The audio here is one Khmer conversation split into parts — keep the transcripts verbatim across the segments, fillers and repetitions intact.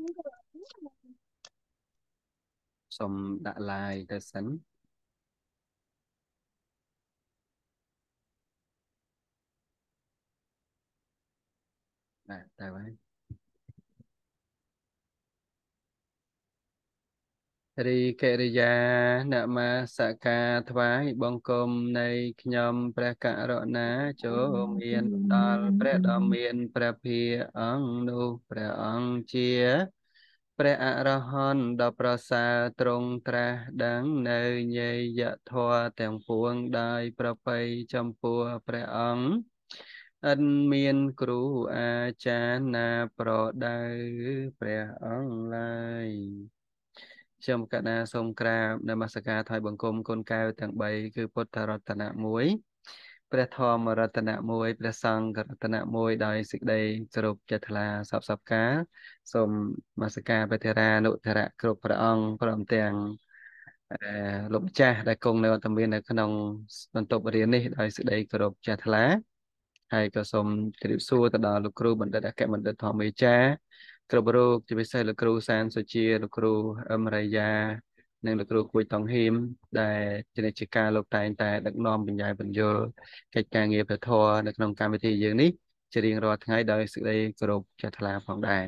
Xong đã lại tới sẵn. Đã, tại vậy. Ri kệ ri gia nạ ma sa ca thoái bong côm nay nhom pra cả rọ ná chỗ miền đal pre đo miền pra phi ong nu pre ong chia pre a ra hon đo pra sa trong tra đáng nơi nhây dạ thoa tèng phuông đai pra pay chăm pua pre ong ân miên cru a cha na pro đai pre ong lai ខ្ញុំកណាសូមក្រាបនមស្ការថ្វាយបង្គំគុណកែវទាំងបីគឺពុទ្ធរតនៈមួយព្រះធម្មរតនៈមួយព្រះសង្ឃរតនៈមួយដោយសេចក្តីគោរពជ្រះថ្លាសពសពការសូមនមស្ការព្រះធរានុធរៈគ្រប់ព្រះអង្គព្រមទាំងអឺលោកម្ចាស់ដែលគង់នៅអត្តមាននៅក្នុងបន្ទប់រៀននេះដោយសេចក្តីគោរពជ្រះថ្លា ហើយក៏សូមជម្រាបសួរទៅដល់លោកគ្រូបណ្ឌិតអគ្គបណ្ឌិតធម្មយាចារ្យគ្រប់រូបជាពិសេសលោកគ្រូសានសុជាលោកគ្រូអឹមរៃយ៉ានិងលោកគ្រូគួយតង់ហ៊ីមដែលជានិច្ចការលោកតែងតែដឹកនាំបញ្ញាបញ្យលកិច្ចការងារព្រះធម៌នៅក្នុងកម្មវិធីយើងនេះជារៀងរាល់ថ្ងៃដោយសេចក្តីគោរពចាស់ថ្លាផងដែរ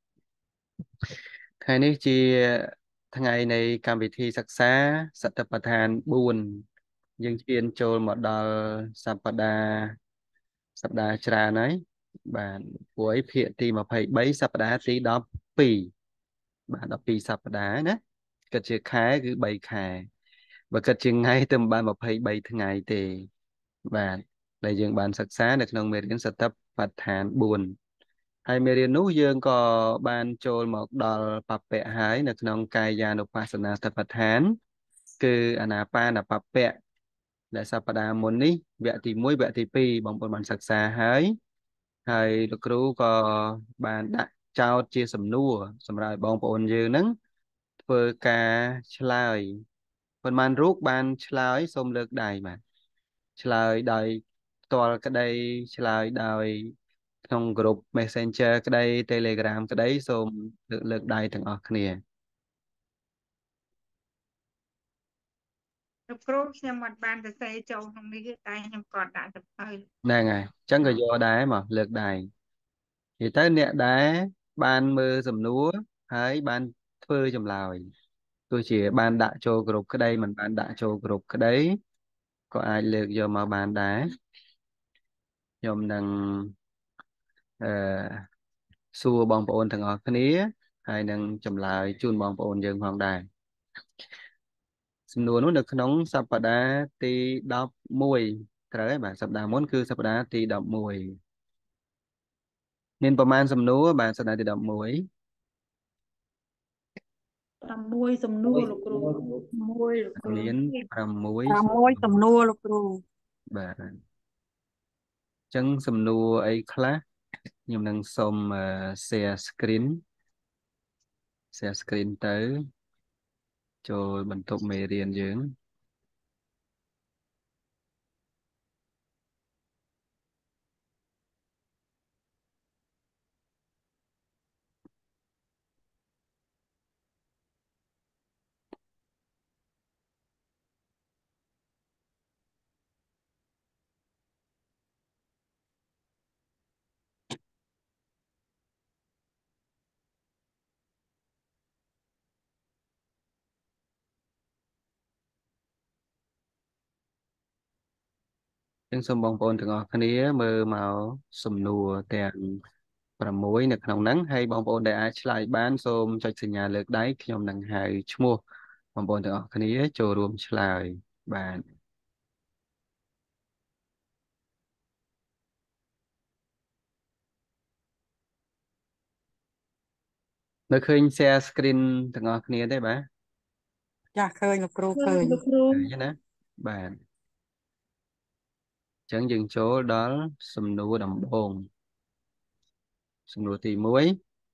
ថ្ងៃនេះជាថ្ងៃនៃកម្មវិធីសិក្សាសតបដ្ឋានបួនយើងឈានចូលមកដល់សប្តាហ៍ សប្តាហ៍ច្រើនហើយបាទព្រោះអីភាគទីยี่สิบสามសប្តាហ៍ទីสิบสองបាទสิบสองសប្តាហ៍ណាគិតជាខែគឺ三ខែបើគិតជាថ្ងៃទៅមិនបានยี่สิบสามថ្ងៃទេបាទដែលយើងបានសិក្សានៅក្នុងមេរៀនសតិប្បដ្ឋានbốnហើយមេរៀននោះយើងក៏បានចូលមកដល់បព្វៈហើយនៅក្នុងកាយានុបស្សនាសតិប្បដ្ឋានគឺអានាបានបព្វៈ ដែលសប្តាហ៍មុននេះវគ្គទីមួយវគ្គទីពីរបងប្អូនបានសិក្សាហើយហើយលោកគ្រូក៏បានដាក់ចោតជាសំណួរសម្រាប់ឲ្យបងប្អូនយើងហ្នឹងធ្វើការឆ្លើយប៉ុន្មានរូបបានឆ្លើយសូមលើកដៃបាទឆ្លើយដោយផ្ទាល់ក្តីឆ្លើយដោយក្នុង group Messenger ក្តី Telegram ក្តីសូមលើកលើកដៃទាំងអស់គ្នាលោកគ្រូខ្ញុំអត់បានទៅសេចូលក្នុងនេះទេតែខ្ញុំក៏ដាក់ទៅហើយហ្នឹងហើយអញ្ចឹងក៏យកដែរមកលើកដៃ thì tớiអ្នកដែលបានមើលសំណួរហើយបានធ្វើចម្លើយទោះជាបានដាក់ចូលគ្រប់ក្តីមិនបានដាក់ចូលគ្រប់ក្តីក៏អាចលើកយកមកបានដែរខ្ញុំនឹងអឺសួរបងប្អូនទាំងអស់គ្នាហើយនឹងចម្លើយជូនបងប្អូនយើងផងដែរសំណួរនោះនៅក្នុងសប្តាហ៍ទី十mộtត្រូវហើយបាទសប្តាហ៍មុនគឺសប្តាហ៍ទី十mộtមានប្រមាណសំណួរបាទសប្តាហ៍ទី十một 6សំណួរលោកគ្រូមួយលោកគ្រូមាន6 6សំណួរលោកគ្រូបាទអញ្ចឹងសំណួរអីខ្លះខ្ញុំនឹងសូម share screen share screen ទៅចូលបន្ទប់មេរៀនយើង ចឹងសូមបងប្អូនទាំងអស់គ្នាមើលមកសំណួរទាំង6នៅក្នុងហ្នឹងហើយបងប្អូនដែលអាចឆ្លើយបានសូមចុចសញ្ញាលើកដៃខ្ញុំនឹងហៅឈ្មោះបងប្អូនទាំងអស់គ្នាចូលរួមឆ្លើយបាទនៅឃើញ share screen ទាំងអស់គ្នាទេបាទចាឃើញលោកគ្រូឃើញលោកគ្រូឃើញណាបាទអញ្ចឹងយើងចូលដល់សំណួរដំបូងសំណួរទីមួយ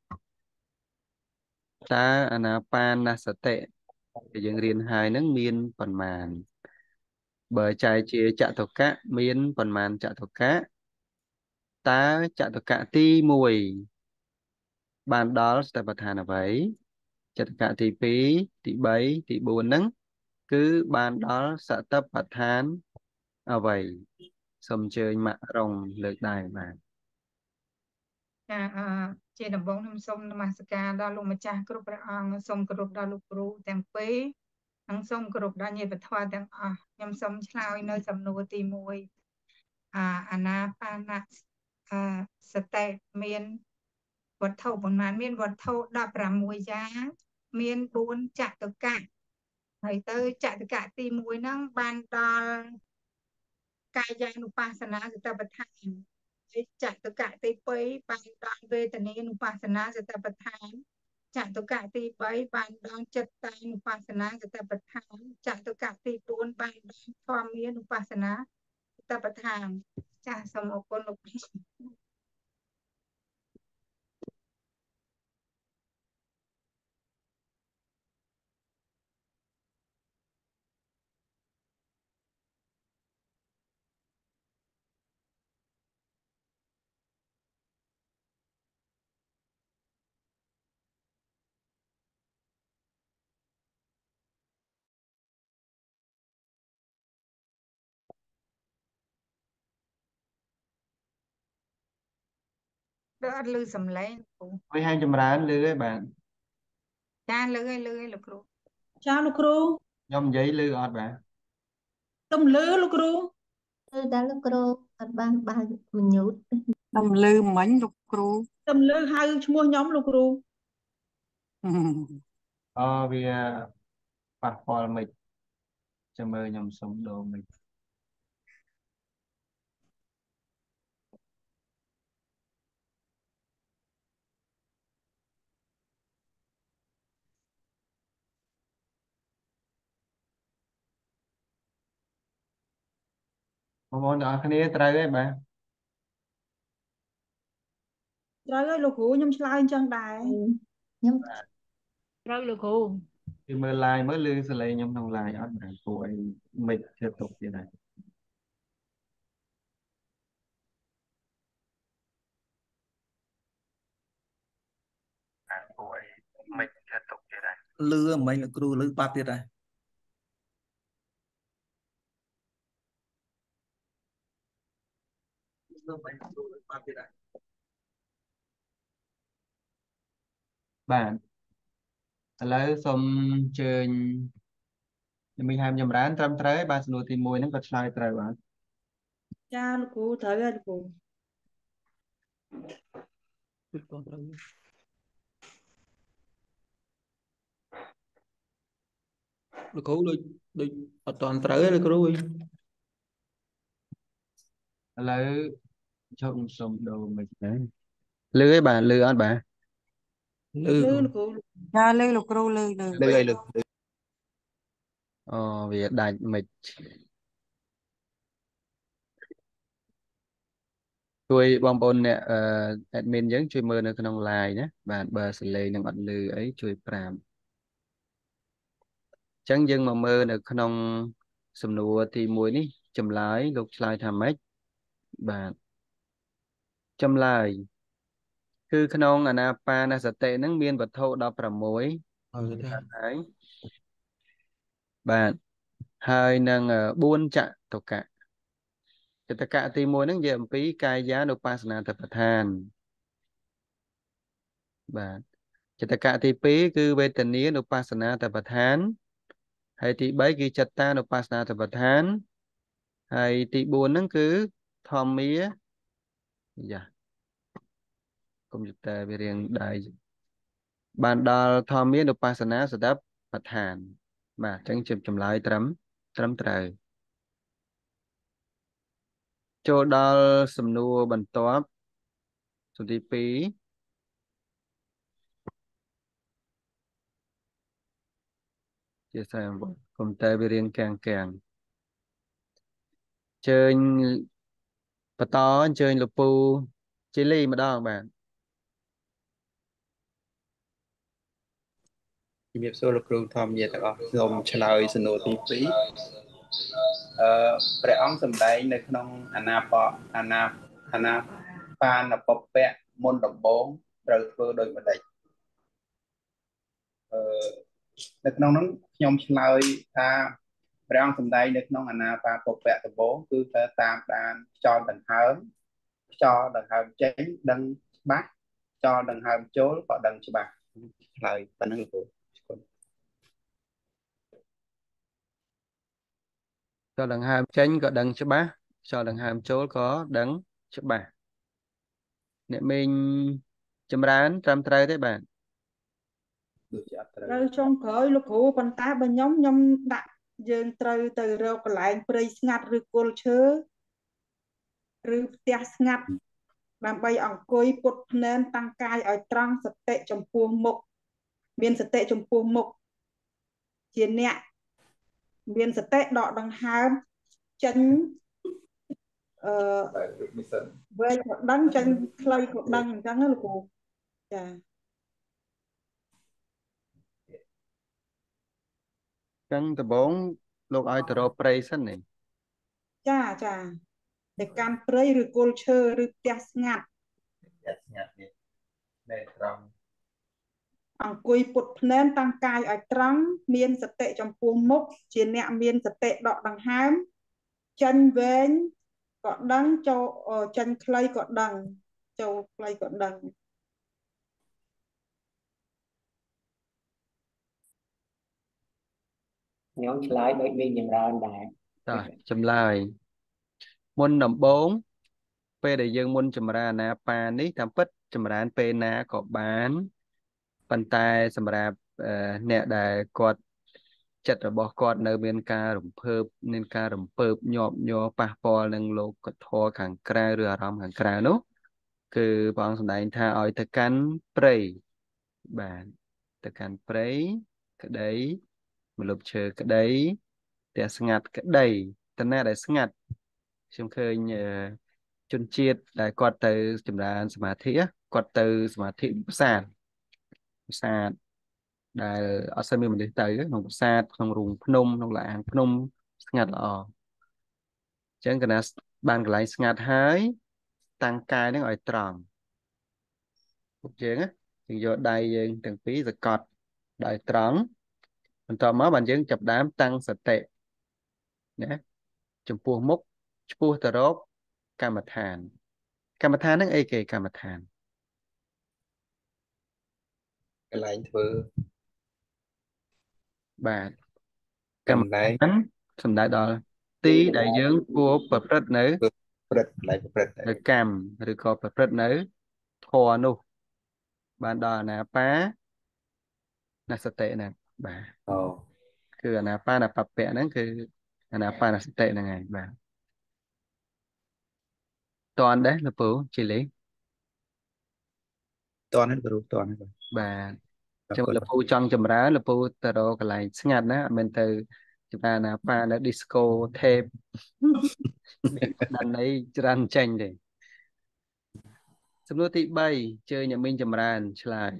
តើអាណាបានសតិដែលយើងរៀនហើយហ្នឹងមានប៉ុន្មានបើចែកជាចតុកៈមានប៉ុន្មានចតុកៈតើចតុកៈទីមួយ ban đó sẽ bật hàn ở vậy chặt cả tỷ phí tỷ bảy tỷ bốn nắng cứ ban đó sẽ tập bật hàn ở vậy xong chơi mạng rồng lược đài mà ចាអឺជាដំបូងខ្ញុំសូមនមស្ការដល់លោកម្ចាស់គ្រប់ព្រះអង្គសូមគោរពដល់លោកគ្រូទាំងពីរនិងសូមគោរពដល់ញាតិវត្ថុទាំងអស់ខ្ញុំសូមឆ្លើយនៅសំណួរទីមួយអាអាណាបាណអឺសតិមានវត្ថុប៉ុន្មានមានវត្ថុដប់ប្រាំមួយយ៉ាងមានបួនចតុកៈហើយទៅចតុកៈទីមួយហ្នឹងបានដល់កាយានុបស្សនាសតិប្បដ្ឋានហើយចតុកៈទីពីរបានដល់វេទនានុបស្សនាសតិប្បដ្ឋានចតុកៈទីបីបានដល់ចិត្តតានុបស្សនាសតិប្បដ្ឋានចតុកៈទីបួនបានដល់ធម្មានុបស្សនាសតិប្បដ្ឋានចាសសូមអរគុណលោកគ្រូដូចអត់ឮសំឡេងគ្រូ với hai chấm rán lưới ấy bạn ចាលឺឲ្យលឺឲ្យលោកគ្រូចាលោកគ្រូ nhóm giấy lưới ọt bạn ទំលឺលោកគ្រូគឺដល់លោកគ្រូអត់បានបើកញូតដំលឺមិញលោកគ្រូទំលឺហៅឈ្មោះខ្ញុំលោកគ្រូ ờ vì bạc phò mình cho mơ nhầm sống đồ mình một món đó cái này trai đấy bạn ត្រូវហើយលោកគ្រូខ្ញុំឆ្លើយអញ្ចឹងដែរខ្ញុំត្រូវលោកគ្រូ thì mơ lai mới lư sẽ lấy nhóm thằng lai ọt bạn của anh mình tiếp tục như này của anh mình tiếp tục như này លឺមិនលោកគ្រូលឺបាត់ទៀតហើយ លឺមិនលោកគ្រូលឺបាត់ទៀតហើយ bạn lấy xong chơi mình ham nhầm rán trăm trái ba snu thì mùi nó có slide trời bạn ចាលោកគ្រូត្រូវហើយលោកគ្រូគឺកូនត្រូវលោកគ្រូដូចដូចអត់តន់ត្រូវទេលោកគ្រូ lấy trông xong đồ mình đấy lưới bạn lưới ăn bạn លឺលឺលោកគ្រូចាលឺលោកគ្រូលឺលឺលឺឲ្យលឺ ờ vì đại mình chui bom bồn nè admin giống chui mơនៅក្នុង live ណាបាទបើសលេងនឹងអត់លឺអីជួយប្រាំអញ្ចឹងយើងមកមើលនៅក្នុងសំណួរទីមួយនេះចម្លើយលោកឆ្លើយថាម៉េចបាទចម្លើយគឺក្នុងអាណាបានសតិហ្នឹងមានវត្ថុដប់ប្រាំមួយអឺទេហើយបាទហើយនឹងបួនចតុកៈចតុកៈទីមួយហ្នឹងនិយាយអំពីកាយានុបស្សនាតបដ្ឋានបាទចតុកៈទីពីរគឺវេទនានុបស្សនាតបដ្ឋានហើយទីបីគឺចិត្តតានុបស្សនាតបដ្ឋានហើយទីបួនហ្នឹងគឺធម្មាយ៉ាកុំព្យូទ័រវារៀងដៃបានដល់ធម្មានុបស្សនាសតបដ្ឋានបាទអញ្ចឹងចម្លើយត្រឹមត្រឹមត្រូវចូលដល់សំណួរបន្ទាប់សំទីពីរជាសាយកុំតែវារៀងកាំងកាំងជើញបន្តអញ្ជើញលោកពូជីលីម្ដងបាទជំរាបសួរលោកគ្រូធម្មយាទាំងអស់សូមឆ្លើយសំណួរទីពីរអឺព្រះអង្គសម្ដែងនៅក្នុងអាណាបអាណាអាណាបានពពៈមុនដំបូងត្រូវធ្វើដោយម្ដេចអឺនៅក្នុងហ្នឹងខ្ញុំឆ្លើយថាព្រះអង្គសម្ដែងនៅក្នុងអាណាបាពុពៈដំបូងគឺទៅតាមដានខ្យល់ដង្ហើមខ្យល់ដង្ហើមចេញដឹងច្បាស់ខ្យល់ដង្ហើមចូលក៏ដឹងច្បាស់ឆ្លើយប៉ុណ្ណឹងលោកគ្រូ cho đằng hàm chênh có đằng cho bá cho đằng hàm chốt có đằng cho bá nè mình chấm rán trăm trai đấy bạn ត្រូវចុងក្រោយលោកគ្រូប៉ុន្តែបើខ្ញុំខ្ញុំដាក់យើងត្រូវទៅរកកន្លែងព្រៃស្ងាត់ឬគល់ឈើឬផ្ទះស្ងាត់ដើម្បីអង្គុយពុតភ្នែនតាំងកាយឲ្យត្រង់សតិចំពោះមុខមានសតិចំពោះមុខជាអ្នកមានសតិដកដង្ហើមចេញអឺវែងក៏ដឹងចេញខ្លីក៏ដឹងអញ្ចឹងណាលោកគ្រូចា chẳng từ bốn lúc ai từ rồi prey sân này ចាចាទៅកាន់ព្រៃឬគល់ឈើឬផ្ទះស្ងាត់ស្ងាត់នេះដែលត្រង់អង្គុយពុតភ្នែនតាំងកាយឲ្យត្រង់មានសតិចំពោះមុខជាអ្នកមានសតិដកដង្ហើមចេញវែងក៏ដឹងចូលចេញខ្លីក៏ដឹងចូលខ្លីក៏ដឹង nhóm slide đối với những ra đại rồi chấm lại môn nằm bốn về để dương môn chấm ra na pa ní tham phất chấm ra pe na có bán bàn tay chấm ra nè đại quạt chặt ở bò quạt nơi bên ca rụng phớp nên ca rụng phớp nhọp nhọ pa po nâng lô cột thò hàng cài rửa răm hàng cài nốt cứ bằng sẵn đại tha ở thực căn prey bạn thực căn prey cái đấy một lục chờ cái đấy để ngặt cái đầy tên này để ngặt chúng khơi nhờ chôn chiết đại quạt từ chấm ra ma thị quạt từ ma thị sàn sàn đại ở sân mình đi tới nông sạt nông rùng phnom nông lạng phnom ngặt ở chẳng cần là bàn cái lại ngặt hái tăng cài nó gọi tròn một chén á thì do đây từng phí giật cọt đại tròn mình cho mới bạn chứng chập đám tăng sạch tệ nè chụp pua mốc pua tờ rốt cam mặt hàn cam mặt hàn nó ai kề cam mặt hàn cái lại thưa bà cam cầm lại hàn sầm đại đó tí đại dương của bậc rất nữ bật lại bật rồi cam rồi có bậc rất nữ thò nu bạn đó là pá là sạch tệ nè bà oh. คืออนาปานปัปเปะนั่นคืออนาปานสติยังไงบ้างตอนได้หรือเปล่าจิลิตอนนั้นก็รู้ตอนนั้น bà trong là phu trong chấm rá là phu tờ đồ cái lại ngặt đó mình từ chúng ta là pa là disco thêm đàn ấy răn tranh để sớm tí bay chơi nhà mình chấm rán lại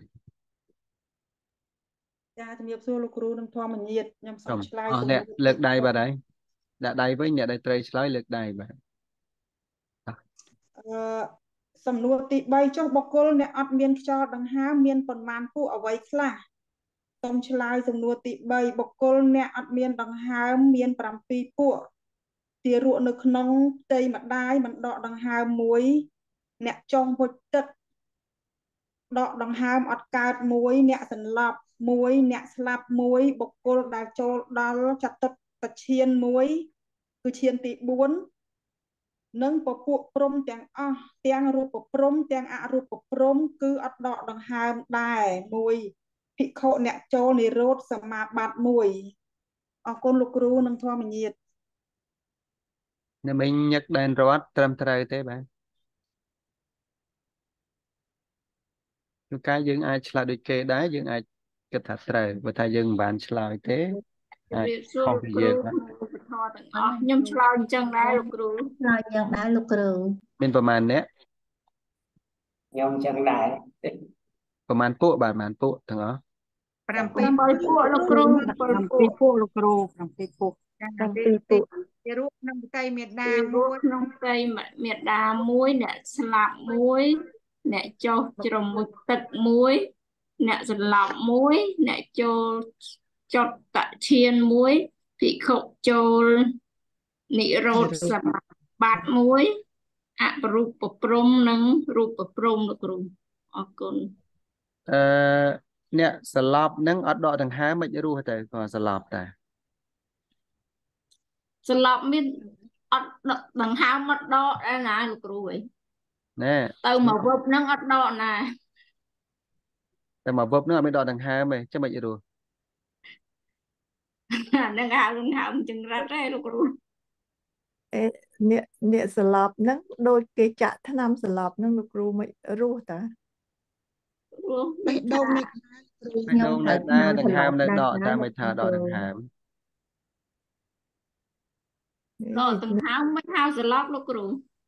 ចាជំរាបសួរលោកគ្រូនឹងធម្មញាតខ្ញុំសូមឆ្លើយ nè lượt đây bà đấy đã đây với nhà đây tâyឆ្លើយ lượt đây bà អឺសំណួរទី 3 ចុះបុគ្គលអ្នកអត់មានខ្យល់ដង្ហើមមានប៉ុន្មានពួកអ្វីខ្លះសូមឆ្លើយសំណួរទី 3 បុគ្គលអ្នកអត់មានដង្ហើមមាន 7 ពួកទារកនៅក្នុងផ្ទៃម្ដាយមិនដកដង្ហើមមួយអ្នកចុះមុជទឹកដកដង្ហើមអត់កើតមួយអ្នកសន្លប់មួយអ្នកស្លាប់មួយបុគ្គលដែលចូលដល់ចតុត្តឈានមួយគឺឈានទី 4 និងពពួកព្រំទាំងអស់ទាំងរូបព្រំទាំងអរូបព្រំគឺអត់ដកដង្ហើមដែរមួយភិក្ខុអ្នកចូលនិរោធសមាបត្តិមួយអរគុណលោកគ្រូនិងធម្មញាត nhà mình nhắc đèn rót trầm trời thế bà cái dương aiឆ្លើយដូចគេដែរយើងអាចគិតថាត្រូវបើថាយើងមិនបានឆ្លើយទេអាចខុសពីយើងបាទខ្ញុំឆ្លើយអញ្ចឹងដែរលោកគ្រូឆ្លើយយ៉ាងដែរលោកគ្រូមានប្រមាណអ្នក nhóm chẳng đại ប្រមាណពួកបាទប្រមាណពួកទាំងអស់ 7 8ពួកលោកគ្រូ 7ពួកលោកគ្រូ7ពួក 7ពួកទារកក្នុងផ្ទៃមេដារួមួយចក្នុងផ្ទៃមេដាមួយអ្នកស្លាប់មួយអ្នកចុះជ្រមុជទឹកមួយអ្នកសន្លប់មួយអ្នកចូលចុតតឈានមួយភិក្ខុចូលនិរោធសមាបត្តិមួយអបរូបព្រំនិងរូបព្រំលោកគ្រូអរគុណអឺអ្នកស្លាប់ហ្នឹងអត់ដកដង្ហើមមិនរស់ទៅក៏ស្លាប់ដែរសន្លប់មានអត់ដង្ហើមអត់ដកដែរណាលោកគ្រូអីណែទៅមកវឹបហ្នឹងអត់ដកណាតែមកវឹបហ្នឹងអត់មានដកដង្ហើមទេចាំមិនរស់ហ្នឹងហៅដង្ហើមចង្រិតទេលោកគ្រូអេអ្នកអ្នកស្លាប់ហ្នឹងដូចគេចាក់ថ្នាំស្លាប់ហ្នឹងលោកគ្រូមិនរស់តារស់បេះដូងនៅបេះដូងនៅដែរដង្ហើមនៅដកតែមិនថាដកដង្ហើមដកដង្ហើមមិនហៅសន្លប់លោកគ្រូ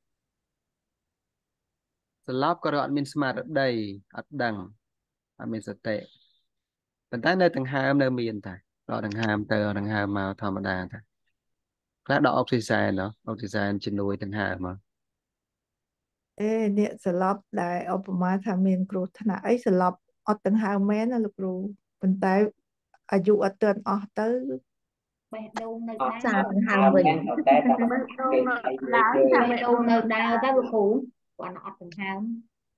ស្លាប់ក៏អត់មានស្មារតីអត់ដឹងអត់មានសតិប៉ុន្តែនៅដង្ហើមនៅមានតែដកដង្ហើមទៅដង្ហើមមកធម្មតាតែខ្លះដកអុកស៊ីសែនណោះអុកស៊ីសែនជំនួយដង្ហើមមកអេអ្នកស្លាប់ដែលឧបមាថាមានគ្រោះថ្នាក់អីស្លាប់អត់ដង្ហើមមែនណាលោកគ្រូប៉ុន្តែអាយុអត់ទាន់អស់ទៅបេះដូងនៅអដើត់រសាដង្ហើមហើមវិញចឹងតែតែបេះដូងគេនៅឲ្យដើរយើងថាបេះបេះដូដូងងនៅនៅដើដើររតែលោកគ្រូគាត់អត់ដង្ហើម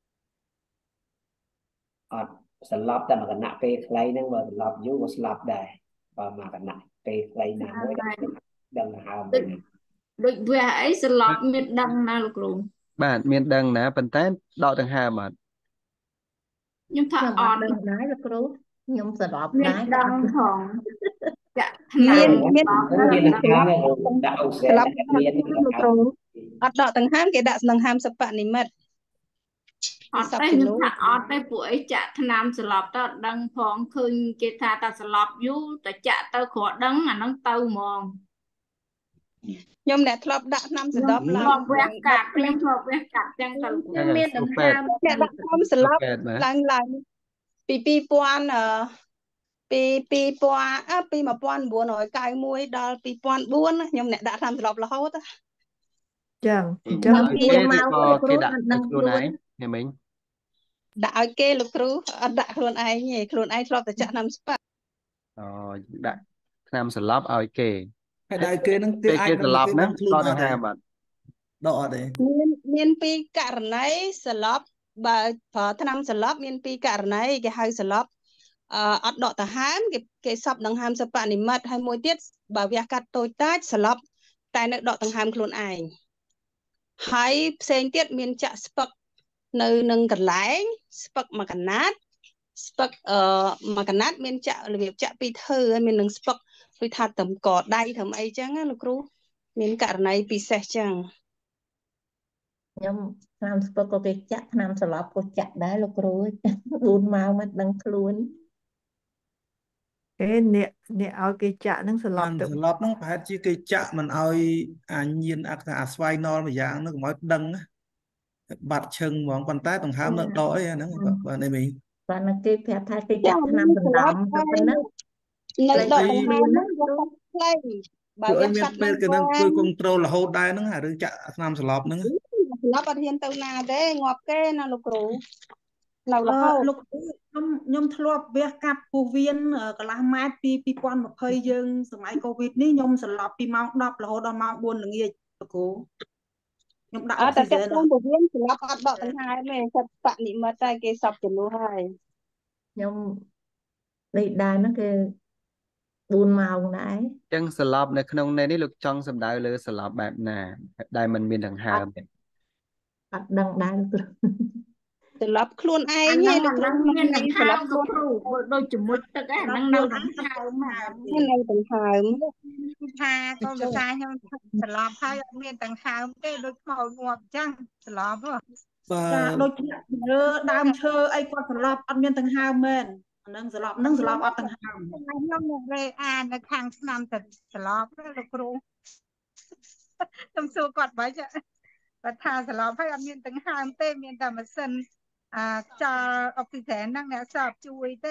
អត់ស្លាប់តែមួយគណៈពេលខ្លីហ្នឹងបើស្លាប់យូរក៏ស្លាប់ដែរបើមួយគណៈពេលខ្លីណាមួយដឹងហើមដូចដូចវះអីសន្លប់មានដឹងណាលោកគ្រូបាទមានដឹងណាប៉ុន្តែដកដង្ហើមអត់ខ្ញុំថាខ្ញុំអអត់ត់ដឹងដែរលោកគ្រូខ្ញុំសន្លប់មានដែរដឹងអត់ផងចាក់ថ្នាំមានសន្លប់មានដឹងដង្ហើមដាក់អុកស៊ីស្លាប់មានលោកដង្ហើគ្រូមអត់ដកដង្ហើមគេដាក់ដង្ហើមសពនិមិត្តអត់ទេខ្ញុំថាអត់ទេពួកអីចាក់ថ្នាំស្លាប់ទៅអត់ដឹងផងឃើញគេថាតែស្លាប់យូរតែចាក់ទៅគ្រាន់ដឹងអាហ្នឹងទៅហ្មងខ្ញុំអ្នកធ្លាប់ដាក់ថ្នាំសខ្ញុំដប់ឡើងធ្លាប់វះកាត់ខ្ញុំធ្លាប់វះកាត់ចឹងទៅលោកគ្រូហ្នឹងហើយមានគ្រូដង្ពេហើទ្យមអ្នកដាក់ថ្នាំសឡប់ពេទ្យបាទឡើងឡើងពីពីរពាន់អឺពីពីរពាន់អឺពីmột nghìn chín trăm chín mươi mốtដល់ពីរពាន់បួនខ្ញុំអ្នកដាក់ថ្នាំសឡប់រហូតចឹងអញ្ចឹខ្ញុំងឲ្យពីគេមឬកក៏លោកគ្រូគេអដាក់ត់ឲ្យដឹងខ្លួនខ្លួនឯងនេះមិញដាក់ឲ្យគេលោកគ្រូអត់ដាក់ខ្លួនឯងទេខ្លួនឯងធ្លាប់តែចាក់ថ្នាំស្ប៉ាអូដាក់ថ្នាំស្លាប់ឲ្យគេហើយដៃគេហ្នឹងគេពេលអាចគេដឹងស្លាប់គេហ្នឹងដឹងខ្លួនដកអដត់ង្ទេហើមអត់ដកអត់ទេមានមានពីរករណីសឡប់បើប្រើថ្នាំសឡប់មានពីរករណីគេហៅសឡប់អឺអត់ដកដង្ហើមគេគេសពដង្ហើមសពនិមិត្តហើយមួយទៀតបើវះកាត់តូចតាចសឡប់តែនៅដកដង្ហើមខ្លួនឯងហើយផ្សេងទៀតមានចាក់ស្ពឹកនៅនឹងកន្លែងស្ពឹកមួយកណាត់ស្ពឹកអឺមួយកណាត់មានចាក់របៀបចាក់ពីរធ្វើហើយមាននឹងស្ពឹកដូចថាត្រឹមកដៃត្រឹមអីចឹងណាលោកគ្រូមានករណីពិសេសចឹងខ្ញុំថ្នាំស្ពឹកក៏គេចាក់ថ្នាំសន្លប់ក៏ចាក់ដែរលោកគ្រូ បួនម៉ោងមិនដឹងខ្លួនអេអ្នកអ្នកឲ្យគេចាក់ហ្នឹងស្លាអាប់នទៅស្លាប់ហ្នឹងប្រហែលជាគេចាក់មិនឲ្យអាញៀនអាអាស្វ័យណលមួយយ៉ាងហ្នឹងកុំឲ្យដឹងណាបាត់ឈឹងហ្មងប៉ុន្តែដង្ហើមនៅដកអីអាហ្នឹងបាទបាទនេះមីងបាទណាគេប្រាប់ថាគេចាក់ថ្នាំដណ្ដំទៅប៉ុណ្ណឹងនៅដកហើយដង្ហើមហ្នឹងវាកាត់ខ្លីបើជួយវាឲ្យមានកាត់ពេនៅទ្យគេវែនឹងងជួយគ្រប់ត្រូលរហូតដែរហ្នឹងអារឿងចាក់ថ្នាំស្លាប់ហ្នឹងស្លាប់អត់ហ៊ានទៅណាទេងាប់គេណាលោកគ្រូនៅរអឺហូតលោកគ្រូខ្ញុំខ្ញុំធ្លាប់វះកាត់ពោះវៀនអឺកន្លះម៉ែត្រពីពីរពាន់ម្ភៃយើងសម័យកូវីដនេះខ្ញុំសន្លប់ពីម៉ោងដប់រហូតដល់ម៉ោងបួនល្ងាចលោកគ្រូខ្ញុំដាក់អអុត់កតែស៊ីតែហ្សែនខ្ញុំពវៀនស្លាប់អត់ដកដង្ហើមទេសិតបនិមិត្តតែគេសពជំនួសហើយខ្ញុំនេះដែរហ្នឹងគេបួនម៉ោងដែរចឹងស្លាប់នៅក្នុងនេះនេះលោកចង់សំដៅលើស្លាប់បែបណាដែលมันមានដង្ហើអមត់អត់ដឹងដែរលោកគ្រូស្លាប់ខ្លួនឯអាងហ្នឹងទេលោកអាគ្រូហ្នឹងមានមិនដង្ហើស្លាប់មខ្លួនលោកគ្រូបើដូចជាមួយទឹកឯងអាហ្នឹងនៅដង្ហើមអាហ្នឹងមាននៅដង្ហើមថាកូនប្រសាខ្ញុំច្រឡំហើយអត់មានដង្ហើមទេដូចខ្មោចងាប់អញ្ចឹងច្រឡំហ៎បើចាដូចជាលើដើមឈើអីគាត់សន្លប់អត់មានដង្ហើមមែនអាហ្នឹងសន្លប់ហ្នឹងសន្លប់អត់ដង្ហើមខ្ញុំមករេអាននៅខាងឆ្នាំទៅច្រឡំណាលោកគ្រូខ្ញុំសួរគាត់បាច់គាត់ថាច្រឡំហើយអត់មានដង្ហើមទេមានតែម៉ាស៊ីនអាខ្យល់អុកស៊ីហ្សែនហ្នឹងអ្នកសពជួយទេ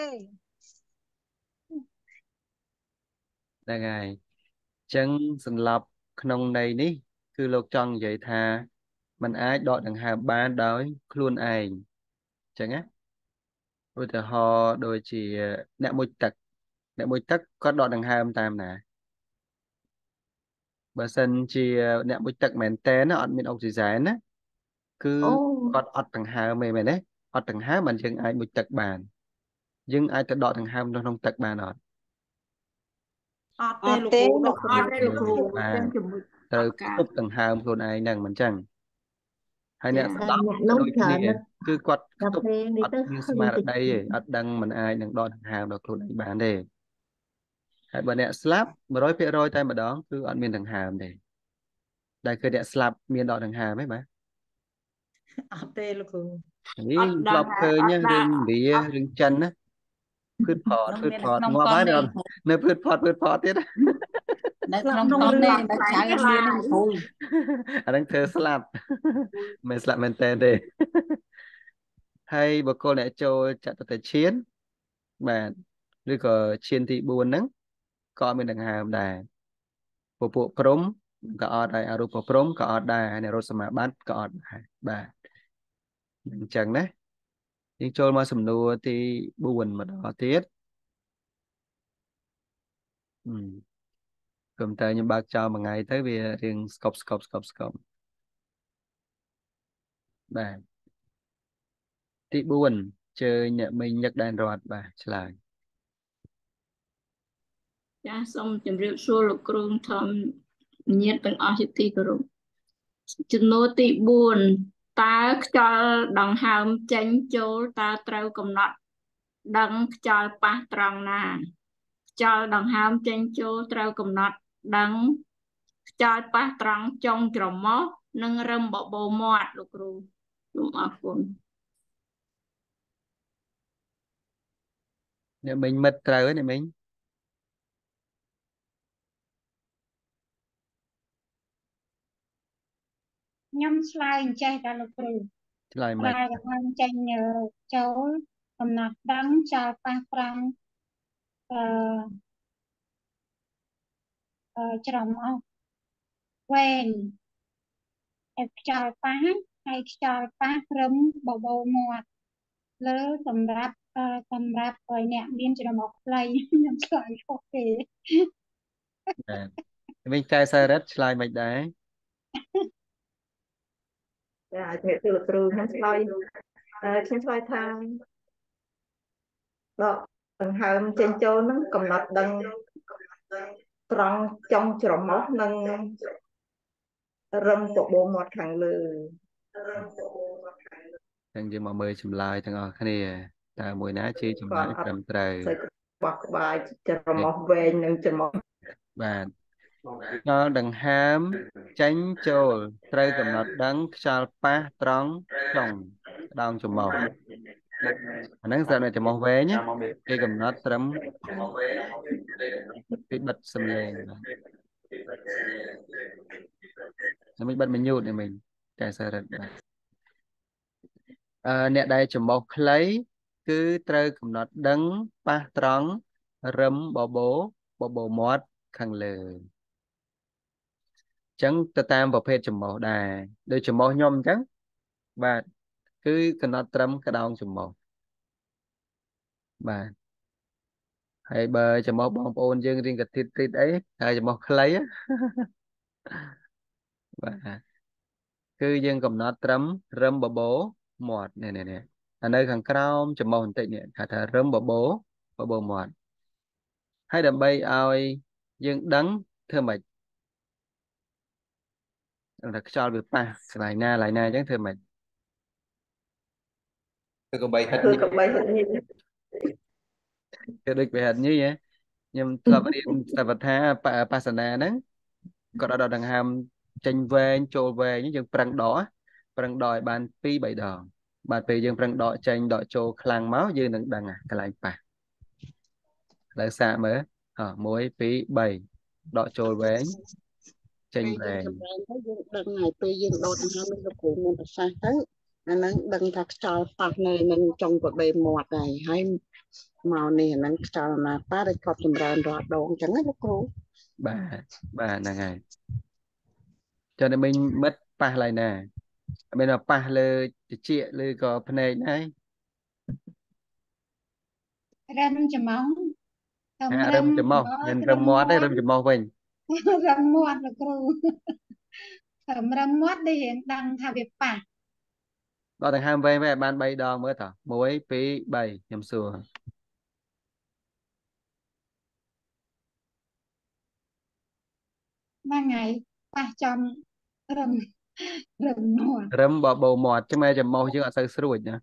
ហ្នឹងហើយចឹងសន្លប់ក្នុងន័យនេះគឺលោកចង់និយាយថាมันអាចដកដង្ហើមបានដោយខ្លួនឯងចឹងណាឧទាហរណ៍ដូចជាអ្នកមុជទឹកអ្នកមុជទឹកគាត់ដកដង្ហើមតាមណាបើសិនជាអ្នកមុជទឹកមែនតើអត់មានអុកស៊ីហ្សែនណាគឺអូគាត់អត់ដង្ហើមទេមែនទេអត់ដង្ហើមបានយើងអាចមុជទឹកបានយើងអាចទៅដកដង្ហើមនៅក្នុងទឹកបានអត់អត់អទេត់លោកទេគ្រូលោកដកគ្រូអត់ទេលោកគ្រូបាចឹងទជាមួយត្រូវអត់កើតទប់ដង្ហើមខ្លួនឯងហ្នឹងមិនចឹងហើយអ្នកចាស្តែដាប់អ្នកក៏នោះដូចច្រើនគ្នាណាស់គឺគាត់ដល់ទប់ពេលនេះអត់ទៅមានឃើស្ញមារតិចតីទេអត់ដឹងមិនអាចនឹងដកដង្ហើមដល់ខ្លួនឯងបានទេហើយបើអ្នកស្លាប់ một trăm phần trăm តែម្ដងគឺអត់មានដង្ហើមទេដែលគឺអ្នកស្លាប់មានដកដង្ហើមទេបាទអត់ទេលោកគ្រូនេះអត់ធ្ដឹងលាប់ហើយឃើញអត់ណាដារឿងល់ឥណ្ឌាអត់រឿងចិនណាភឺតផតនោះភឺតមានផនៅតក្នុងងាប់កុហើយនទេនៅភឺតផតភឺតផតទៀតនៅស្លាក្នុងប់កុក្នុងនរឿងទេនៅខ្លាញ់ចៅខ្លាមានយលោកគ្រូអាហ្នឹងធ្វើស្លាប់ មិនស្លាប់មែនតើទេហើយបុគ្គលអ្នកចូលចតុតឈានបាទឬក៏ឈានទីbốnហ្នឹងក៏អត់មានដង្ហើមដែរពពួកព្រំក៏អត់ដែរអរូបព្រំក៏អត់ដែរហើយអ្នករត់សមាបត្តិក៏អត់ដែរបាទអញ្ចឹងណាយើងចូលមកសំណួរទីbốnម្ដងទៀតអឺកុំតែខ្ញុំបើកចោលមួយថ្ងៃទៅវារៀងស្កប់ស្កប់ស្កប់ស្កប់បាទទីbốnជើញអ្នកមិញញឹកដែនរត់បាទឆ្លើយចាសូមជម្រាបសួរលោកគ្រូធម្មញាតិទាំងអស់ជាទីគោរពចំនួនទីbốnតើខ្យល់ដង្ហើមចេញចូលតើត្រូវកំណត់ដឹងខ្យល់ប៉ះត្រង់ណាខ្យល់ដង្ហើមចេញចូលត្រូវកំណត់ដឹងខ្យល់ប៉ះត្រង់ចុងច្រមុះនិងរឹមបបូរមាត់លោកគ្រូសូមអរគុណអ្នកមិញមិត្តត្រូវហើយអ្នកមិញខ្ញុំឆ្លើយអញ្ចេះតាលោកគ្រូឆ្លើយឆ្មិនលើយដល់ខ្ញុំចេញចូលកំណត់ដឹងចោលប៉ះត្រង់អឺអឺច្រមុះវែងហើយខ្យល់ប៉ះហើយខ្យល់ប៉ះរឹមបបូរមាត់លើសម្រាប់អឺសម្រាប់ឲ្យអ្នកមានច្រមុះខ្លីខ្ញុំឆ្លើយខុសទេបាទអ្នកមិញកែសារ៉ិតឆ្លើយមិនដែរចាជំរាបសួរលោកគ្រូខ្ញុំឆ្លើយអឺខ្ញុំឆ្លើយថាដកដង្ហើមចេញចូលហ្នឹងកំណត់ដឹងត្រង់ចុងច្រមុះនិងរឹមបបូរមាត់ខាងលើអញ្ចឹងយើងមកមើលចម្លើយទាំងអស់គ្នាតើមួយណាជាចម្គាលើល់យអត់ត្រឹមត្រូវស្អីបោះក្បាលច្រមុះវែងនិងច្រមុះបាទខ្យល់ដង្ហើមចេញចូលត្រូវកំណត់ដឹងខ្យល់ប៉ះត្រង់ចុងដងច្រមុះអាហ្នឹងស្រាប់តែច្រមុះវែងណាគេកំណត់ត្រឹមគេបិទសំឡេងបាទមិនបិទមញូតនេះមិញកែសារ៉ិតបាទអឺអ្នកដែលច្រមុះខ្លីគឺត្រូវកំណត់ដឹងប៉ះត្រង់រឹមបបោបបោមាត់ខាងលើអញ្ចឹងទៅតាមប្រភេទច្រមុះដែរដូចច្រមុះខ្ញុំអញ្ចឹងបាទគឺកំណត់ត្រឹមកដងច្រមុះបាទហើយបើច្រមុះបងប្អូនយើងរៀងកតិតតិតអីហើយច្រមុះខ្លីបាទគឺយើងកំណត់ត្រឹមរឹមបបោមាត់នេះនេះនេះអានៅខាងក្រោមច្រមុះបន្តិចនេះគេថារឹមបបោបបោមាត់ហើយដើម្បីឲ្យយើងដឹងធ្វើម៉េចថាខ្យល់វាប៉ះកន្លែងណាកន្លែងណាអញ្ចឹងធ្វើម៉េចគឺកបីហិតគឺញីកបីហិតញីគឺដូចបេហិតញីហ៎ខ្ញុំធ្លាប់រៀនតែបថាបបាសនាហ្នឹងគាត់ដកដង្ហើមចេញវែងចូលវែងយើងប្រឹងដកប្រឹងដកឲ្យបានពីរបីដងបាទពេលយើងប្រឹងដកចេញដកចូលខ្លាំងមកយើងនឹងដឹងកន្លែងប៉ះលើសាកមើលអមួយពីរបីដកចូលវែងចេញពេលវែយើងងសម្ដែងទៅយើងដឹងហើយពេលយើងដកដង្ហើមលោកគ្រូមានប្រសាសន៍ទៅអាហ្នឹងដឹងថាខ្យល់ប៉ះនៅនឹងចុងប្រដេមាត់ហើយហើយមកនេះអាហ្នឹងខ្យល់ណាប៉ះដែលគាត់ចម្រើនរាល់ដងអញ្ចឹងណាលោកគ្រូបាទបាទហ្នឹងហើយចុះតែមិញមិត្តប៉ះឡើយណាមានតែប៉ះលើតិចឬក៏ភ្នែកណា râm chầm móng thầm à râm râm chấm màu đó mình râm râm mót đấy mót râm chấm màu mình râm mót là cừu thầm râm mót đi hiện đăng thà việc bà đó thằng ham về về ban bay đòn mới thở muối phí bay nhầm sùa ba ngày ba trăm râm râm mót râm bỏ bầu mọt chứ mấy chấm màu chứ ở sơ sruột nha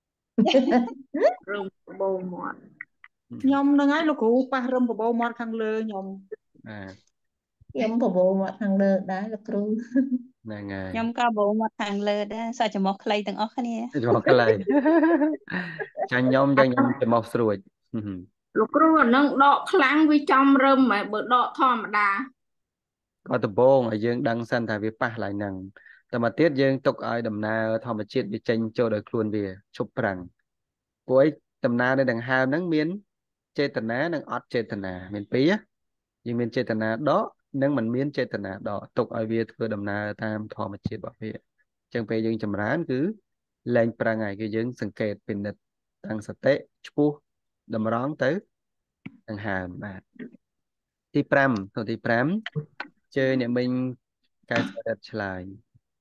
rừng bồ mọt nhom nâng ấy lúc cũ pa râm bồ bồ mọt khang lơ nhom à em bổ bộ mà thằng lơ đá là cừu ហ្នឹងហើយខ្ញុំក៏បោមកខាងលើដែរសក់ចំមុះខ្លីទាំងអស់គ្នាចំកន្លែងចាញ់ខ្ញុំចឹងខ្ញុំចំស្រួចលោកគ្រូអានឹងដកខ្លាំងវាចំរឹមហើយបើដកធម្មតាក៏ដំបងឲ្យយើងដឹងសិនថាវាប៉ះឡើងហ្នឹងតែមកទៀតយើងទុកឲ្យដំណើរធម្មជាតិវាចេញចូលដោយខ្លួនវាឈប់ប្រាំងព្រោះឯដំណើរនៅដង្ហើមហ្នឹងមានចេតនានិងអត់ចេតនាមានពីរយើងមានចេតនាដកនិងមិនមានចេតនាដកទុកឲ្យវាធ្វើដំណើរតាមធម្មជាតិរបស់វាអញ្ចឹងពេលយើងចម្រើនគឺលែងប្រាំងហើយគឺយើងសង្កេតពិនិត្យតាំងសតិឆ្ពោះតម្រង់ទៅដង្ហើមបាទទី5ទៅទី5ជើអ្នកមិញកែសរត់ឆ្លើយ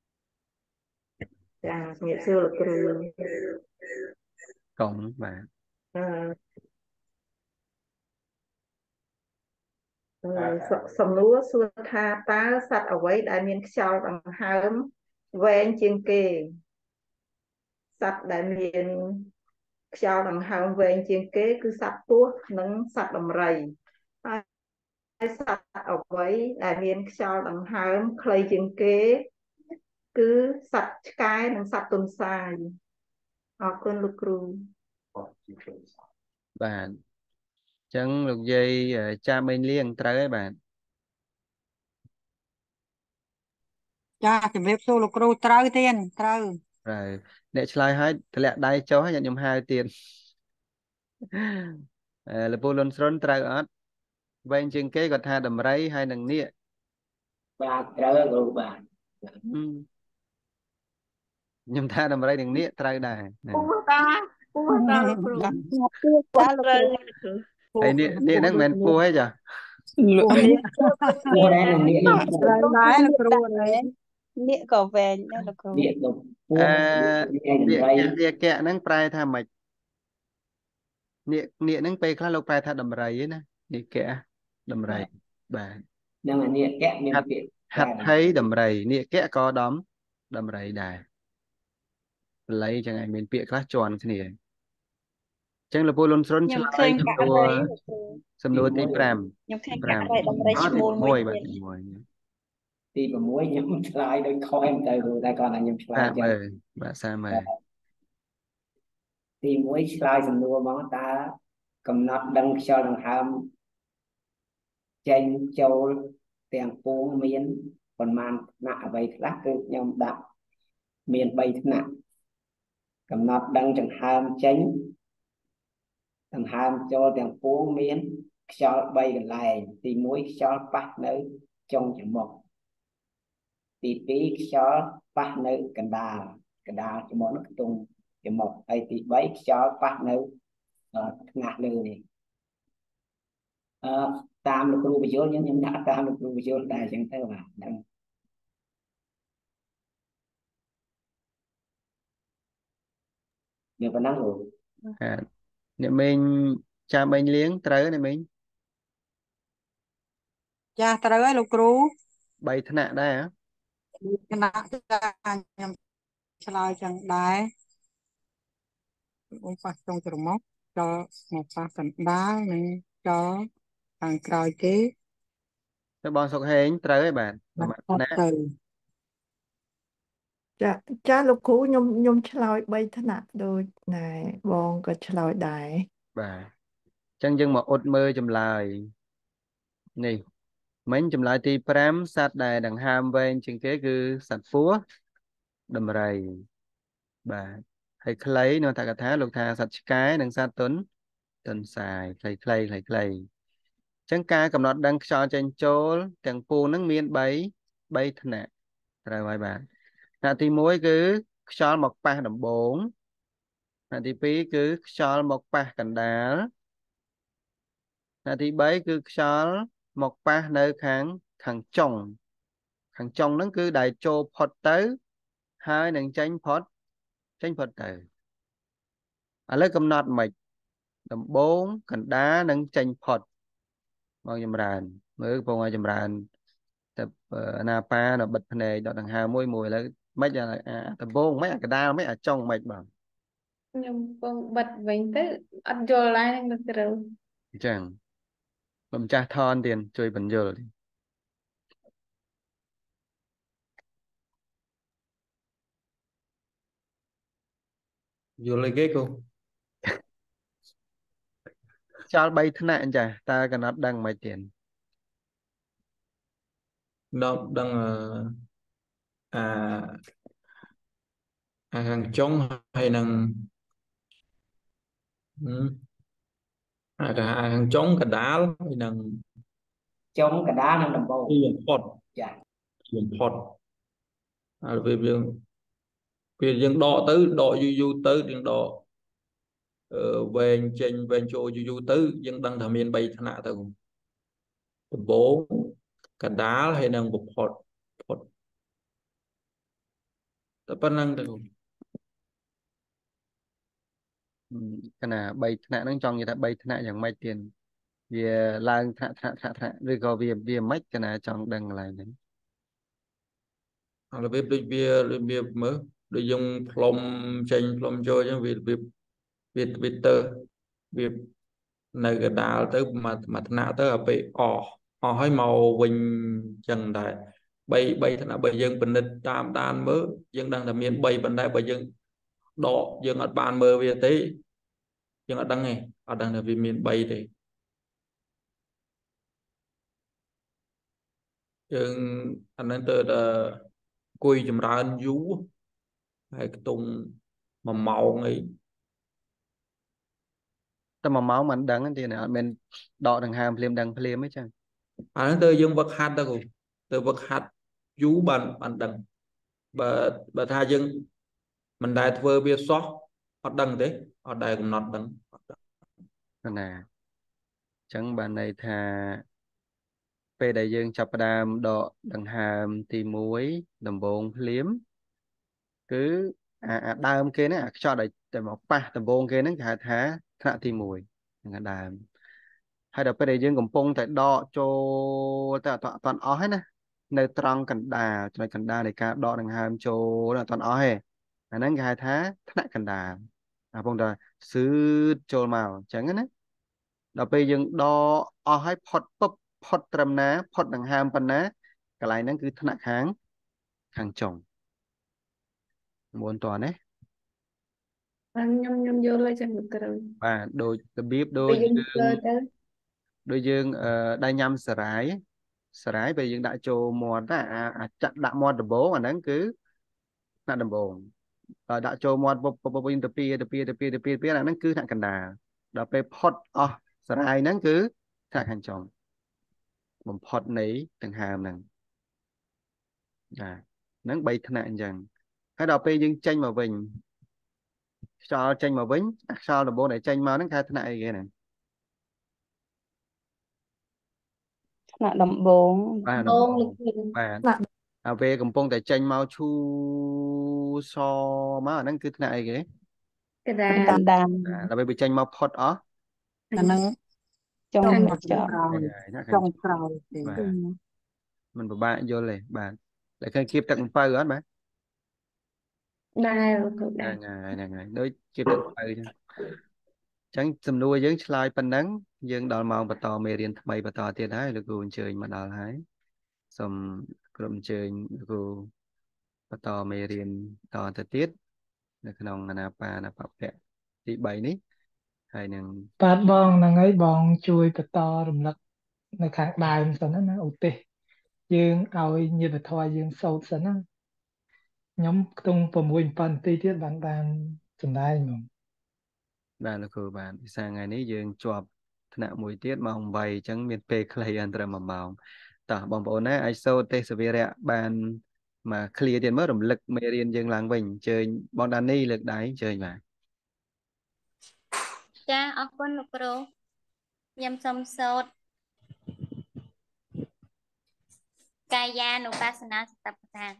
ចាជំរាបសួរលោកគ្រូកុំបាទអឺអឺសសំណួរសួរថាតើសត្វអ្វីដែលមានខ្យល់ដង្ហើមវែងជាងគេសត្វដែលមានខ្យល់ដង្ហើមវែងជាងគេគឺសត្វពស់និងសត្វដំរីហើយសត្វអ្វីដែលមានខ្យល់ដង្ហើមខ្លីជាងគេគឺសត្វឆ្កែនិងសត្វទន្សាយអរគុណលោកគ្រូបាទអញ្ចឹងលោកយាយចាមេញលៀងត្រូវហើយបាទចាជំរាបសួរលោកគ្រូត្រូវទៀតត្រូវត្រូវអ្នកឆ្លើយឲ្យតម្លាក់ដៃចុះឲ្យខ្ញុំហៅទៀតអឺលពូលុនស្រុនត្រូវអត់វែងជាងគេគាត់ថាដំរីហើយនឹងនាគបាទត្រូវគ្រូបាទខ្ញុំថាដំរីនឹងនាគត្រូវដែរហ្នឹងពោះតាពោះតាលោកគ្រូពោះតាលោកគ្រូហើយនាគនាគហ្នឹងមិនមែនពស់ទេចាលោកនេះពោះដែរនឹងនាគនេះត្រូវដែរលោកគ្រូអីនាគក៏វែងដែរលោកគ្រូនាគទៅពោះអឺនាគនាដំគរីនាគហ្នឹងប្រែថាម៉េចនាគនាគហ្នឹងពេលខ្លះលោកប្រែថាដំរីឯណានាគដំរីបាទនឹងអានាគមានពាក្យហត្ថថៃដំរីនាគក៏ដំដំរីដែរបល័យចឹងឯងមានពាក្យខ្លះជន់គ្នាអញ្ចឹងលពូលុនស្រុនខ្ញុំឆ្លើឃើយញសំកាក់ណួររីលោកគ្រូសំណួរទី5 ខ្ញុំឃើញកាក់រីដំរីឈ្មោល 1 មួយបាទទៀតទីទី6ខ្ញុំឆ្លើយដូចខំទៅគ្រូតែគាត់ថាខ្ញុំឆ្លើយ 1 ចឹងមើលបាទសាមើលទី1ឆ្លើយសំណួរមកតើកំណត់ដឹងខ្យល់ដង្ហើមចេញចូលទាំងពួងមានប៉ុន្មានថ្នាក់អ្វីខ្លះគឺខ្ញុំដាក់មាន3ថ្នាក់កំណត់ដឹងចង្ហើមចេញដង្ហើមចូលទាំងពួងមានខ្យល់3កន្លែងទី1ខ្យល់ប៉ះនៅចុងច្រមុះទី2ខ្យល់ប៉ះនៅកណ្ដាលកណ្ដាលច្រមុះនោះខ្ទង់ច្រមុះហើយទី3ខ្យល់ប៉ះនៅថ្ងាសលើនេះអឺតាមលោកគ្រូបញ្យល់ខ្ញុំខ្ញុំដាក់តាមលោកគ្រូបញ្យល់ដែរអញ្ចឹងទៅបាទហ្នឹងមានប៉ុណ្ណឹងគ្រូបាទអ្នកមិញចាមេញលៀងត្រូវអ្នកមិញចាត្រូវហើយលោកគ្រូ 3ថ្នាក់ដែរហ៎គណៈខ្ញុំឆ្លើយចឹងដែរបងប៉ះចុងច្រមុះចូលមកប៉ះកណ្ដាលនិងចូលខាងក្រោយគេទៅបងសុកហេងត្រូវហើយបាទប្រហែលថ្នាក់ទៅចាចាលោកគ្រូខ្ញុំខ្ញុំឆ្លើយ3ថ្នាក់ដូចណែបងក៏ឆ្លើយដែរបាទអញ្ចឹងយើងមកអ៊ុតមើលចម្លើយនេះមិញចម្លើយទី5សត្វដែលដង្ហើមវែងជាងគេគឺសត្វពស់ដំរីបាទហើយខ្លីនៅថាកថាលោកថាសត្វឆ្កែនិងសត្វទុនទុនសាយខ្លីខ្លីខ្លីខ្លីអញ្ចឹងការកំណត់ដឹងខ្យល់ចេញចូលទាំងពួងហ្នឹងមាន3 3ថ្នាក់ត្រូវហើយបាទថ្នាក់ទី1គឺខ្យល់មកប៉ះដំបូងថ្នាក់ទី2គឺខ្យល់មកប៉ះកណ្ដាលថ្នាក់ទីបីគឺខ្យល់មកប៉ះនៅខាងខាងចុងខាងចុងហ្នឹងគឺដែលចូលផុតទៅហើយនឹងចេញផុតចេញផុតទៅឥឡូវកំណត់មិនដំបូងកណ្ដាលនិងចេញផុតមកចម្រើនមើលកំពុងឲ្យចម្រើនទៅអាណាប៉ានៅបិទភ្នែកដកដង្ហើមមួយមួយឥឡូវមិនអាដំបូងមិនអាកណ្ដាលមិនអាចុងមិនបងខ្ញុំពងបិទវិញទៅអត់យល់ឡើយនឹងទៅត្រូវអញ្ចឹងបើម្ចាស់ថនទៀតជួយបញ្យល់យល់អីគេគូខ្យល់បីថ្នាក់អញ្ចាតើកណាត់ដឹងមិនទៀតដល់ដឹងអាអាខាងចុងហើយនឹងអាខាងចុងកណ្ដាលហើយនឹងចុងកណ្ដាលនិងដំបូងពីបំផុតចាបំផុតហើយពេលយើងពេលយើងដកទៅដកយូរយូរទៅយើងដកអឺវែងចេញវែងចូលយូរយូរទៅយើងដឹងថាមានបីថ្នាក់ទៅដំបូងកណ្ដាលហើយនឹងបំផុតផុតតែប៉ុណ្្នឹងទៅកណាបីថ្នាក់ហ្នឹងចង់និយាយថាបីថ្នាក់យ៉ាងម៉េចទៀតវាឡើងថ្នាក់ថ្នាក់ថ្នាក់ថ្នាក់ឬក៏វាវាម៉េចកណាចង់ដឹងកន្លែងហ្នឹងរបៀបដូចវារបៀបមើលដូចយើងផ្លុំចេញផ្លុំចូលអញ្ចឹងវារបៀបវាវាទៅវានៅកណ្ដាលទៅមួយមួយថ្នាក់ទៅឲ្យពេលអស់អស់ហើយមកវិញអញ្ចឹងដែរបីបីថ្នាក់បើយើងពិនិត្យតាមដានមើលយើងដឹងថាមានបីប៉ុន្តែបើយើងដកយើងអត់បានមើលវាទេយើងអត់ដឹងទេអត់ដឹងថាវាមានបីទេយើងអានឹងទៅអង្គុយចម្រើនយូរហើយខ្ទង់មួយម៉ោងអីតែមួយម៉ោងមិនដឹងទេអត់មានដកដង្ហើមភ្លាមដឹងភ្លាមទេចឹងអាហ្នឹងទៅយើងវឹកហាត់ទៅទៅវឹកហាត់យូរបានបានដឹងបើបើថាយើងមិនដែលធ្វើវាសោះអត់ដឹងទេអត់ដែលកំណត់ដឹងអត់ដឹងណាអញ្ចឹងបានន័យថាពេលដែលយើងចាប់ផ្ដើមដកដង្ហើមទីមួយដំបូងភ្លាមគឺអាអាដើមគេហ្នឹងអាខ្យល់ដែលតែមកប៉ះដំបូងគេហ្នឹងគេហៅថាថ្នាក់ទីមួយហ្នឹងអាដើមហើយដល់ពេលដែលយើងកំពុងតែដកចូលតែអត់អត់អស់ទេណានៅត្រង់កណ្ដាលចំណុចកណ្ដាលនៃការដកដង្ហើមចូលអត់អស់ទេអាហ្នឹងគេហៅថាថ្នាក់កណ្ដាលអាកំពុងតែស៊ឺតចូលមកអញ្ចឹងណាដល់ពេលយើងដកអស់ហើយផុតពឹបផុតត្រឹមណាផុតដង្ហើមប៉ុណ្ណាកន្លែងហ្នឹងគឺថ្នាក់ខាងខាងចុងមុនតណាខ្ញុំខ្ញុំយល់ហើយចឹងត្រូវបាទដូចរបៀបដូចយើងដូចយើងអឺដៃញ៉ាំសារាយសារាយពេលយើងដាក់ចូលមាត់ណាអាចាក់ដាក់មាត់ដំបូងអាហ្នឹងគឺថ្នាក់ដំបូងដល់ដាក់ចូលមាត់ពុបវិញទៅពីទៅពីទៅពីទៅពីអាហ្នឹងគឺថ្នាក់កណ្ដាលដល់ពេលផុតអស់សារាយហ្នឹងគឺថ្នាក់ខាងចុងបំផុតនៃដង្ហើមហ្នឹងបាទហ្នឹងបីថ្នាក់អញ្ចឹងហើយដល់ពេលយើងចេញមកវិញខ្យល់ចេញមកវិញអាខ្យល់ដំបូងដែលចេញមកហ្នឹងគេថ្នាក់អីគេហ្នឹងថ្នាក់ដំបូងបាទដំបូងបាទអាពេលកំពុងតែចេញមកឈូសមកអាហ្នឹងគឺថ្នាក់អីគេកណ្ដាលកណ្ដាលដល់ពេលវាចេញមកផុតអស់អាហ្នឹងចុងចុងចុងក្រោយទេមិនពិបាកយល់ទេបាទតែឃើញគៀបទឹកអំពៅអត់បាទដែរហ្នឹងហើយហ្នឹងហើយដូចគៀបទឹកអំពៅចឹងអញ្ចឹងសំណួរយើងឆ្លើយប៉ុណ្ណឹងយើងដល់ម៉ោងបន្តមេរៀនថ្មីបន្តទៀតហើយលោកគ្រូអញ្ជើញមកដល់ហើយសូមក្រុមអញ្ជើញលោកគ្រូបន្តមេរៀនតទៅទៀតនៅក្នុងអាណាបាណាបពៈទីបីនេះហើយនឹងបាទបងហ្នឹងហើយបងជួយបន្តរំលឹកនៅខាងដើមសិនណាឧទ្ទេសយើងឲ្យញាតិធម៌យើងសូត្រសិនណាខ្ញុំខ្ទង់6 7នាទីទៀតបានបានសម្ដែងហ្មងបាទលោកគ្រូបាទភាសាថ្ងៃនេះយើងជាប់ថ្នាក់មួយទៀតម៉ោង8អញ្ចឹងមានពេលខ្លីអន្តរមួយម៉ោងតោះបងប្អូនណាអាចសូត្រទេសវរៈបានមក clear ទៀតមើលរំលឹកមេរៀនយើងឡើងវិញអញ្ជើញបងដានីលើកដៃអញ្ជើញបាទចាអរគុណលោកគ្រូខ្ញុំសូមសូត្រកាយានុបស្សនាសតិប្បដ្ឋាន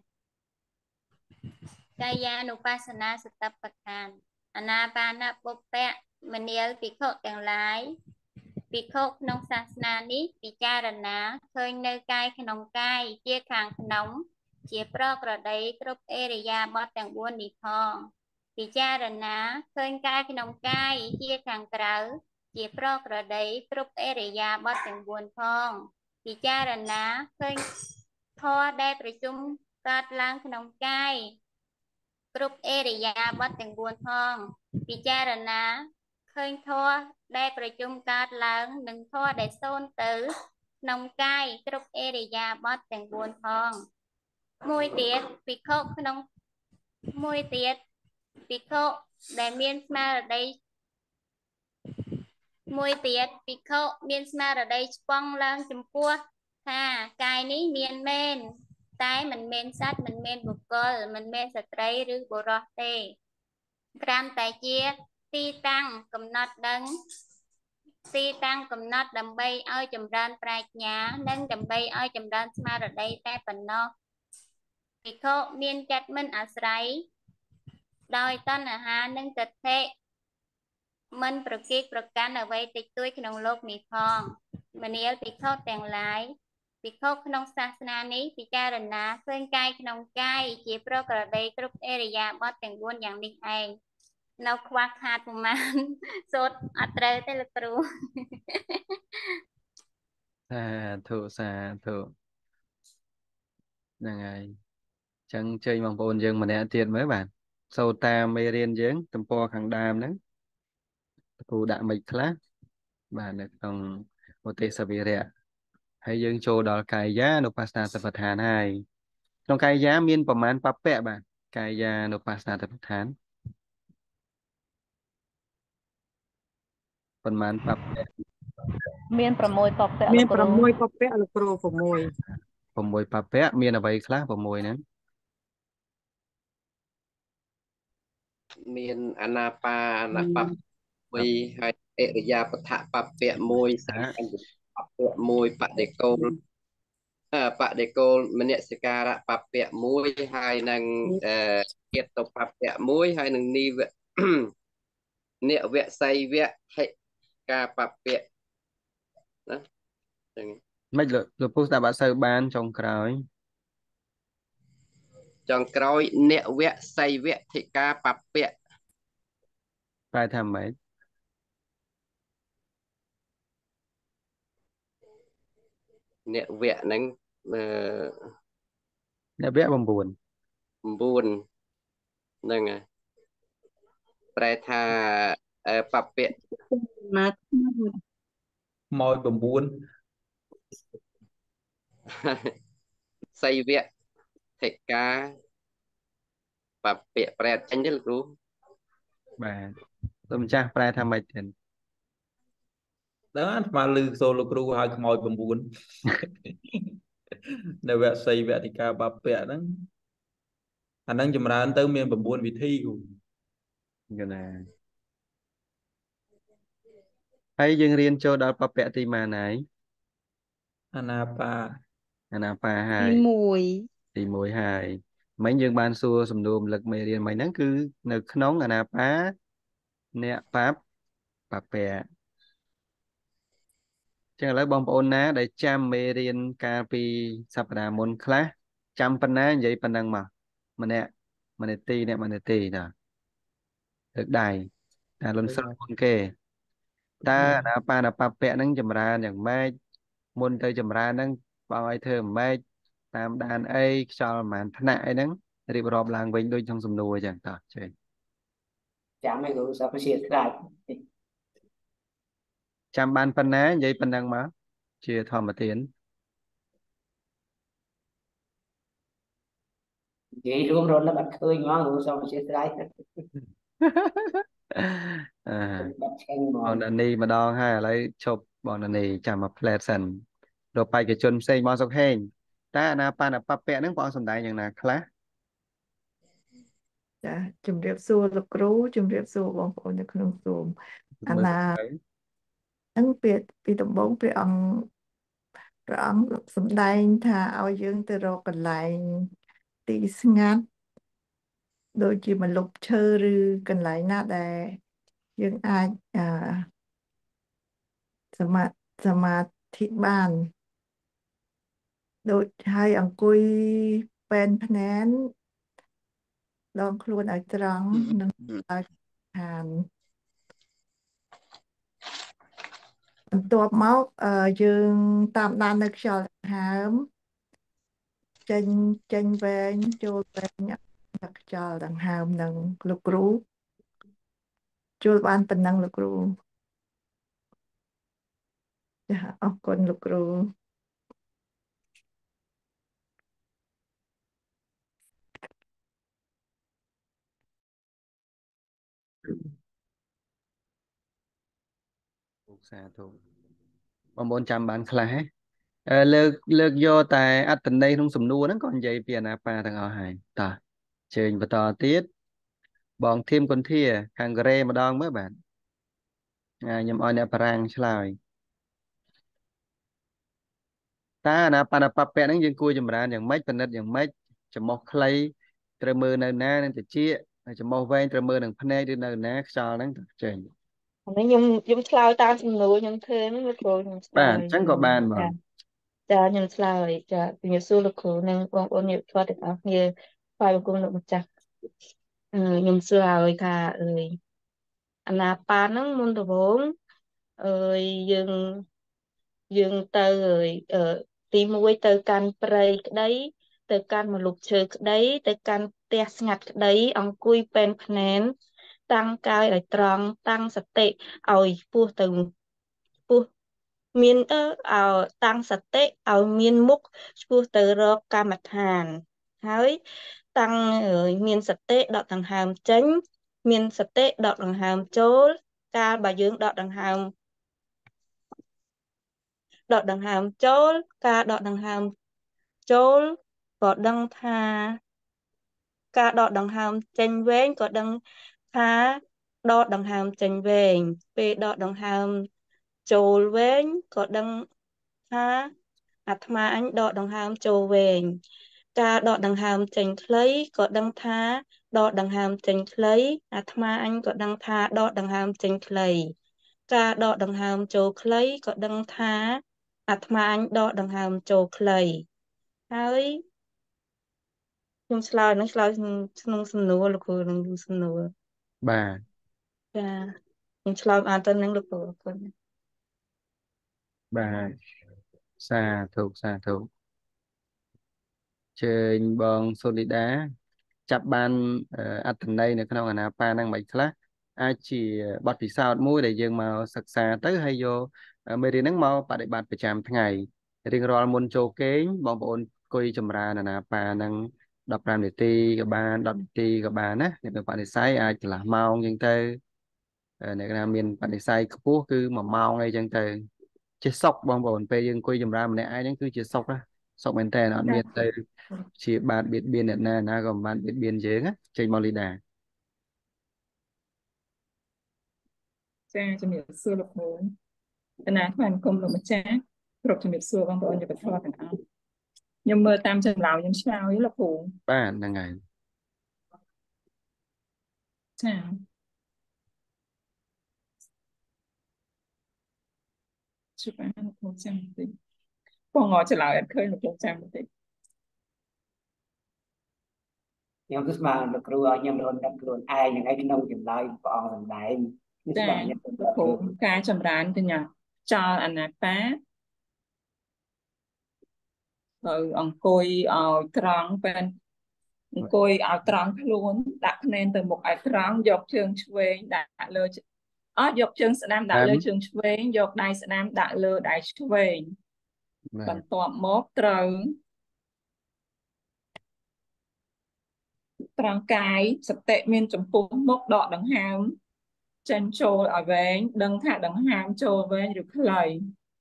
កាយានុបស្សនាសតិប្បដ្ឋានអានាបានបុព្វមនាលភិក្ខុទាំងឡាយភិក្ខុក្នុងសាសនានេះពិចារណាឃើញនៅកាយក្នុងកាយជាខាងក្នុងជាប្រក្រតីគ្រប់អេរិយាបថទាំងបួននេះផងពិចារណាឃើញកាយក្នុងកាយជាខាងក្រៅជាប្រក្រតីគ្រប់អេរិយាបថទាំងបួនផងពិចារណាឃើញធម៌ដែលប្រជុំកើតឡើងក្នុងកាយគ្រប់អេរិយាបថទាំងបួនផងពិចារណាឃើញធម៌ដែលប្រជុំកើតឡើងនិងធម៌ដែលសូន្យទៅក្នុងកាយគ្រប់អេរិយាបថទាំងបួនផងមួយទៀតភិក្ខុក្នុងមួយទៀតភិក្ខុដែលមានស្មារតីមួយទៀតភិក្ខុមានស្មារតីឆ្ពង់ឡើងចំពោះថាកាយនេះមានមែនតែមិនមែនសត្វមិនមែនបុគ្គលមិនមែនស្ត្រីឬបុរសទេគ្រាន់តែជាទីតាំងកំណត់ដឹងទីតាំងកំណត់ដើម្បីឲ្យចម្រើនប្រាជ្ញានិងដើម្បីឲ្យចម្រើនស្មារតីតែប៉ុណ្ណោះភិក្ខុមានចិត្តមិនអាស្រ័យដោយតណ្ហានិងទិដ្ឋិមិនប្រកេកប្រកាន់អ្វីតិចតួចក្នុងโลกនេះផងមនាលភិក្ខុទាំងឡាយភិក្ខុក្នុងសាសនានេះពិចារណាឃើញកាយក្នុងកាយជាប្រក្រតីគ្រប់អេរិយាបថទាំងបួនយ៉ាងនេះឯងនៅខ្វះខាតប្រមាណសូត្រអត់ត្រូវទេលោកគ្រូសាធុសាធុហ្នឹងហើយអញ្ចឹងជើញបងប្អូនយើងម្នាក់ទៀតមើលបាទសូត្រតាមមេរៀនយើងទំព័រខាងដើមហ្នឹងគ្រូដាក់មិនខ្លះបាទនៅក្នុងឧទ្ទេសវិរៈហើយយើងចូលដល់កាយានុបស្សនាសតិប្បដ្ឋានហើយក្នុងកាយាមានប្រមាណបព្វៈបាទកាយានុបស្សនាសតិប្បដ្ឋានប្រមាណបព្វៈមាន6បព្វៈមានលោកគ្រូ 6បព្វៈលោកគ្រូ6 6បព្វៈមានអ្វីខ្លះ6ហ្នឹងមានអនាបាអនបព្វមួយហើយអរិយាបដ្ឋបព្វៈមួយសង្ឃបព្វៈមួយបដិកូលបដិកូលមនសិការៈបព្វៈមួយហើយនឹងអឺកិត្តបព្វៈមួយហើយនឹងនីវនិវស័យវៈហិកាបព្វៈណាចឹងមិនលោកលោកពូស្ដាប់អត់សូវបានចុងក្រោយចុងក្រោយនិវស័យវៈហិកាបព្វៈប្រែថាម៉េចនិវៈហ្នឹងអឺនិវៈ9 9 ហ្នឹងហើយប្រែថាបព្វៈណាមក9 ស័យវៈធិកាបព្វៈប្រែចេញទេលោកគ្រូបាទលោកម្ចាស់ប្រែថាម៉េចទៀតដល់អាត្មាលឺសូលលោកគ្រូឲ្យខ្មោច9នៅវគ្គសីវគ្គតិកាបព្វៈហ្នឹងអាហ្នឹងចម្រើនទៅមាន9វិធីគ្រូយល់ណាហើយយើងរៀនចូលដល់បព្វៈទីម៉ានហើយអាណាបាអាណាបាហើយទី1 ទី1ហើយមិញយើងបានសួរសំណួររំលឹកមេរៀនមិញហ្នឹងគឺនៅក្នុងអាណាបាអ្នកបបបព្វៈចឹងឥឡូវបងប្អូនណាដែលចាំមេរៀនកាលពីសប្តាហ៍មុនខ្លះចាំប៉ុណ្ណានិយាយប៉ុណ្ណឹងមកម្នាក់មួយនាទីអ្នកមួយនាទីណាលើកដៃតែលន់ស្រុតមុនគេតើអាណាបាណបព្វៈហ្នឹងចម្រើនយ៉ាងម៉េចមុនទៅចម្រើនហ្នឹងបងឲ្យធ្វើម៉េចតាមដានអីខ្យល់ប្រហែលថ្នាក់អីហ្នឹងរៀបរាប់ឡើងវិញដូចក្នុងសំណួរអញ្ចឹងតោះជើញចាំឲ្យគ្រូសាស្ត្រជាស្ដាច់ចាំបានប៉ុណ្ណានិយាយប៉ុណ្ណឹងមកជាធម្មទាននិយាយរួមរលឹកអត់ឃើញហ្មងគ្រូសាស្ត្រជាស្ដាច់អឺបងដានីម្ដងហើយឥឡូវឈប់បងដានីចាំមកផ្លែតសិនរកបេក្ខជនផ្សេងមកសុកហេងតើអាណាបាណបព្វៈហ្នឹងបងសំដែងយ៉ាងណាខ្លះចាជំរាបសួរលោកគ្រូជំរាបសួរបងប្អូននៅក្នុង Zoom អាណាហ្នឹងពីពីដំបូងព្រះអង្គព្រះអង្គសម្ដែងថាឲ្យយើងទៅរកកន្លែងទីស្ងាត់ដូចជាម្លប់ឈើឬកន្លែងណាដែលយើងអាចអឺសមាសមាធិបានដូចហើយអង្គុយពេនភ្នែនដងខ្លួនឲ្យត្រង់និងឲ្យឋានបន្ទាប់មកអឺយើងតាមដាននៅខ្យល់ដង្ហើមចេញចេញវែងចូលវែងដាក់ខ្យល់ដង្ហើមនឹងលោកគ្រូចូលបានប៉ុណ្ណឹងលោកគ្រូចាអរគុណលោកគ្រូសាធុបងប្អូនចាំបានខ្លះហ៎អឺលើកលើកយកតែអត្តន័យក្នុងសំណួរហ្នឹងក៏និយាយពីអាណាបាទាំងអស់ហើយតោះជើញបន្តទៀតបងធៀមគុន្ធាខាងកូរ៉េម្ដងមើលបាទខ្ញុំឲ្យអ្នកបារាំងឆ្លើយតើអាណាបាណបពៈហ្នឹងយើងគួរចម្រើនយ៉ាងម៉េចពិនិត្យយ៉ាងម៉េចចំមុះខ្លីត្រូវមើលនៅណានឹងតិចចំមុះវែងត្រូវមើលនឹងភ្នែកឬនៅណាខ្យល់ហ្នឹងទៅចេញអានេះខ្ញុំខ្ញុំឆ្លើយតាមសំណួរខ្ញុំធ្វើហ្នឹងលោកគ្រូខ្ញុំឆ្លើបាទយអញ្ចឹងក៏បានបងចាចាខ្ញុំឆ្លើយចាជំរាបសួរលោកគ្រូនិងបងប្អូនអ្នកផ្ទាល់ទាំងអស់គ្នាថ្វាយបង្គំលោកម្ចាស់អឺខ្ញុំឆ្លើយថាអើយអាណាប៉ាហ្នឹងមុនដំបូងអើយយើងយើងទៅអើយអឺទីមួយទៅកាន់ព្រៃក្តីទៅកាន់ម្លប់ឈើក្តីទៅកាន់ផ្ទះស្ងាត់ក្តីអង្គុយពេនភ្នែនតាំងកាយឲ្យត្រង់តាំងសតិឲ្យពោះទៅពោះមានអឺឲ្យតាំងសតិឲ្យមានមុខឆ្ពោះទៅរកកម្មដ្ឋានហើយតាំងមានសតិដកដង្ហើមចេញមានសតិដកដង្ហើមចូលកាលបើយើងដកដង្ហើមដកដង្ហើមចូលការដកដង្ហើមចូលក៏ដឹងថាការដកដង្ហើមចេញវែងក៏ដឹងថាដកដង្ហើមចេញវែងពេលដកដង្ហើមចូលវែងក៏ដឹងថាអាត្មាអញដកដង្ហើមចូលវែងការដកដង្ហើមចេញខ្លីក៏ដឹងថាដកដង្ហើមចេញខ្លីអាត្មាអញក៏ដឹងថាដកដង្ហើមចេញខ្លីការដកដង្ហើមចូលខ្លីក៏ដឹងថាអាត្មាអញដកដង្ហើមចូលខ្លីហើយខ្ញុំឆ្លើយនឹងឆ្លើយក្នុងសំណួរលោកគ្រូនឹងសំណួរបាទចាខ្ញុំឆ្លើយបានទៅនឹងលោកគ្រូអរគុណបាទសាធុសាធុជើញបងសូលីដាចាប់បានអត្ថន័យនៅក្នុងអាណាបាហ្នឹងមិនខ្លះអាចជាបទពិសោធន៍មួយដែលយើងមកសិក្សាទៅហើយយកមេរៀនហ្នឹងមកបដិបត្តិប្រចាំថ្ងៃរៀងរាល់មុនចូលគេងបងប្អូនអង្គុយចម្រើនអាណាបាហ្នឹងដប់ប្រាំនាទីក៏បានដប់នាទីក៏បានណាអ្នកបដិស័យអាចកន្លះម៉ោងអញ្ចឹងទៅអ្នកណាមានបដិស័យខ្ពស់គឺមួយម៉ោងអីអញ្ចឹងទៅជាសុខបងប្អូនពេលយើងអង្គុយចម្រើនម្នាក់ឯងហ្នឹងគឺជាសុខណាសុខមែនតើអត់មានទៅជាបាតបៀតបៀនអ្នកណាណាក៏មិនបានបៀតបៀនយើងណាចេញមកលីដាចាជំរាបសួរលោកគ្រូកណាថ្វាយបង្គំលោកម្ចាស់គ្រប់ជំរាបសួរបងប្អូនជាបឋមទាំងអស់ខ្ញុំមើលតាមចម្លើយខ្ញុំឆ្លើយលោកគ្រូបាទហ្នឹងហើយចាជួបបានលោកគ្រូចាំតិចបងងឆ្លើយអត់ឃើញលោកគ្រូចាំតិចខ្ញុំគឺស្មានលោកគ្រូឲ្យខ្ញុំរំលឹកខ្លួនឯងនឹងឯក្នុងចម្លើយព្រះអង្គសម្ដែងចាលោកគ្រូការចម្រើនទៅញ៉ាចោលអនាបាទៅអង្គុយឲ្យត្រង់បែនអង្គុយឲ្យត្រង់ខ្លួនដាក់ភ្នែនទៅមុខឲ្យត្រង់យកជើងឆ្វេងដាក់លើអត់យកជើងស្ដាំដាក់លើជើងឆ្វេងយកដៃស្ដាំដាក់លើដៃឆ្វេងបន្ទាប់មកត្រូវត្រង់កាយសតិមានចំពោះមុខដកដង្ហើមចេញចូលឲ្យវែងដឹងថាដង្ហើមចូលវែងឬខ្លី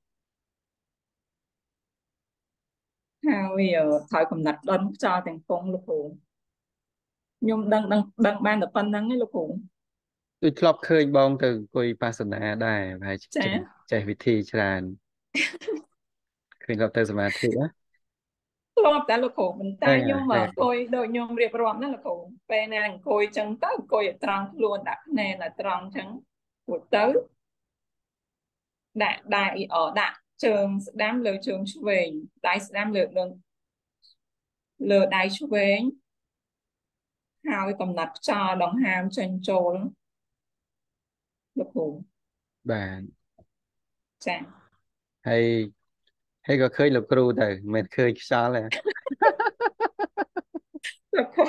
ហើយត្រូវកំណត់ដុនខ្យល់ទាំងពងលោកគ្រូខ្ញុំដឹងដឹងដឹងបានតែប៉ុណ្្នឹងឯងលោកគ្រូដូចធ្លាប់ឃើញបងទៅអង្គុយបាសនាដែរប្រហែលចេះចាចេះវិធីច្រើនឃើញគាត់ទៅសមាធិណាធ្លាប់តែលោកគ្រូប៉ុន្តែហ្នឹងខ្ញុំហើយអង្គុយដូចខ្ញុំរៀបរាប់ណាលោកគ្រូពេលណាអង្គុយចឹងទៅអង្គុយឲ្យត្រង់ខ្លួនដាក់ភ្នែនឲ្យត្រង់ចឹងរួចទៅដាក់ដៃអដាក់ជើងស្ដាំលើជើងឆ្វេងដៃស្ដាំលើលើលើដៃឆ្វេងហើយកំណត់ខ្យល់ដង្ហើមចេញចូលលោកគ្រូបាទចាហើយហើយក៏ឃើញលោកគ្រូទៅមិនមែនឃើញខ្យល់ទេលោកគ្រូ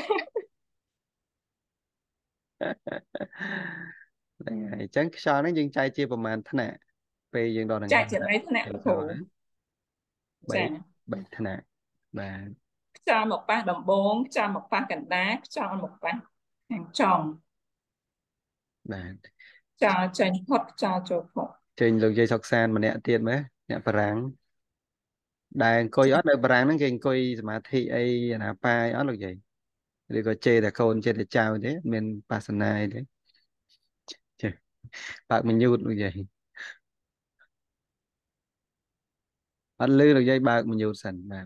ហ្នឹងហើយអញ្ចឹងខ្យល់ហ្នឹងយើងចែកជាប្រមាណថ្នាក់ពេលយើងដល់ដង្ចែហើកមជាបីថ្នាក់លោកគ្រូបីចាបីថ្នាក់បាទខ្យល់មកប៉ះដំបងខ្យល់មកប៉ះកណ្ដាលខ្យល់មកប៉ះខាងចុងបាទខ្យល់ចេញផុតខ្យល់ចូលផុតចេញលោកយាយសុកសានម្នាក់ទៀតមើលអ្នកបារាំងដែលអង្គុយអត់នៅបារាំងហ្នឹងគេអង្គុយសមាធិអីអាណាបាយអត់លោកយាយឬក៏ជេរតែកូនជេរតែចៅទេមានបាសនាអីទេចេះបើកមញូតលោកយាយអត់លឺលោកយាយបើកមញូតសិនបាទ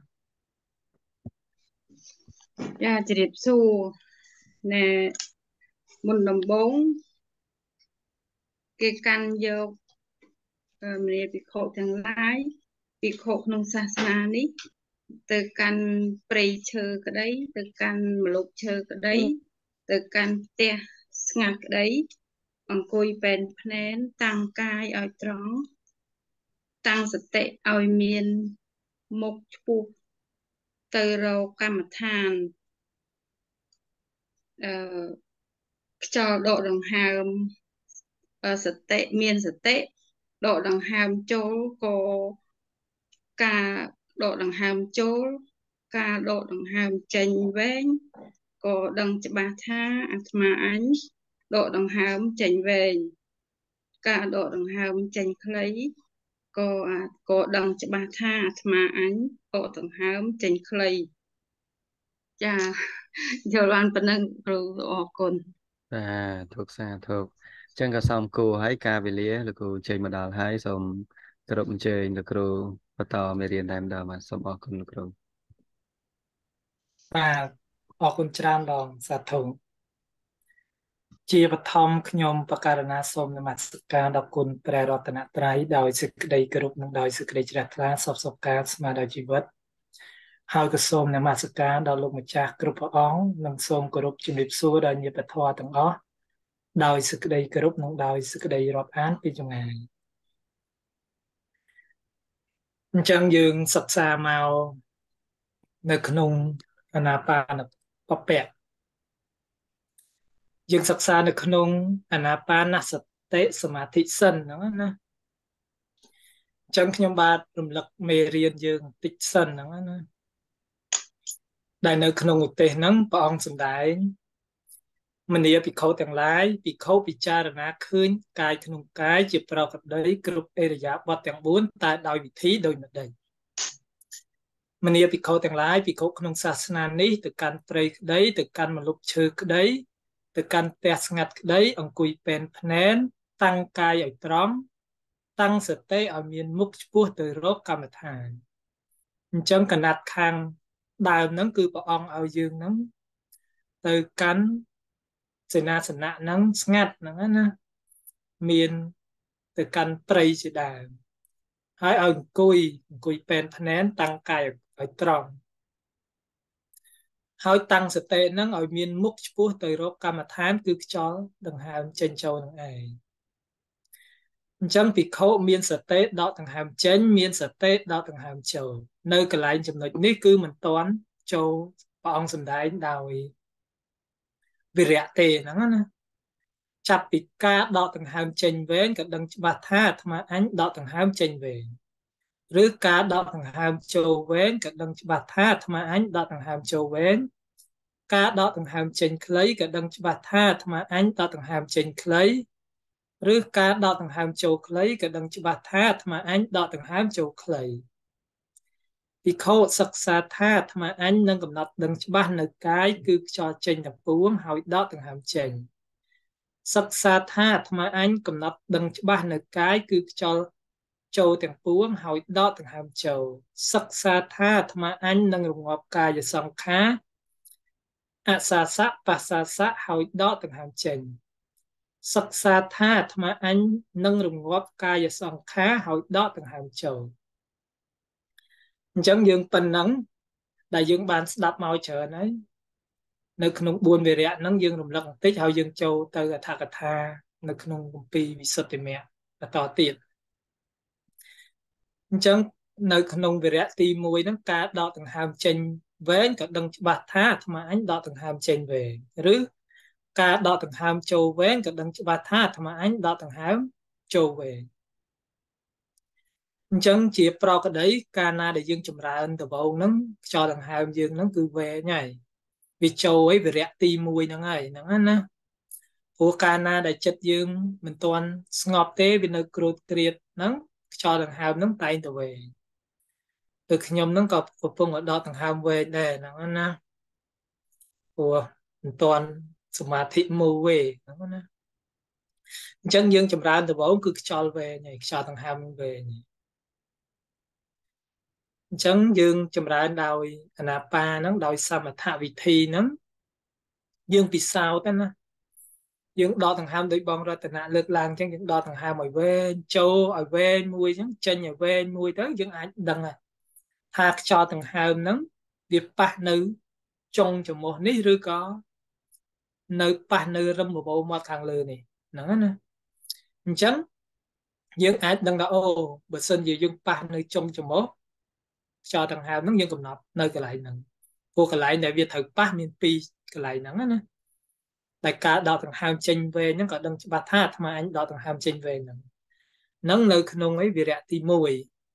ចាជម្រាបសួរណែមុនដំបូងគេកាន់យកអឺមនីភិក្ខុទាំងឡាយភិក្ខុក្នុងសាសនានេះទៅកាន់ព្រៃឈើក្តីទៅកាន់ម្លប់ឈើក្តីទៅកាន់ផ្ទះស្ងាត់ក្តីអង្គុយពេនភ្នែនតាំងកាយឲ្យត្រង់តាំងសតិឲ្យមានមុខឆ្ពោះទៅរកកម្មដ្ឋានអឺខ្យល់ដកដង្ហើមអឺសតិមានសតិដកដង្ហើមចូលក៏ការដកដង្ហើមចូលការដកដង្ហើមចេញវែងក៏ដឹងច្បាស់ថាអាត្មាអញដកដង្ហើមចេញវែងការដកដង្ហើមចេញខ្លីក៏អាចក៏ដឹងច្បាស់ថាអាត្មាអញដកដង្ហើមចេញខ្លីចាយល់បានប៉ុណ្ណឹងគ្រូអរគុណបាទធុកសាធុកអញ្ចឹងក៏សូមគួរឲ្យការវេលាលោកគ្រូចេញមកដល់ហើយសូមគោរពអញ្ជើញលោកគ្រូបន្តមេរៀនតែម្ដងបាទសូមអរគុណលោកគ្រូបាទអរគុណច្រើនបងសាធុជាបឋមខ្ញុំបករណាសូមនមស្ការដល់គុណព្រះរតនត្រ័យដោយសេចក្តីគោរពនិងដោយសេចក្តីជ្រះថ្លាសពសពការស្មារតីជីវិតហើយក៏សូមនមស្ការដល់លោកម្ចាស់គ្រប់ព្រះអង្គនិងសូមគោរពជំរាបសួរដល់ញាតិធម៌ទាំងអស់ដោយសេចក្តីគោរពនិងដោយសេចក្តីរាប់អានពីចម្ងាយអញ្ចឹងយើងសិក្សាមកនៅក្នុងអានាបានបពៈយើងសិក្សានៅក្នុងអានាបានសតិសមាធិសិនហ្នឹងណាអញ្ចឹងខ្ញុំបាទរំលឹកមេរៀនយើងបន្តិចសិនហ្នឹងណាដែលនៅក្នុងឧទ្ទេសហ្នឹងព្រះអង្គសម្ដែងមនីភិក្ខុទាំងឡាយភិក្ខុពិចារណាឃើញកាយក្នុងកាយជាប្រកបដីគ្រប់អេរយាបថទាំងបួនតែដោយវិធីដូចម្ដេចមនីភិក្ខុទាំងឡាយភិក្ខុក្នុងសាសនានេះទៅកាន់ព្រៃក្តីទៅកាន់ម្លប់ឈើក្តីទៅកាន់ផ្ទះស្ងាត់ក្តីអង្គុយពេនភ្នែនតាំងកាយឲ្យត្រង់តាំងសតិឲ្យមានមុខឆ្ពោះទៅរកកម្មដ្ឋានអញ្ចឹងកណាត់ខាងដើមហ្នឹងគឺព្រះអង្គឲ្យយើងហ្នឹងទៅកាន់សេនាសនៈហ្នឹងស្ងាត់ហ្នឹងណាមានទៅកាន់ព្រៃជាដើមហើយឲ្យអង្គុយអង្គុយពេនភ្នែនតាំងកាយឲ្យត្រង់ហើយតាំងសតិហ្នឹងឲ្យមានមុខឆ្ពោះទៅរកកម្មដ្ឋានគឺខ្យល់ដង្ហើមចេញចូលនឹងឯងអញ្ចឹងភិក្ខុមានសតិដកដង្ហើមចេញមានសតិដកដង្ហើមចូលនៅកន្លែងចំណុចនេះគឺមិនទាន់ចូលព្រះអង្គសម្ដែងដោយវិរៈទេហ្នឹងណាចាប់ពីការដកដង្ហើមចេញវែងក៏ដឹងច្បាស់ថាអាត្មាអញដកដង្ហើមចេញវែងឬការដកដង្ហើមចូលវែងក៏ដឹងច្បាស់ថាអាត្មាអញដកដង្ហើមចូលវែងការដកដង្ហើមចេញខ្លីក៏ដឹងច្បាស់ថាអាត្មាអញដកដង្ហើមចេញខ្លីឬការដកដង្ហើមចូលខ្លីក៏ដឹងច្បាស់ថាអាត្មាអញដកដង្ហើមចូលខ្លីភិក្ខុសិក្សាថាអាត្មាអញនឹងកំណត់ដឹងច្បាស់នៅកាយគឺខ្យល់ចេញទាំងពួងហើយដកដង្ហើមចេញសិក្សាថាអាត្មាអញកំណត់ដឹងច្បាស់នៅកាយគឺខ្យល់ចូលទាំងពួងហើយដកដង្ហើមចូលសិក្សាថាអាត្មាអញនឹងរងាប់កាយសង្ខារអសាសៈបសាសៈហើយដកដង្ហើមចេញសិក្សាថាអាត្មាអញនឹងរងាប់កាយសង្ខារហើយដកដង្ហើមចូលអញ្ចឹងយើងប៉ុណ្ណឹងដែលយើងបានស្ដាប់មកច្រើនហើយនៅក្នុងបួនវិរៈហ្នឹងយើងរំលឹកបន្តិចហើយយើងចូលទៅអត្ថកថានៅក្នុងគម្ពីរវិសុទ្ធិមគ្គបន្តទៀតអញ្ចឹងនៅក្នុងវិរៈទីមួយហ្នឹងការដកដង្ហើមចេញវែងក៏ដឹងច្បាស់ថាអាត្មាអញដកដង្ហើមចេញវែងឬការដកដង្ហើមចូលវែងក៏ដឹងច្បាស់ថាអាត្មាអញដកដង្ហើមចូលវែងអញ្ចឹងជាប្រកដីកាលណាដែលយើងចម្រើនដំបូងហ្នឹងខ្យល់ដង្ហើមយើងហ្នឹងគឺវែងហើយវាចូលឲ្យវិរៈទីមួយហ្នឹងហើយហ្នឹងណាព្រោះកាលណាដែលចិត្តយើងមិនទាន់ស្ងប់ទេវានៅគ្រូតគ្រៀតហ្នឹងខ្យល់ដង្ហើមហ្នឹងតែងតែវែងគឺខ្ញុំហ្នឹងក៏កំពុងដកដង្ហើមវែងដែរហ្នឹងណាព្រោះមិនទាន់សមាធិមូវេហ្នឹងណាអញ្ចឹងយើងចម្រើនដំបូងគឺខ្យល់វែងហើយខ្យល់ដង្ហើមវែងអញ្ចឹងយើងចម្រើនដោយអាណាបាហ្នឹងដោយសមថវិធីហ្នឹងយើងពិសោធន៍ណាយើងដកដង្ហើមដោយបងរតនៈលើកឡើងអញ្ចឹងយើងដកដង្ហើមឲ្យវែងចូលឲ្យវែងមួយអញ្ចឹងចេញឲ្យវែងមួយទៅយើងអាចដឹងថាខ្យល់ដង្ហើមហ្នឹងវាប៉ះនៅចុងច្រមុះនេះឬក៏នៅប៉ះនៅរឹមបបោមាត់ខាងលើនេះហ្នឹងណាអញ្ចឹងយើងអាចដឹងថាអូបើសិនជាយើងប៉ះនៅចុងច្រមុះខ្យល់ដង្ហើមហ្នឹងយើងកំណត់នៅកន្លែងហ្នឹងព្រោះកន្លែងដែលវាត្រូវប៉ះមានពីរកន្លែងហ្នឹងណាតែការដកដង្ហើមចេញវែងហ្នឹងក៏ដឹងច្បាស់ថាអាត្មាអញដកដង្ហើមចេញវែងហ្នឹងហ្នឹងនៅក្នុងឯវិរៈទីមួយ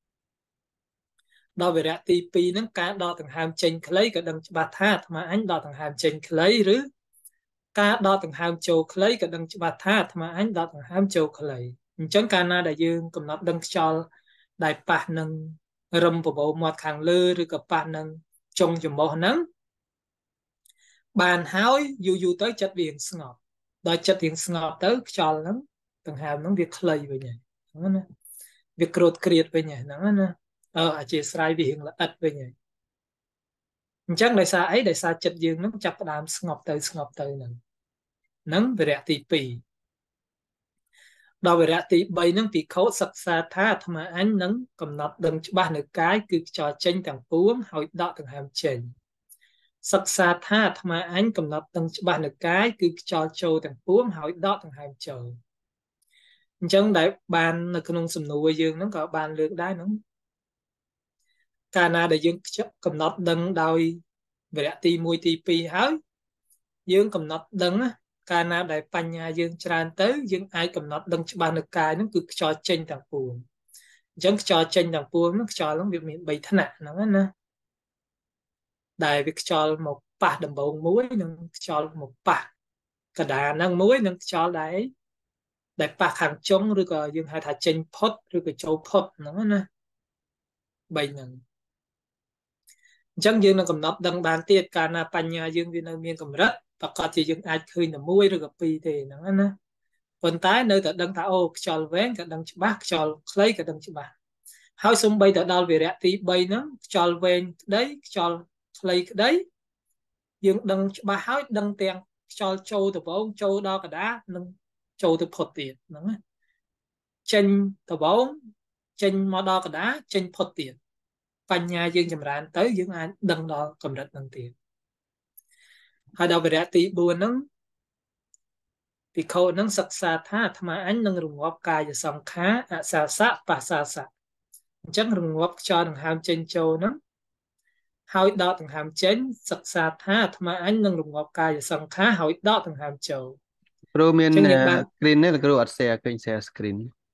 ដល់វិរៈទីពីរហ្នឹងការដកដង្ហើមចេញខ្លីក៏ដឹងច្បាស់ថាអាត្មាអញដកដង្ហើមចេញខ្លីឬការដកដង្ហើមចូលខ្លីក៏ដឹងច្បាស់ថាអាត្មាអញដកដង្ហើមចូលខ្លីអញ្ចឹងកាលណាដែលយើងកំណត់ដឹងខ្យល់ដែលប៉ះនឹងរឹមបបោមាត់ខាងលើឬក៏ប៉ះនឹងចុងច្រមុះហ្នឹងបានហើយយូរយូរទៅចិត្តវាស្ងប់ដល់ចិត្តវាស្ងប់ទៅខ្យល់ហ្នឹងដង្ហើមហ្នឹងវាខ្លីវិញហ្នឹងណាវាក្រូតគ្រៀតវិញហ្នឹងណាអឺអធិស្ឋានវារៀងល្អិតវិញហើយអញ្ចឹងដោយសារអីដោយសារចិត្តយើងហ្នឹងចាប់ផ្ដើមស្ងប់ទៅស្ងប់ទៅហ្នឹងហ្នឹងវិរៈទីពីរដល់វិរៈទីបីហ្នឹងភិក្ខុសិក្សាថាអាត្មាអញនឹងកំណត់ដឹងច្បាស់នៅកាយគឺខ្យល់ចេញទាំងពួងហើយដកដង្ហើមចេញសិក្សាថាអាត្មាអញកំណត់ដឹងច្បាស់នៅកាយគឺខ្យល់ចូលទាំងពួងហើយដកដង្ហើមចូលអញ្ចឹងដែលបាននៅក្នុងសំណួរយើងហ្នឹងក៏បានលើកដែរហ្នឹងកាលណាដែលយើងកំណត់ដឹងដោយវិរៈទីមួយទីពីរហើយយើងកំណត់ដឹងកាលណាដែលបញ្ញាយើងច្រើនទៅយើងអាចកំណត់ដឹងច្បាស់នៅកាយហ្នឹងគឺខ្យល់ចេញទាំងពួងអញ្ចឹងខ្យល់ចេញទាំងពួងហ្នឹងខ្យល់ហ្នឹងវាមានបីថ្នាក់ហ្នឹងណាដែលវាខ្យល់មកប៉ះដំបូងមួយនិងខ្យល់មកប៉ះកដាហ្នឹងមួយនិងខ្យល់ដែលដែលប៉ះខាងចុងឬក៏យើងហៅថាចេញផុតឬក៏ចូលផុតហ្នឹងណាបីហ្នឹងអញ្ចឹងយើងនឹងកំណត់ដឹងបានទៀតកាលណាបញ្ញាយើងវានៅមានកម្រិតប្រកាសជាយើងអាចឃើញតែមួយឬក៏ពីរទេហ្នឹងណាប៉ុន្តែនៅតែដឹងថាអូខ្យល់វែងក៏ដឹងច្បាស់ខ្យល់ខ្លីក៏ដឹងច្បាស់ហើយសូម្បីតែដល់វិរៈទីបីហ្នឹងខ្យល់វែងក្តីខ្យល់ខ្លីក្តីយើងដឹងច្បាស់ហើយដឹងទាំងខ្យល់ចូលដំបូងចូលដល់កដានិងចូលទៅផុតទៀតហ្នឹងណាចេញដំបូងចេញមកដល់កដាចេញផុតទៀតបញ្ញាយើងចម្រើនទៅយើងអាចដឹងដល់កម្រិតហ្នឹងទៀតហើយដល់វិរៈទីបួនហ្នឹងភិក្ខុហ្នឹងសិក្សាថាអាត្មាអញនឹងរងាប់កាយសង្ខារអសាសៈបសាសៈអញ្ចឹងរងាប់ខ្យល់ដង្ហើមចេញចូលហ្នឹងហើយដកដង្ហើមចេញសិក្សាថាអាត្មាអញនឹងរងាប់កាយសង្ខារហើយដកដង្ហើមចូលគ្រូមាន screen នេះគ្រូអត់ share ឃើញ share screen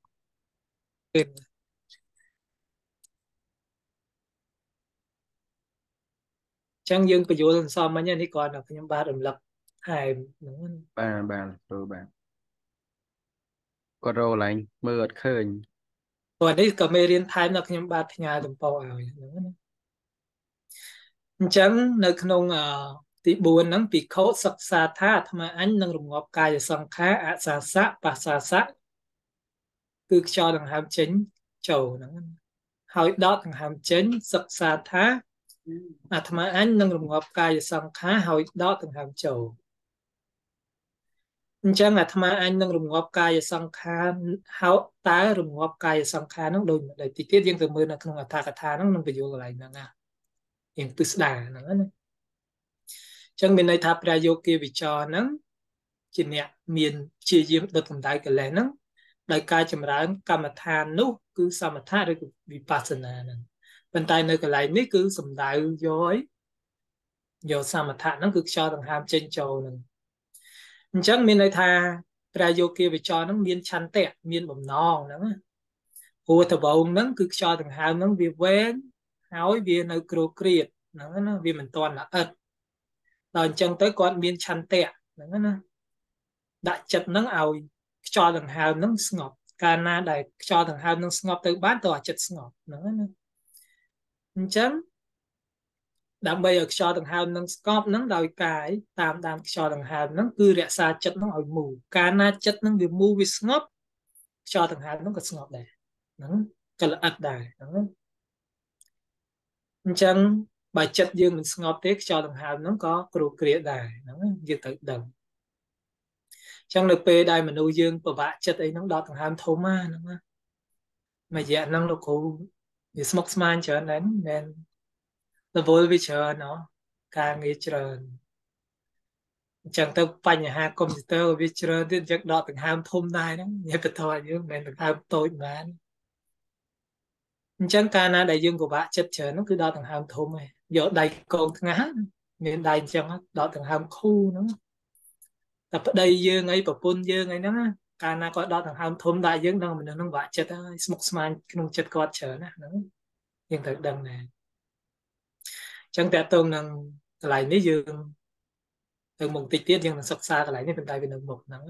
ចឹងយើងបញ្យល់សន្សំមិញនេះគ្រាន់តែខ្ញុំបាទរំលឹកថែមហ្នឹងបាទបាទគ្រូបាទគាត់រកកន្លែងមើលអត់ឃើញព្រោះនេះក៏មេរៀនថែមដល់ខ្ញុំបាទផ្ញើតំពោឲ្យហ្នឹងណាអញ្ចឹងនៅក្នុងទីbốnហ្នឹងភិក្ខុសិក្សាថាអាត្មាអញនឹងរងាប់កាយសង្ខារអសាសៈបសាសៈគឺខ្យល់ដង្ហើមចេញចូលហ្នឹងហើយដកដង្ហើមចេញសិក្សាថាអាត្មាអញនឹងរងាប់កាយសង្ខារហើយដកដង្ហើមចូលអញ្ចឹងអាត្មាអញនឹងរងាប់កាយសង្ខារហើយតើរងាប់កាយសង្ខារហ្នឹងដូចមិនដែរទីទៀតយើងទៅមើលនៅក្នុងអត្ថកថាហ្នឹងនឹងបញ្យល់កន្លែងហ្នឹងណាយើងពិស្ដារហ្នឹងណាអញ្ចឹងមានន័យថាព្រះយោគីវិចរហ្នឹងជាអ្នកមានព្យាយាមដុតកម្ដៅកិលេសហ្នឹងដោយការចម្រើនកម្មដ្ឋាននោះគឺសមថៈឬវិបស្សនាហ្នឹងប៉ុន្តែនៅកន្លែងនេះគឺសំដៅយកឲ្យយកសមថៈហ្នឹងគឺខ្យល់ដង្ហើមចេញចូលហ្នឹងអញ្ចឹងមានន័យថាព្រះយោគីវិចរហ្នឹងមានឆន្ទៈមានបំណងហ្នឹងព្រោះត្បូងហ្នឹងគឺខ្យល់ដង្ហើមហ្នឹងវាវែងហើយវានៅគ្រោះគ្រៀតហ្នឹងណាវាមិនទាន់ល្អិតដល់អញ្ចឹងទៅគាត់មានឆន្ទៈហ្នឹងណាដាក់ចិត្តហ្នឹងឲ្យខ្យល់ដង្ហើមហ្នឹងស្ងប់កាលណាដែលខ្យល់ដង្ហើមហ្នឹងស្ងប់ទៅបានទៅអាចិត្តស្ងប់ហ្នឹងណាអញ្ចឹងដើម្បីឲ្យខ្យល់ដង្ហើមនឹងស្កប់នឹងដោយកាយតាមដានខ្យល់ដង្ហើមនឹងគឺរក្សាចិត្តនឹងឲ្យមូលកាលណាចិត្តនឹងវាមូលវាស្ងប់ខ្យល់ដង្ហើមនឹងក៏ស្ងប់ដែរហ្នឹងក៏ល្អិតដែរហ្នឹងអញ្ចឹងបើចិត្តយើងមិនស្ងប់ទេខ្យល់ដង្ហើមនឹងក៏គ្រោះគ្រាដែរហ្នឹងយើងត្រូវដឹងអញ្ចឹងនៅពេលដែលមនុស្សយើងពិបាកចិត្តអីហ្នឹងដកដង្ហើមធំហ្នឹងណាមួយរយៈហ្នឹងលោកគ្រូវាស្មុគស្មាញច្រើនដែរមែនរវល់វាច្រើនណោះការងារច្រើនអញ្ចឹងទៅបញ្ហាកុំព្យូទ័រវាច្រើនទៀតអញ្ចឹងដកដង្ហើមធំដែរហ្នឹងញាតិបតយើងមិនមែនដង្ហើមតូចបានអញ្ចឹងកាលណាដែលយើងពិបាកចិត្តច្រើនហ្នឹងគឺដកដង្ហើមធំឯងយកដៃកងថ្ងាសមានដៃអញ្ចឹងដកដង្ហើមខូហ្នឹងតែប្តីយើងអីប្រពន្ធយើងអីហ្នឹងកាលណាគាត់ដកដង្ហើមធំដែរយើងដឹងមនុស្សហ្នឹងពិបាកចិត្តហើយស្មុគស្មាញក្នុងចិត្តគាត់ច្រើនណាហ្នឹងយើងត្រូវដឹងដែរចឹងតើតើនឹងកន្លែងនេះយើងទៅមុខតិចទៀតយើងនឹងសិក្សាកន្លែងនេះប៉ុន្តែវានៅមុខហ្នឹង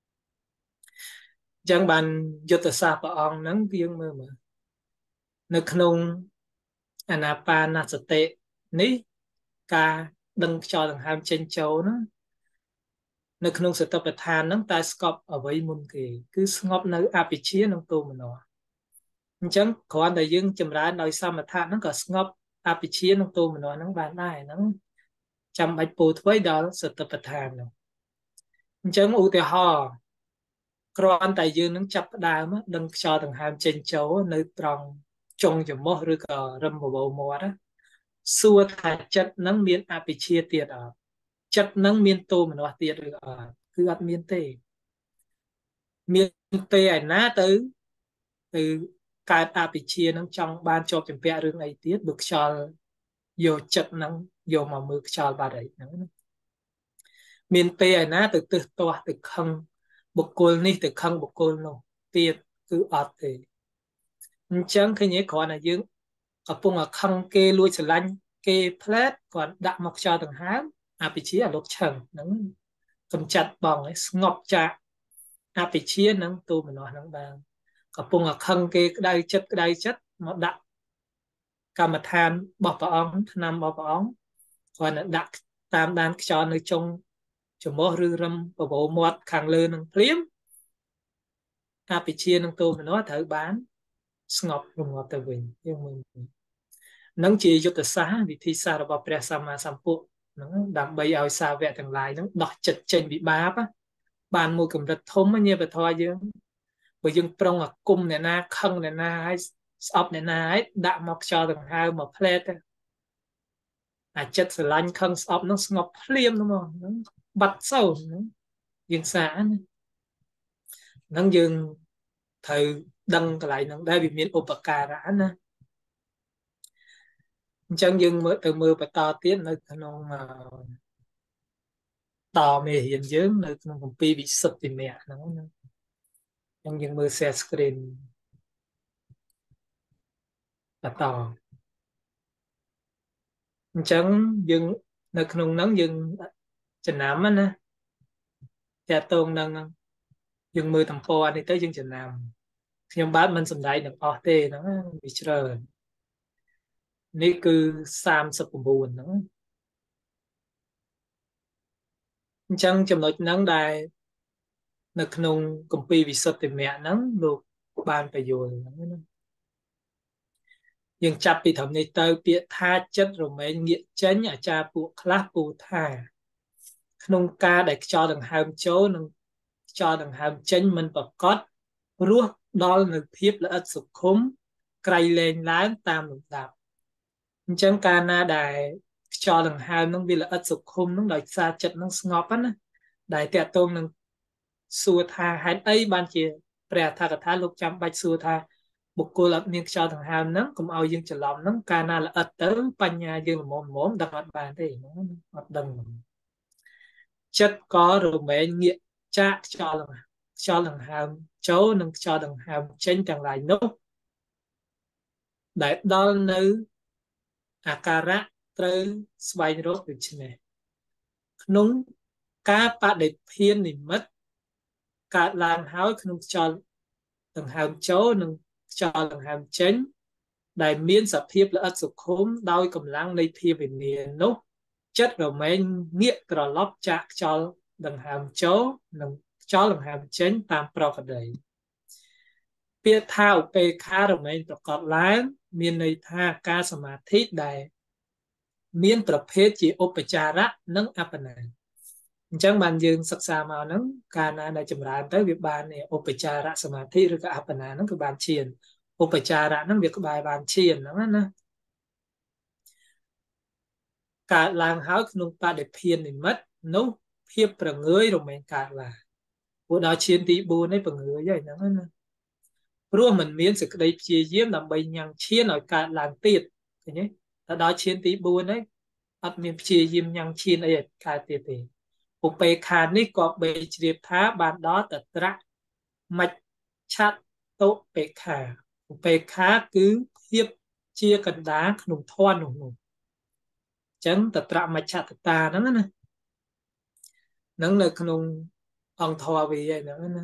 អញ្ចឹងបានយុទ្ធសាស្ត្រព្រះអង្គហ្នឹងយើងមើលមើលនៅក្នុងអានាបានសតិនេះការដឹងខ្យល់ដង្ហើមចេញចូលណានៅក្នុងសតិប្បដ្ឋានហ្នឹងតែស្កប់អ្វីមុនគេគឺស្ងប់នៅអភិជានិងទោមនស្សអញ្ចឹងគ្រាន់តែយើងចម្រើនដោយសមថៈហ្នឹងក៏ស្ងប់អភិជានិងទោមនស្សហ្នឹងបានដែរហ្នឹងចាំបាច់ពោលធ្វើដល់សតិប្បដ្ឋានហ្នឹងអញ្ចឹងឧទាហរណ៍គ្រាន់តែយើងនឹងចាប់ផ្ដើមដឹងខ្យល់ដង្ហើមចេញចូលនៅត្រង់ចុងច្រមុះឬក៏រឹមបបោមាត់សួរថាចិត្តហ្នឹងមានអភិជាទៀតអត់ចិត្តហ្នឹងមានទោមនស្សទៀតឬអត់គឺអត់មានទេមានពេលឯណាទៅទៅកើតអភិជានឹងចង់បានជាប់ចម្ពាក់រឿងអីទៀតបើខ្យល់យកចិត្តនឹងយកមកមើលខ្យល់បាត់អីហ្នឹងមានពេលឯណាទៅទើសទាស់ទៅខឹងបុគ្គលនេះទៅខឹងបុគ្គលនោះទៀតគឺអត់ទេអញ្ចឹងឃើញទេគ្រាន់តែយើងកំពុងតែខឹងគេលួចស្រឡាញ់គេផ្លែតគាត់ដាក់មកខ្យល់ដង្ហើមអភិជាអាលោកឆឹងហ្នឹងកំចាត់បងឲ្យស្ងប់ចាក់អភិជានឹងទោមនស្សហ្នឹងបានកំពុងតែខឹងគេក្តៅចិត្តក្តៅចិត្តមកដាក់កម្មដ្ឋានរបស់ព្រះអង្គឆ្នាំរបស់ព្រះអង្គគាត់នឹងដាក់តាមដានខ្យល់នៅចុងច្រមុះឬរឹមបបោមាត់ខាងលើនឹងភ្លាមអភិជានឹងទោមនស្សត្រូវបានស្ងប់រងាប់ទៅវិញយើងមើលនឹងជាយុទ្ធសាស្ត្រវិធីសាស្ត្ររបស់ព្រះសម្មាសម្ពុទ្ធហ្នឹងដើម្បីឲ្យសាវកទាំងឡាយហ្នឹងដោះចិត្តចេញពីបាបបានមួយកម្រិតធំញាបធរយើងបើយើងប្រុងអាគុំអ្នកណាខឹងអ្នកណាហើយស្អប់អ្នកណាហើយដាក់មកខ្យល់ដង្ហើមមកផ្លែតអាចិត្តស្រឡាញ់ខឹងស្អប់ហ្នឹងស្ងប់ភ្លាមហ្នឹងបាត់សូន្យហ្នឹងយើងសាហ្នឹងយើងត្រូវដឹងកន្លែងហ្នឹងដែរវាមានឧបការៈណាអញ្ចឹងយើងមើលទៅមើលបន្តទៀតនៅក្នុងតមេរៀនយើងនៅក្នុងគម្ពីរវិសុទ្ធិមគ្គហ្នឹងណាអញ្ចឹងយើងមើល share screen បន្តអញ្ចឹងយើងនៅក្នុងហ្នឹងយើងចំណាំណាតែតងនឹងយើងមើលតំពរនេះទៅយើងចំណាំខ្ញុំបាទមិនសំដែងទាំងអស់ទេហ្នឹងវាច្រើននេះគឺសាមសិប៩ហ្នឹងអញ្ចឹងចំណុចហ្នឹងដែលនៅក្នុងគម្ពីរវិសុទ្ធិមគ្គហ្នឹងលោកបានបញ្យល់ហ្នឹងណាយើងចាប់ពីត្រឹមនេះទៅពាក្យថាចិត្តរមែងងាកចេញអាចារ្យពួកខ្លះពូថាក្នុងការដែលខ្យល់ដង្ហើមចូលនិងខ្យល់ដង្ហើមចេញមិនប្រកបរស់ដល់នៅភាពល្អិតសុខុមក្រៃលែងឡើងតាមលំដាប់អញ្ចឹងកាលណាដែលខ្យល់ដង្ហើមនឹងវាល្អិតសុខុមនឹងដោយសារចិត្តនឹងស្ងប់ណាដែលតកតងនឹងសួរថាហេតុអីបានជាព្រះអធិកថាលោកចាំបាច់សួរថាបុគ្គលអត់មានខ្យល់ដង្ហើមហ្នឹងកុំឲ្យយើងច្រឡំហ្នឹងកាលណាល្អិតទៅបញ្ញាយើងល្មមល្មមដឹងអត់បានទេអត់ដឹងចិត្តក៏រមែងងាកចាកខ្យល់ខ្យល់ដង្ហើមចូលនិងខ្យល់ដង្ហើមចេញទាំងឡាយនោះដែលដល់នៅអាការៈត្រូវស្វែងរកដូច្នេះក្នុងការបដិធាននិមិត្តកើតឡើងហើយក្នុងខ្យល់ដង្ហើមចូលនិងខ្យល់ដង្ហើមចេញដែលមានសភាពល្អិតសុខុមដោយកម្លាំងនៃភាពវិញ្ញាណនោះចិត្តរមែងងាកត្រឡប់ចាកខ្យល់ដង្ហើមចូលនិងខ្យល់ដង្ហើមចេញតាមប្រក្រតីពាក្យថាឧបេក្ខារមែងប្រកបឡើងមានន័យថាការសមាធិដែលមានប្រភេទជាឧបចារៈនិងអបណាអញ្ចឹងបានយើងសិក្សាមកហ្នឹងកាលណាដែលចម្រើនទៅវាបានឧបចារៈសមាធិឬក៏អបណាហ្នឹងគឺបានឈានឧបចារៈហ្នឹងវាក្បែរបានឈានហ្នឹងណាកើតឡើងហើយក្នុងបដិធាននិមិត្តនោះភាពប្រងើយរមែងកើតឡើងព្រោះដល់ឈានទីបួននេះប្រងើយហើយហ្នឹងណាព្រោះมันមានសេចក្តីព្យាយាមដើម្បីញ៉ាំងឈានឲ្យកើតឡើងទៀតឃើញទេតែដល់ឈានទីបួននេះអត់មានព្យាយាមញ៉ាំងឈានអីឲ្យកើតទៀតទេឧបេក្ខានេះក៏បីជ្រាបថាបានដល់តត្រៈមច្ឆតុបេក្ខាឧបេក្ខាគឺភាពជាកណ្ដាលក្នុងធម៌នោះនោះអញ្ចឹងតត្រៈមច្ឆតតាហ្នឹងណាហ្នឹងនៅក្នុងអង្គធម៌វាហ្នឹងណា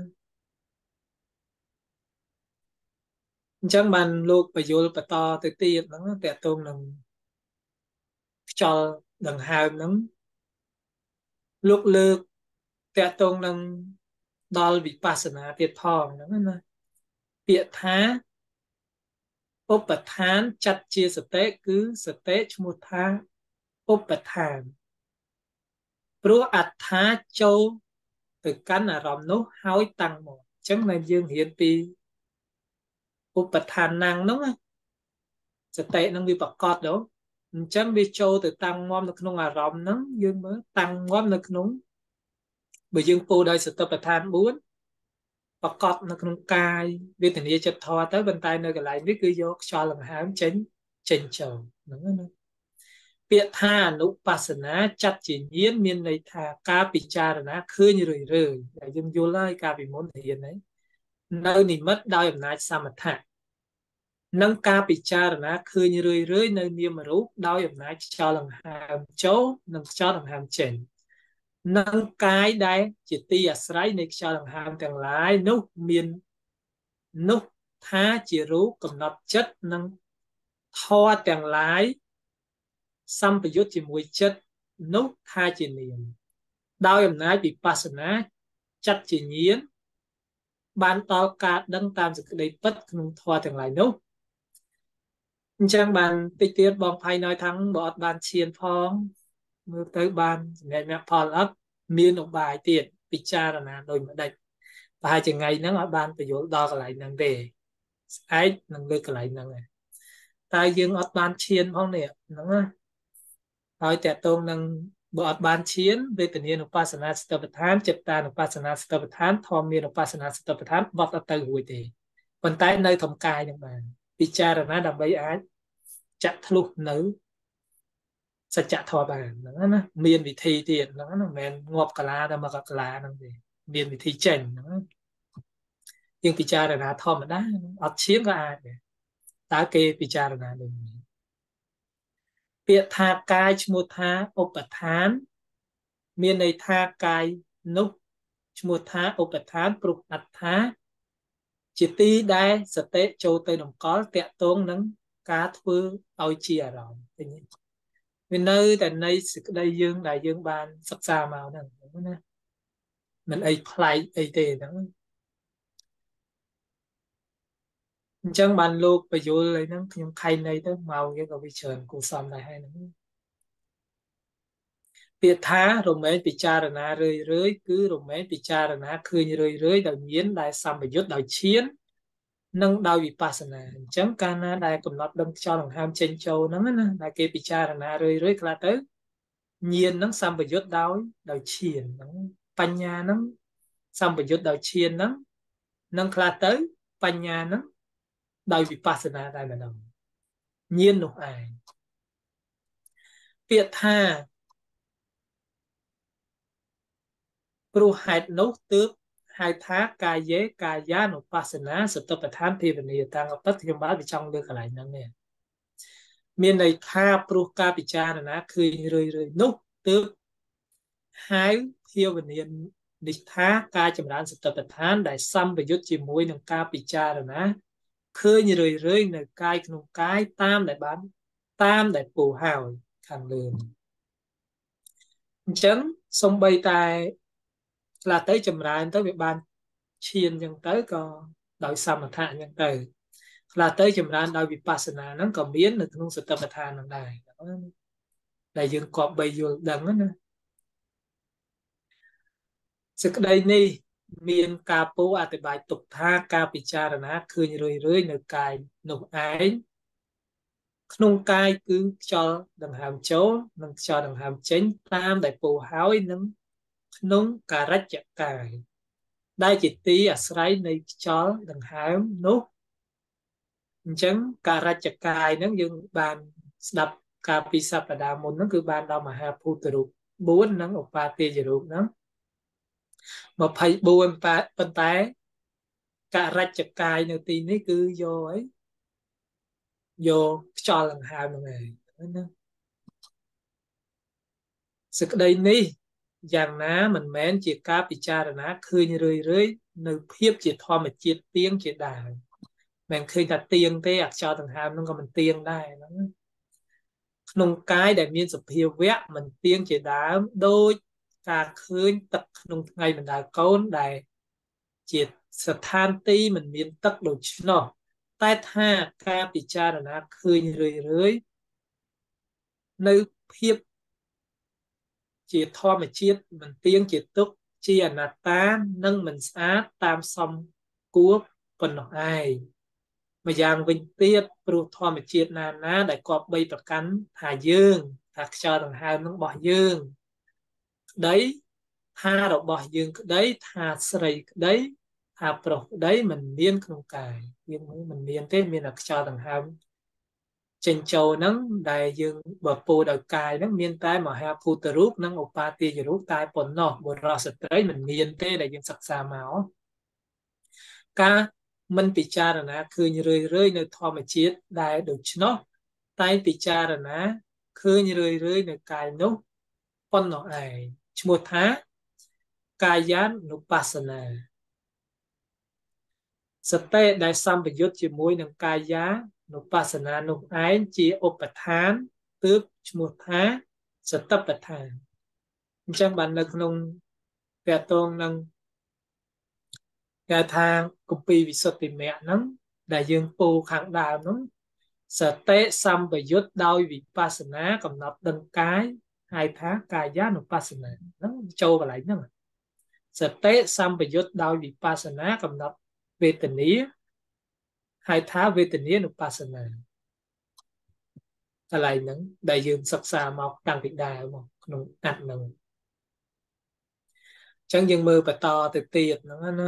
អញ្ចឹងបានលោកបញ្យលបន្តទៅទៀតហ្នឹងតើតើនឹងខ្យល់ដង្ហើមហ្នឹងលោកលើកតើតើនឹងដល់វិបស្សនាទៀតផងហ្នឹងណាពាក្យថាឧបឋានចាត់ជាសតិគឺសតិឈ្មោះថាឧបឋានព្រោះអត្ថាចូលទៅកាន់អារម្មណ៍នោះហើយតាំងមកអញ្ចឹងដែលយើងរៀនពីឧបឋានណាំងហ្នឹងសតិហ្នឹងវាប្រកបទៅអញ្ចឹងវាចូលទៅតាំងមមនៅក្នុងអារម្មណ៍ហ្នឹងយើងមើលតាំងមមនៅក្នុងបើយើងពោលដោយសតិប្បដ្ឋានបួនប្រកបនៅក្នុងកាយវេទនាចិត្តធម៌ទៅប៉ុន្តែនៅកន្លែងនេះគឺយកខ្យល់ដង្ហើមចេញចេញចូលហ្នឹងណាពាក្យថាអនុបស្សនាចាត់ជាញាណមានន័យថាការពិចារណាឃើញរឿយរឿយដែលយើងយល់ហើយការពីមុនរៀនហ្នឹងនៅនិមិត្តដោយអំណាចសមថៈនិងការពិចារណាឃើញរឿយរឿយនៅនាមរូបដោយអំណាចខ្យល់ដង្ហើមចូលនិងខ្យល់ដង្ហើមចេញនិងកាយដែលជាទីអាស្រ័យនៃខ្យល់ដង្ហើមទាំងឡាយនោះមាននោះថាជារូបកំណត់ចិត្តនិងធម៌ទាំងឡាយសម្ពយុទ្ធជាមួយចិត្តនោះថាជានាមដោយអំណាចវិបស្សនាចាត់ជាញាណបានដល់ការដឹងតាមសេចក្តីពិតក្នុងធម៌ទាំងឡាយនោះអញ្ចឹងបានតិចទៀតបងផៃណយថាំងបើអត់បានឈានផងមើលទៅបានចំណេញមគ្គផលអត់មានឧបាយទៀតពិចារណាដោយម្ដេចប្រហែលជាថ្ងៃហ្នឹងអត់បានបញ្យល់ដល់កន្លែងហ្នឹងទេស្អែកនឹងលើកន្លែងហ្នឹងតែយើងអត់បានឈានផងនេះហ្នឹងណាហើយតើតងនឹងបើអត់បានឈានវេទនានុបស្សនាសតិប្បដ្ឋានចិត្តតានុបស្សនាសតិប្បដ្ឋានធម្មមានុបស្សនាសតិប្បដ្ឋានបត់អត់ទៅរួចទេប៉ុន្តែនៅធម្មកាយនឹងបានពិចារណាដើម្បីអាចចាក់ធ្លុះនៅសច្ចធម៌បានហ្នឹងណាមានវិធីទៀតហ្នឹងណាមិនមែនងាប់កាឡាតែមកកាឡាហ្នឹងទេមានវិធីចេញហ្នឹងយើងពិចារណាធម្មតាអត់ឈានក៏អាចដែរតើគេពិចារណាដូចនេះពាក្យថាកាយឈ្មោះថាឧបឋានមានន័យថាកាយនោះឈ្មោះថាឧបឋានព្រោះអត្ថាជាទីដែលសតិចូលទៅតម្កល់តាក់ទងនឹងការធ្វើឲ្យជាអារម្មណ៍ឃើញ vì nơi tại nơi sự đây dương đại dương ban sắc xa màu nè mình ấy play ấy tê đó chẳng ban lúc bây giờ lấy nó nhưng khay này đó màu cái cái vision của xóm này hay nữa việc thá rồi mấy bị cha rồi na rơi rơi cứ rồi mấy bị cha rồi na khơi như rơi rơi đầu miến đại xăm bị dốt đầu chiến nâng đau bị pasana chẳng cana đại cầm lọt đâm cho lòng ham trên châu nó nè đại kia bị cha rồi na rơi rơi là tới nhiên nó xăm bị dốt đau đầu chiến nó panya nó xăm bị dốt đầu chiến nó nâng là tới panya nó đau bị pasana đại mà đâu nhiên nụ ai việc tha pro hạt nấu tước hai tháng ca dế ca giá nộp pasana sự tập thán thì vấn đề tăng tất thiên bá bị trong được lại năng nè miền này tha pro ca bị cha là nó khơi rơi rơi nấu tước hai thiêu vấn đề địch thá ca chấm đán sự tập thán đại xăm về dốt chỉ môi nâng ca bị cha là nó khơi như rơi rơi nơi cai nông cái tam đại bán tam đại phù hào khẳng lường chấn sông bay tài là tới chầm ra tới việc ban chiên nhân tới có đợi sao mà thả nhân tới là tới chầm ra đợi vipassana nó còn biến được không sự tập thả nó này đại dương cọp bay vô đằng đó nè sự đây ni miền cà po à từ bài tục tha ca picharana khơi rơi rơi nơi cài nụ ái nông cai cứ cho đằng hàm chố nâng cho đằng hàm chính tam đại phù hói nâng nông cà rách chặt cài đại chỉ tí à sấy này cho đằng hàm nốt chẳng cà rách chặt cài nó dừng bàn đập cà pisapada môn nó cứ bàn đâu mà ha phu từ bốn nó một ba tia rồi nó mà phải buồn pa bên té cà rách chặt cài nơi tí này cứ vô ấy vô cho lần hai một ngày sự đây ní dạng ná mình mến chỉ cá bị cha là ná khơi như rơi rơi nơi hiếp chỉ thoa mà chiết tiếng chỉ đài mình khơi đặt tiếng thế à cho thằng hai nó còn mình tiếng đây nó nông cái để miên sụp hiu vẽ mình tiếng chỉ đá đôi cả khơi tập nông ngày mình đã côn đài chỉ sờ than ti mình miên tắc đồ nó tai tha ca bị cha là nó khơi như rơi rơi nơi hiếp chỉ thoa mà chiết mình tiếng chỉ túc chi là ta nâng mình sát tam xong cua phần nó ai mà giang vinh tiết pro thoa mà chiết là ná đại cọp bay bạc cắn thả dương thả cho thằng hai nó bỏ dương đấy tha đọc bỏ dương đấy tha sợi đấy tha pro đấy mình miên không cài nhưng mình miên thế miên là cho thằng hai trên châu nắng đại dương và phù đầu cài nắng miên tai mà ha phù từ rút nắng opati giờ rút tai bổn nọ bổn ra sợi tới mình miên thế đại dương sắc xa máu ca mình bị cha rồi nè cứ như rơi rơi nơi thò mà chết đại được nó tai bị cha rồi nè cứ như rơi rơi nơi cài nốt con nọ ai một tháng cài gián nụ pasana sợi đại sam bị dốt chỉ môi nâng cài giá nụ pasana nụ ái chỉ ốp thán tước một tháng sẽ tập bạch thán chẳng bạn được nông kẻ tôn nâng kẻ thang copy vì số tìm mẹ nắng đại dương phù khẳng đạo nắng sẽ tế xăm bởi dốt đôi vì pasana còn nộp đăng cái hai tháng cài giá nụ pasana nắng châu và lại nắng sẽ tế xăm bởi dốt đôi vì pasana còn nộp về tình ý hai tháng về tình ý nụ pasana lại nắng đại dương sắc xa mọc tăng thị đài một nụ nặng nâng chẳng dừng mơ bà to từ tiệt nó nó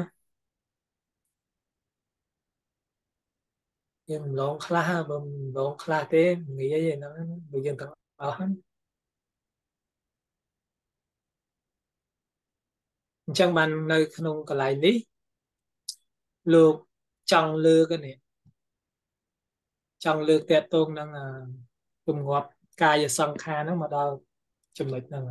nhưng lộn khá bầm lộn khá thế nghĩ vậy nó bây giờ tao ở hết chẳng bàn nơi không có lại ní luộc trong lưa cái này trong lưa tẹt tôn năng là cùng ngọt cài và song kha nó mà đau chùm lịch năng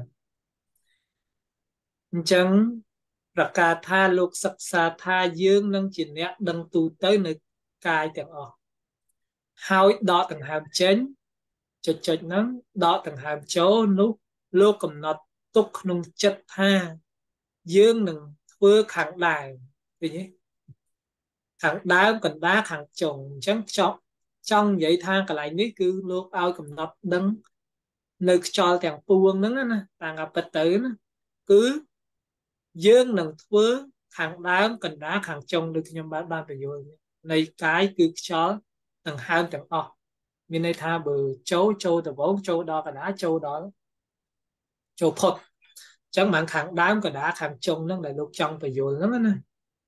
chẳng ra ca tha luộc sắc xa tha dương năng chỉ nét đăng tu tới nơi càiទាំងអស់ហើយដកដង្ហើមចេញចុចចុចហ្នឹងដកដង្ហើមចូលនោះលោកកំណត់ទុកក្នុងចិត្តថាយើងនឹងធ្វើខាងដើមឃើញទេខាងដើមកណ្ដាលខាងចុងអញ្ចឹងចង់ចង់និយាយថាកន្លែងនេះគឺលោកឲ្យកំណត់ដឹងនៅខ្យល់ទាំងពួងហ្នឹងណាតាមការពិតទៅណាគឺយើងនឹងធ្វើខាងដើមកណ្ដាលខាងចុងដូចខ្ញុំបានបានបញ្យល់នៃកាយគឺខ្យល់ដង្ហើមទាំងអស់មានន័យថាបើចូលចូលដំបូងចូលដល់កណ្ដាលចូលដល់ចូលផុតអញ្ចឹងបានខាងដើមកណ្ដាលខាងចុងហ្នឹងដែលលោកចង់បញ្យល់ហ្នឹងណា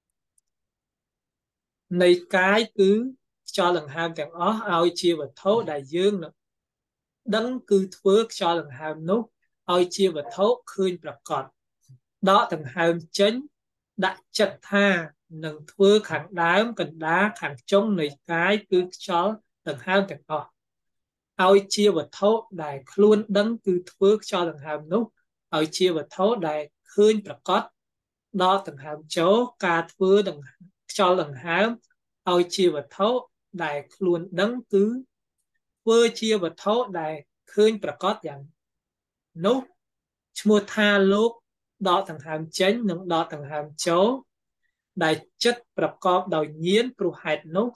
នៃកាយគឺខ្យល់ដង្ហើមទាំងអស់ឲ្យជាវត្ថុដែលយើងនឹងដឹងគឺធ្វើខ្យល់ដង្ហើមនោះឲ្យជាវត្ថុឃើញប្រកបដកដង្ហើមចេញដាក់ចិត្តថានឹងធ្វើខាងដើមកណ្ដាលខាងចុងនៃកាយគឺខ្យល់ដង្ហើមទាំងអស់ឲ្យជាវត្ថុដែលខ្លួនដឹងគឺធ្វើខ្យល់ដង្ហើមនោះឲ្យជាវត្ថុដែលឃើញប្រកបដកដង្ហើមចូលការធ្វើដង្ខ្យល់ដង្ហើមឲ្យជាវត្ថុដែលខ្លួនដឹងគឺធ្វើជាវត្ថុដែលឃើញប្រកបយ៉ាងនោះឈ្មោះថាលោកដកដង្ហើមចេញនិងដកដង្ហើមចូលដែលចិត្តប្រកបដោយញាណព្រោះហេតុនោះ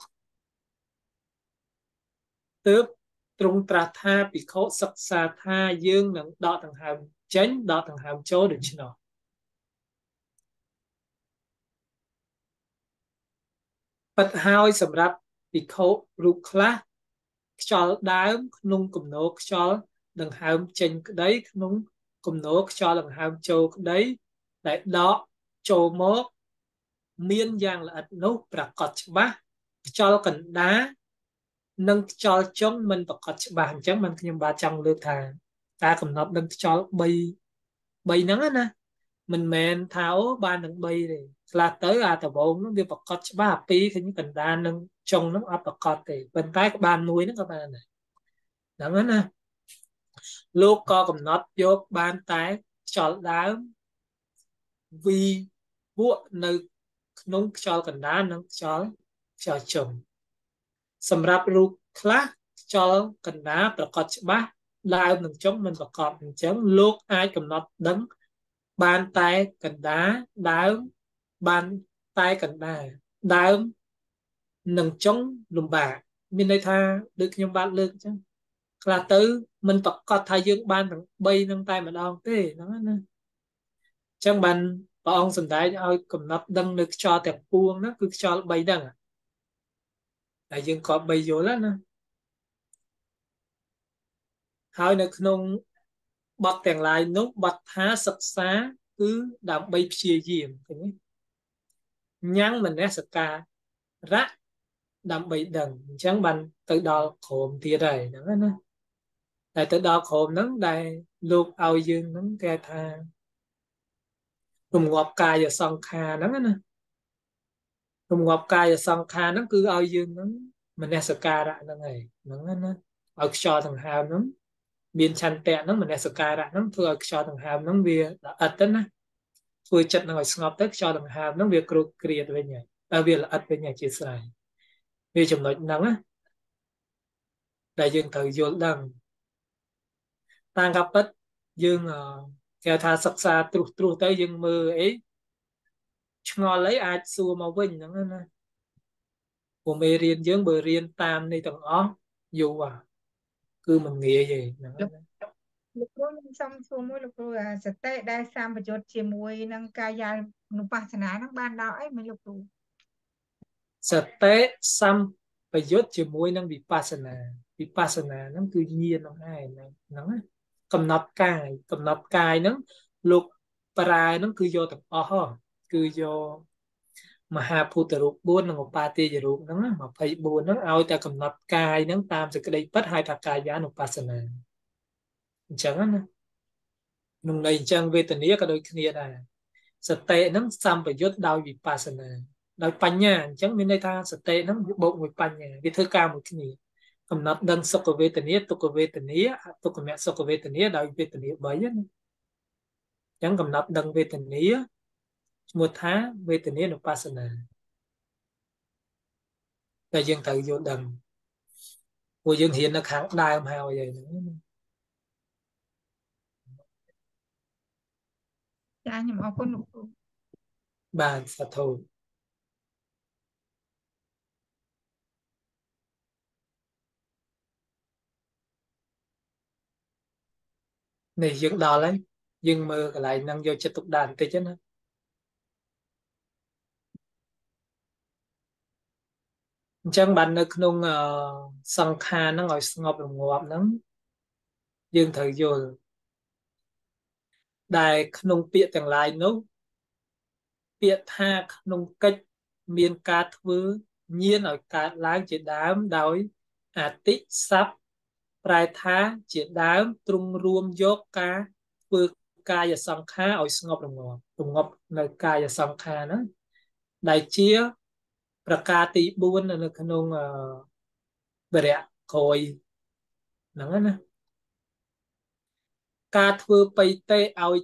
ទើបទ្រង់ត្រាស់ថាភិក្ខុសិក្សាថាយើងនឹងដកដង្ហើមចេញដកដង្ហើមចូលដូច្នោះពិតហើយសម្រាប់ភិក្ខុរូបខ្លះខ្យល់ដើមក្នុងគំនរខ្យល់ដង្ហើមចេញក្តីក្នុងគំនរខ្យល់ដង្ហើមចូលក្តីដែលដកចូលមកមានយ៉ាងល្អិតនោះប្រកបច្បាស់ខ្យល់កណ្ដាលនិងខ្យល់ចុងមិនប្រកបច្បាស់អញ្ចឹងមិនខ្ញុំបាទចង់លើកថាការកំណត់នឹងខ្យល់3 3ហ្នឹងណាមិនមែនថាអូបាននឹង3ទេខ្លះទៅអាដបងហ្នឹងវាប្រកបច្បាស់ពីរឃើញកណ្ដាលនិងចុងហ្នឹងអត់ប្រកបទេប៉ុន្តែក៏បានមួយហ្នឹងក៏បានដែរហ្នឹងណាលោកក៏កំណត់យកបានតែខ្យល់ដើមវីពួកនៅក្នុងខ្យល់កណ្ដាលនិងខ្យល់ខ្យល់ចុងសម្រាប់រូបខ្លះខ្យល់កណ្ដាលប្រកបច្បាស់ដើមនិងចុងមិនប្រកបអញ្ចឹងលោកអាចកំណត់ដឹងបានតែកណ្ដាលដើមបានតែកណ្ដាលដើមនិងចុងលំបាកមានន័យថាដូចខ្ញុំបានលើកអញ្ចឹងខ្លះទៅមិនប្រកាសថាយើងបានទាំង3នឹងតែម្ដងទេហ្នឹងណាអញ្ចឹងបានព្រះអង្គសម្ដែងឲ្យកំណត់ដឹងនៅខ្យល់ទាំងពួងហ្នឹងគឺខ្យល់3ហ្នឹងតែយើងក៏បីយល់ណាហើយនៅក្នុងបទទាំងឡាយនោះបទថាសិក្សាគឺដើម្បីព្យាយាមឃើញទេញ៉ាំងមនសការៈដើម្បីដឹងអញ្ចឹងបានទៅដល់ក្រមទៀតហើយហ្នឹងណាតែទៅដល់ក្រមហ្នឹងដែលលោកឲ្យយើងហ្នឹងគេថារំងាប់កាយសង្ខារហ្នឹងណារំងាប់កាយសង្ខារហ្នឹងគឺឲ្យយើងហ្នឹងមនសការៈហ្នឹងហើយហ្នឹងណាឲ្យខ្យល់ដង្ហើមហ្នឹងមានឆន្ទៈហ្នឹងមនសការៈហ្នឹងធ្វើឲ្យខ្យល់ដង្ហើមហ្នឹងវាល្អិតទៅណាធ្វើចិត្តហ្នឹងឲ្យស្ងប់ទៅខ្យល់ដង្ហើមហ្នឹងវាគ្រោកគ្រាតវិញហើយតែវាល្អិតវិញហើយជាស្រ័យវាចំណុចហ្នឹងណាដែលយើងត្រូវយល់ដឹងតាមការពិតយើងគេថាសិក្សាត្រុសត្រុសទៅយើងមើលអីឆ្ងល់អីអាចសួរមកវិញហ្នឹងណាព្រោះមេរៀនយើងបើរៀនតាមនេះទាំងអស់យូរគឺមិនងាយទេហ្នឹងណាលោកគ្រូខ្ញុំសូមសួរមួយលោកគ្រូសតិដែលសម្បយុទ្ធជាមួយនឹងកាយានុបស្សនាហ្នឹងបានដល់អីមិនលោកគ្រូសតិសម្បយុទ្ធជាមួយនឹងវិបស្សនាវិបស្សនាហ្នឹងគឺញាណហ្នឹងឯងហ្នឹងណាកំណត់កាយកំណត់កាយហ្នឹងលោកប្រើហ្នឹងគឺយកទាំងអស់គឺយកមហាភូតរូបបួននិងឧបាទាយរូបហ្នឹងណាម្ភៃបួនហ្នឹងឲ្យតែកំណត់កាយហ្នឹងតាមសេចក្តីពិតហៅថាកាយានុបស្សនាអញ្ចឹងណាក្នុងន័យអញ្ចឹងវេទនាក៏ដូចគ្នាដែរសតិហ្នឹងសម្បយុទ្ធដោយវិបស្សនាដោយបញ្ញាអញ្ចឹងមានន័យថាសតិហ្នឹងវាបូកមួយបញ្ញាវាធ្វើការមួយគ្នាកំណត់ដឹងសុខវេទនាទុក្ខវេទនាអទុក្ខមសុខវេទនាដោយវេទនា3ណាអញ្ចឹងកំណត់ដឹងវេទនាឈ្មោះថាវេទនានុបស្សនាតែយើងត្រូវយល់ដឹង của dương hiền nó kháng đai mà hào vậy Cha nhưng mà con lục bàn sát thủ này dương đo lấy dương mơ cái lại năng vô chất tục đàn tê chứ nó chẳng bạn nó không uh, song kha nó ngồi ngọc đồng ngọc lắm dương thời vô đài không bịaទាំងឡាយនោះពាក្យថាក្នុងកិច្ចមានការធ្វើញៀនឲ្យកើតឡើងជាដើមដោយអតិស័ព្ទប្រែថាជាដើមទ្រង់រួមយកការធ្វើកាយសង្ខារឲ្យស្ងប់រងាប់រងាប់នៅកាយសង្ខារហ្នឹងដែលជាប្រការទីបួននៅក្នុងវរៈក្រោយហ្នឹងណាការធ្វើបៃតេឲ្យ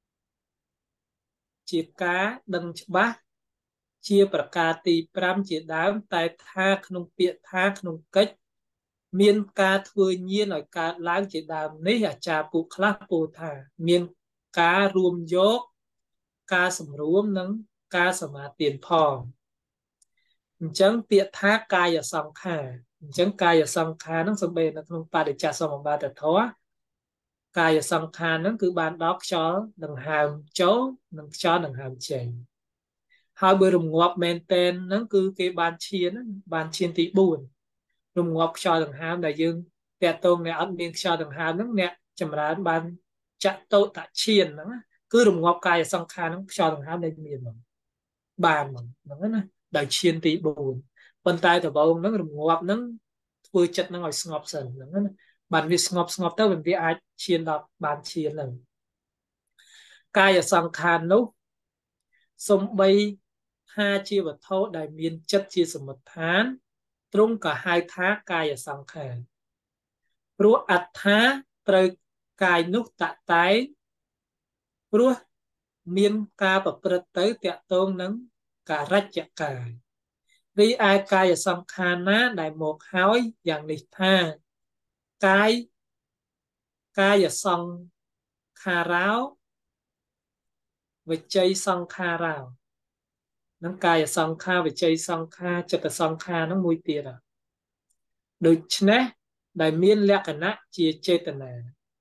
ជាការដឹងច្បាស់ជាប្រការទីប្រាំជាដើមតែថាក្នុងពាក្យថាក្នុងកិច្ចមានការធ្វើញៀនឲ្យកើតឡើងជាដើមនេះអាចារ្យពួកខ្លះពោលថាមានការរួមយកការសម្រួមនិងការសមាទានផងអញ្ចឹងពាក្យថាកាយសង្ខារអញ្ចឹងកាយសង្ខារហ្នឹងសំបីនៅក្នុងបដិច្ចសមុបាទធម៌កាយសង្ខារហ្នឹងគឺបានដល់ខ្យល់ដង្ហើមចូលនិងខ្យល់ដង្ហើមចេញហើយបើរងាប់មែនតែនហ្នឹងគឺគេបានឈានបានឈានទីបួនរងាប់ខ្យល់ដង្ហើមដែលយើងតាក់ទងអ្នកអត់មានខ្យល់ដង្ហើមហ្នឹងអ្នកចម្រើនបានចតុតឈានហ្នឹងគឺរងាប់កាយសង្ខារហ្នឹងខ្យល់ដង្ហើមដែលមានហ្មងបានហ្មងហ្នឹងណាដោយឈានទីបួនប៉ុន្តែដំបូងហ្នឹងរងាប់ហ្នឹងធ្វើចិត្តហ្នឹងឲ្យស្ងប់សិនហ្នឹងណាបានវាស្ងប់ស្ងប់ទៅវាអាចឈានដល់បានឈានហ្នឹងកាយសង្ខារនោះសំបីថាជាវត្ថុដែលមានចិត្តជាសមុฏដ្ឋានទ្រង់ក៏ហៅថាកាយសង្ខារព្រោះអត្ថាត្រូវកាយនោះតតែងព្រោះមានការប្រព្រឹត្តទៅតាក់ទងនឹងការិជ្ជកាយរីឯកាយសង្ខារណាដែលមកហើយយ៉ាងនេះថាកាយកាយសង្ខារោវិជ័យសង្ខារោនឹងកាយសង្ខារវិជ័យសង្ខារចិត្តសង្ខារនឹងមួយទៀតដូច្នេះដែលមានលក្ខណៈជាចេតនា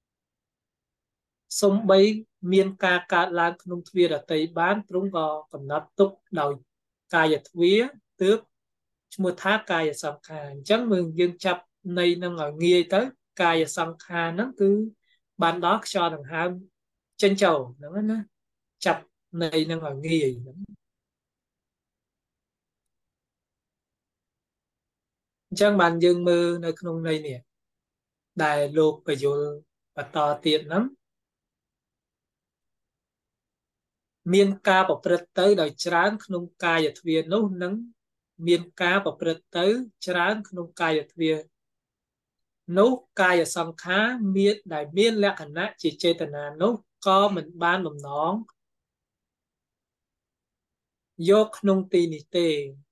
សំបីមានការកើតឡើងក្នុងទ្វារតីបានទ្រង់ក៏កំណត់ទុកដោយកាយទ្វារទើបឈ្មោះថាកាយសង្ខារអញ្ចឹងមើលយើងចាប់ន័យនឹងឲ្យងាយទៅកាយសង្ខារហ្នឹងគឺបានដល់ខ្យល់ដង្ហើមចេញចូលហ្នឹងណាចាប់ន័យនឹងឲ្យងាយហ្នឹងអញ្ចឹងបានយើងមើលនៅក្នុងន័យនេះដែលលោកបញ្យលបន្តទៀតហ្នឹងមានការប្រព្រឹត្តទៅដោយច្រើនក្នុងកាយទ្វារនោះនឹងមានការប្រព្រឹត្តទៅច្រើនក្នុងកាយទ្វារនោះកាយសង្ខារមានដែលមានលក្ខណៈជាចេតនានោះក៏មិនបានបំណងយកក្នុងទីនេះទេ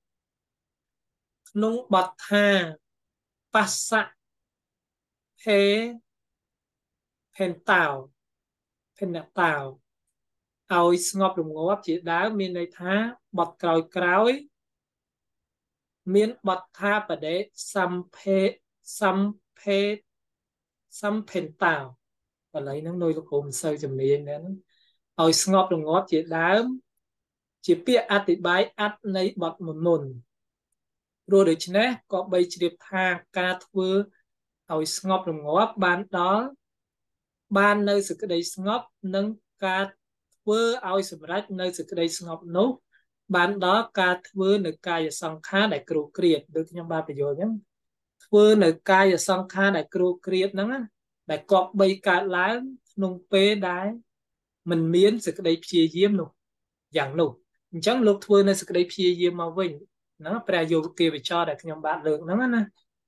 ក្នុងបទថាបស្សៈភេភេនតោភេនតោឲ្យស្ងប់រងាប់ជាដើមមានន័យថាបទក្រោយក្រោយមានបទថាបដិសម្ភេសម្ភេសម្ភេនតោបល័យហ្នឹងដោយលោកគ្រូមិនសូវជំនាញដែរហ្នឹងឲ្យស្ងប់រងាប់ជាដើមជាពាក្យអธิบายអត្ថនៃបទមុនមុនព្រោះដូច្នេះក៏បីជ្រាបថាការធ្វើឲ្យស្ងប់រងាប់បានដល់បាននៅសេចក្តីស្ងប់និងការធ្វើឲ្យសម្រេចនៅសេចក្តីស្ងប់នោះបានដល់ការធ្វើនៅកាយសង្ខារដែលគ្រោកគ្រាតដូចខ្ញុំបានបញ្យល់អញ្ចឹងធ្វើនៅកាយសង្ខារដែលគ្រោកគ្រាតហ្នឹងដែលគប្បីកើតឡើងក្នុងពេលដែលមិនមានសេចក្តីព្យាយាមនោះយ៉ាងនោះអញ្ចឹងលោកធ្វើនៅសេចក្តីព្យាយាមមកវិញណាព្រះយោគីវិចរដែលខ្ញុំបានលើកហ្នឹងណា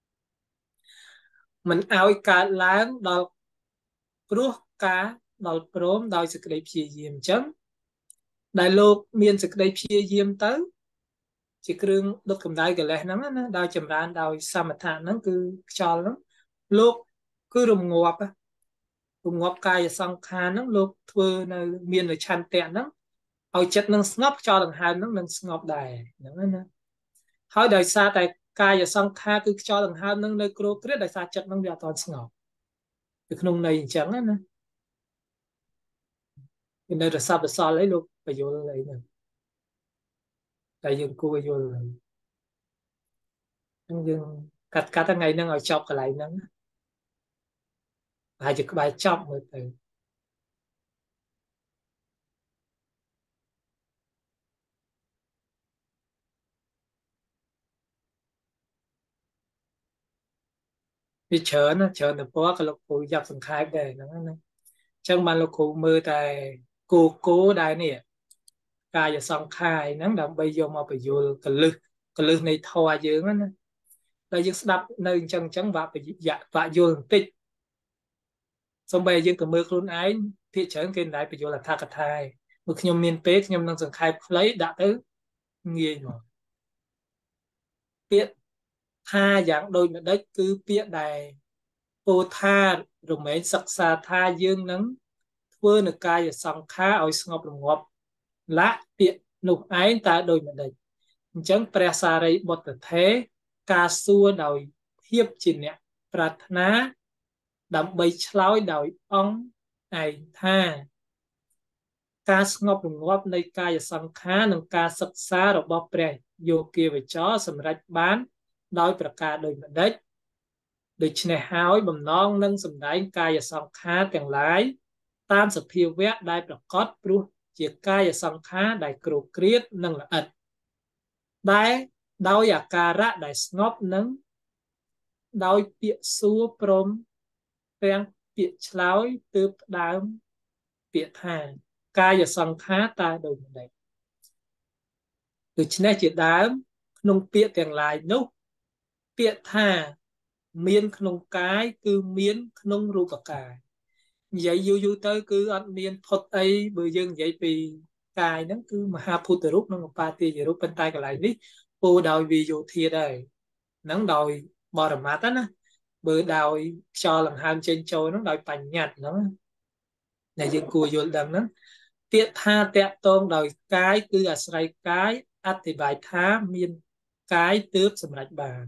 មិនឲ្យកើតឡើងដល់ព្រោះការដល់ព្រមដោយសេចក្តីព្យាយាមអញ្ចឹងដែលលោកមានសេចក្តីព្យាយាមទៅ chỉ kêu đốt cầm đáy cái lẽ nắng á đào chầm ran đào sa mật thản nắng cứ cho lắm lúc cứ rùng ngọt á rùng ngọt cài sang khan nắng lúc thưa nơi miền ở chan tẹn nắng ao chất nắng ngọc cho đằng hai nắng nắng ngọc đài nắng nè hỏi đời xa tại cài ở sang kha cứ cho đằng hai nắng nơi kêu kêu đời xa chất nắng bị toàn ngọc cái nông này chẳng á nè cái nơi là sao để sao lấy lúc bây giờ lấy nè tại dương cô bây giờ lấy dương cắt cắt ngày nắng ở chọc cái lại nắng bài chụp bài chọc mới từ đi chợ nó chợ nó có cái lục cụ dập từng khai về nó chẳng mà lục cụ mưa tại cô cố đại nè cài giờ xong khai nắng đậm bây giờ mà bây giờ cái lư cái lư này thò dương á đây dương đập nơi chân trắng và bị dạ và vô tích xong bây dương từ mưa luôn ấy thị trấn kênh đại bây giờ là tha cả thai mực nhom miền tây nhom đang dần khai lấy đã tới nghề rồi tiết tha dạng đôi mà đất cứ tiết đài ô tha rồi mấy sắc xa tha dương nắng vừa được cài giờ xong khá ở ngọc đồng ngọc lá tiện nụ ái ta đôi mà đây chẳng presa rây bọt thế ca xua đòi hiệp trình nè pratna đậm bay chlói đòi ong ai tha ca ngọc đồng ngọcในកាយសង្ខារនិងការសិក្សារបស់ព្រះយោគាវចរសម្រាប់បានដោយប្រការដោយម្ដេចដូច្នេះហើយបំណងនឹងសម្ដែងកាយសង្ខារទាំងឡាយតាមសភាវៈដែលប្រកបព្រោះជាកាយសង្ខារដែលគ្រោកគ្រៀតនិងល្អិតដែលដោយអាការៈដែលស្ងប់នឹងដោយពាក្យសួរព្រមទាំងពាក្យឆ្លើយទើបផ្ដើមពាក្យថាកាយសង្ខារតើដូចម្ដេចដូច្នេះជាដើមក្នុងពាក្យទាំងឡាយនោះពាក្យថាមានក្នុងកាយគឺមានក្នុងរូបកាយនិយាយយូរយូរទៅគឺអត់មានផុតអីបើយើងនិយាយពីកាយហ្នឹងគឺមហាភូតរូបនិងឧបាទាយរូបប៉ុន្តែកន្លែងនេះពោលដោយវិយោធាដែរហ្នឹងដោយបរមត្តណាបើដោយខ្យល់ដង្ហើមចេញចូលហ្នឹងដោយបញ្ញត្តិហ្នឹងដែលយើងគួរយល់ដឹងហ្នឹងពាក្យថាតកតងដោយកាយគឺអាស្រ័យកាយអធិប្បាយថាមានកាយទើបសម្រេចបាន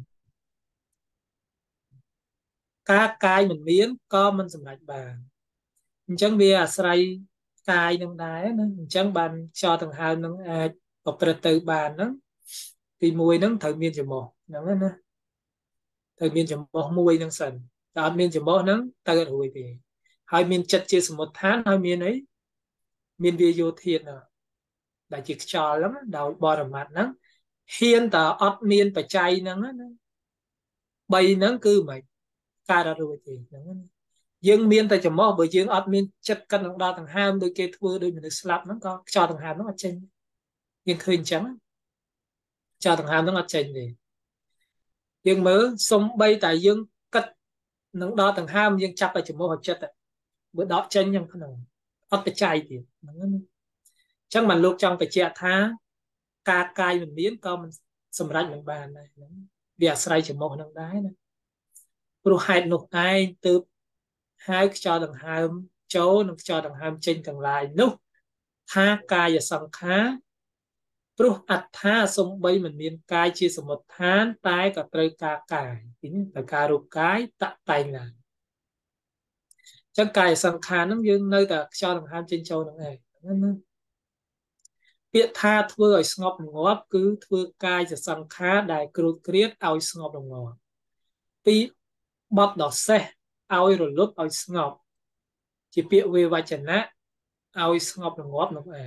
ការកាយមិនមានក៏មិនសម្រេចបានអញ្ចឹងវាអាស្រ័យកាយនឹងដែរណាអញ្ចឹងបានខ្យល់ដង្ហើមនឹងអាចប្រព្រឹត្តទៅបានហ្នឹងទីមួយហ្នឹងត្រូវមានចំោះហ្នឹងណាត្រូវមានចំោះមួយហ្នឹងសិនតែអត់មានចំោះហ្នឹងទៅអត់រួចទេហើយមានចិត្តជាសមុទ្ឋានហើយមានអីមានវាយោធាតណាដែលជាខ្យល់ហ្នឹងដោយបរមត្តហ្នឹងហ៊ានតើអត់មានបច្ច័យហ្នឹងណាបីហ្នឹងគឺមិនកើតអត់រួចទេហ្នឹងណាយើងមានតែចំោះបើយើងអត់មានចិត្តកិននឹងដល់ដង្ហើមដូចគេធ្វើដូចមនុស្សស្លាប់ហ្នឹងក៏ខ្យល់ដង្ហើមហ្នឹងអត់ចេញយើងឃើញអញ្ចឹងខ្យល់ដង្ហើមហ្នឹងអត់ចេញទេយើងមើលសំបីតែយើងគិតនឹងដល់ដង្ហើមយើងចាប់តែចំោះឲ្យចិត្តបើដកចេញយ៉ាងក្នុងអត់បច្ច័យទៀតហ្នឹងណាអញ្ចឹងបានលោកចង់បញ្ជាក់ថាការកាយមិនមានក៏មិនសម្រេចមិនបានដែរហ្នឹងវាអាស្រ័យចំោះហ្នឹងដែរណាព្រោះហេតុនោះឯងទើបហើយខ្យល់ដង្ហើមចូលនិងខ្យល់ដង្ហើមចេញទាំងឡាយនោះថាកាយសង្ខារព្រោះអត្ថាសំបីមិនមានកាយជាសមុទ្ឋានតែក៏ត្រូវការកាយត្រូវការរូបកាយតតែងណាចឹងកាយសង្ខារហ្នឹងយើងនៅតែខ្យល់ដង្ហើមចេញចូលហ្នឹងឯងណាពាក្យថាធ្វើឲ្យស្ងប់រងាប់គឺធ្វើកាយសង្ខារដែលគ្រួតគ្រៀតឲ្យស្ងប់រងាប់ពីបទដ៏សេះឲ្យរលត់ឲ្យស្ងប់ជាពាក្យវេវចនៈឲ្យស្ងប់រងាប់នោះឯង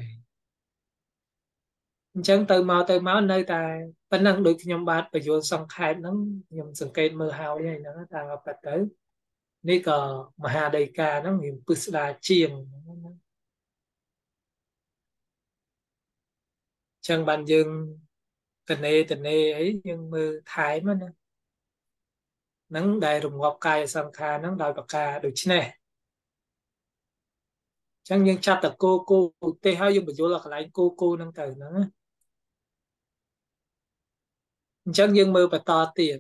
អញ្ចឹងទៅមកទៅមកនៅតែប៉ុណ្ណឹងដូចខ្ញុំបាទបញ្យល់សង្ខេបហ្នឹងខ្ញុំសង្កេតមើលហើយហ្នឹងតាមប៉ាត់ទៅនេះក៏មហាដីកាហ្នឹងមានពិស្ដារជាងចឹងបានយើងតនេតនេអីយើងមើលថែមណាហ្នឹងដែលរងាប់កាយសង្ខារហ្នឹងដោយប្រការដូចនេះចឹងយើងចាប់តគោគោឧទេសហើយយើងបញ្យល់កន្លែងគោគោហ្នឹងទៅហ្នឹងចឹងយើងមើលបន្តទៀត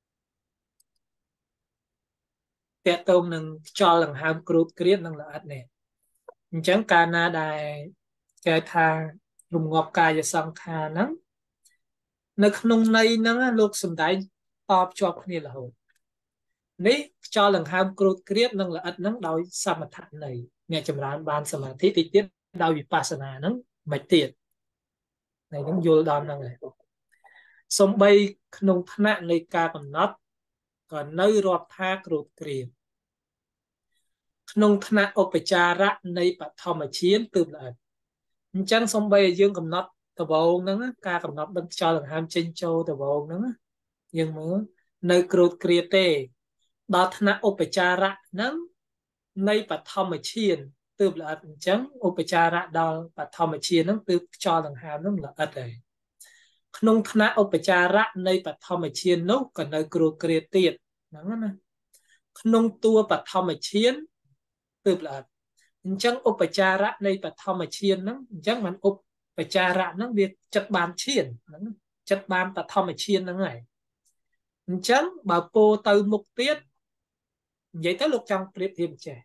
តកតងនឹងខ្យល់ដង្ហើមគ្រូតគ្រៀតនឹងល្អិតនេះអញ្ចឹងកាលណាដែលគេថារងាប់កាយសង្ខារហ្នឹងនៅក្នុងន័យហ្នឹងលោកសំដែងតបជាប់គ្នារហូតនេះខ្យល់ដង្ហើមគ្រូតគ្រៀតនឹងល្អិតហ្នឹងដោយសមថន័យអ្នកចម្រើនបានសមាធិតិចទៀតដោយវិបស្សនាហ្នឹងមិនទៀតในហ្នឹងយល់ដល់ហ្នឹងហើយសំបីក្នុងថ្នាក់នៃការកំណត់ក៏នៅរាប់ថាគ្រូតគ្រៀតក្នុងថ្នាក់ឧបចារៈនៃបឋមឈានទើបល្អិតអញ្ចឹងសំបីឲ្យយើងកំណត់ដបូងហ្នឹងការកំណត់ដឹងខ្យល់ដង្ហើមចេញចូលដបូងហ្នឹងយើងមើលនៅគ្រូតគ្រៀតទេដល់ថ្នាក់ឧបចារៈហ្នឹងនៃបឋមឈានទើបល្អិតអញ្ចឹងឧបចារៈដល់បឋមឈានហ្នឹងទើបខ្យល់ដង្ហើមហ្នឹងល្អិតហើយក្នុងថ្នាក់ឧបចារៈនៃបឋមឈាននោះក៏នៅគ្រូតគ្រៀតទៀតហ្នឹងណាក្នុងតួបឋមឈានទើបល្អិតអញ្ចឹងឧបចារៈនៃបឋមឈានហ្នឹងអញ្ចឹងมันឧបចារៈហ្នឹងវាចិត្តបានឈានហ្នឹងចិត្តបានបឋមឈានហ្នឹងហើយអញ្ចឹងបើពោទៅមុខទៀតនិយាយទៅលោកចង់ប្រៀបធៀបចេះ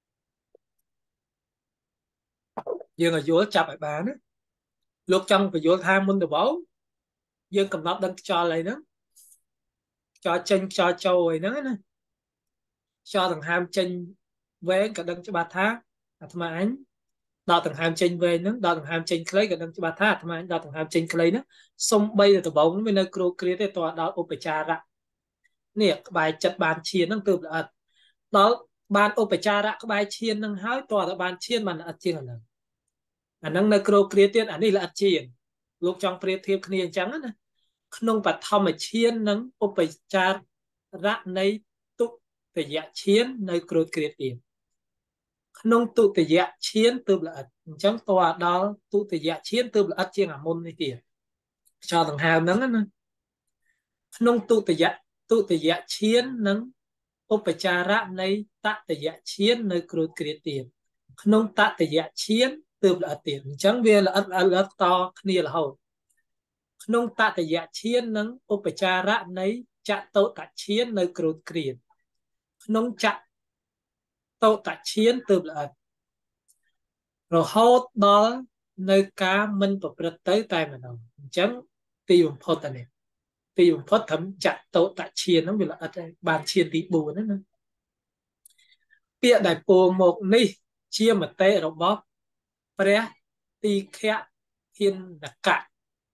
យើងឲ្យយល់ចាប់ឲ្យបានណាលោកចង់បញ្យល់ថាមុនដំបូងយើងកំណត់ដឹងខ្យល់អីហ្នឹងខ្យល់ចេញខ្យល់ចូលអីហ្នឹងណាខ្យល់ដង្ហើមចេញវែងក៏ដឹងច្បាស់ថាអាត្មាអញដកដង្ហើមចេញវែងហ្នឹងដកដង្ហើមចេញខ្លីក៏ដឹងច្បាស់ថាអាត្មាអញដកដង្ហើមចេញខ្លីហ្នឹងសំបីតែដំបូងវានៅគ្រូគ្រៀតទេតើដល់ឧបចារៈនេះក្បែរចិត្តបានឈានហ្នឹងទើបល្អិតដល់បានឧបចារៈក្បែរឈានហ្នឹងហើយតើតើបានឈានបានល្អិតជាងអាហ្នឹងអាហ្នឹងនៅគ្រូគ្រៀតទៀតអានេះល្អិតជាងលោកចង់ប្រៀបធៀបគ្នាអញ្ចឹងណាក្នុងបឋមឈាននិងឧបចារៈនៃទុតិយឈាននៅគ្រូគ្រៀតទៀតក្នុងទុតិយឈានទើបល្អិតអញ្ចឹងតើដល់ទុតិយឈានទើបល្អិតជាងអាមុននេះទៀតខ្យល់ដង្ហើមហ្នឹងណាក្នុងទុតិយទុតិយឈាននិងឧបចារៈនៃតតិយឈាននៅគ្រូគ្រៀតទៀតក្នុងតតិយឈានទើបល្អិតទៀតអញ្ចឹងវាល្អិតល្អិតតគ្នារហូតក្នុងតតិយឈាននិងឧបចារៈនៃចតុតឈាននៅគ្រូគ្រៀតក្នុងចតុតឈានទើបល្អិតរហូតដល់នៅការមិនប្រព្រឹត្តទៅតែម្ដងអញ្ចឹងទីបំផុតអានេះទីបំផុតត្រឹមចតុតឈានហ្នឹងវាល្អិតហើយបានឈានទីបួនហ្នឹងណាពាក្យដែលពោលមកនេះជាមតិរបស់ព្រះទីឃៈធានកៈ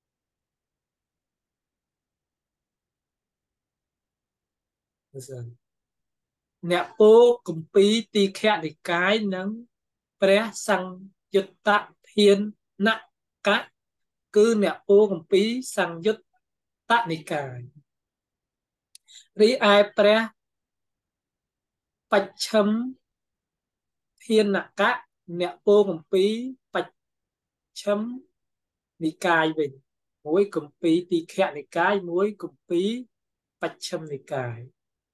អ្នកពោលគម្ពីរទីឃៈនិកាយនិងព្រះសង្យុត្តធានកៈគឺអ្នកពោលគម្ពីរសង្យុត្តនិកាយរីឯព្រះបច្ឆិមធានកៈអ្នកពោលគម្ពីរបច្ឆិមនិកាយវិញមួយគម្ពីរទីឃៈនិកាយមួយគម្ពីរបច្ឆិមនិកាយ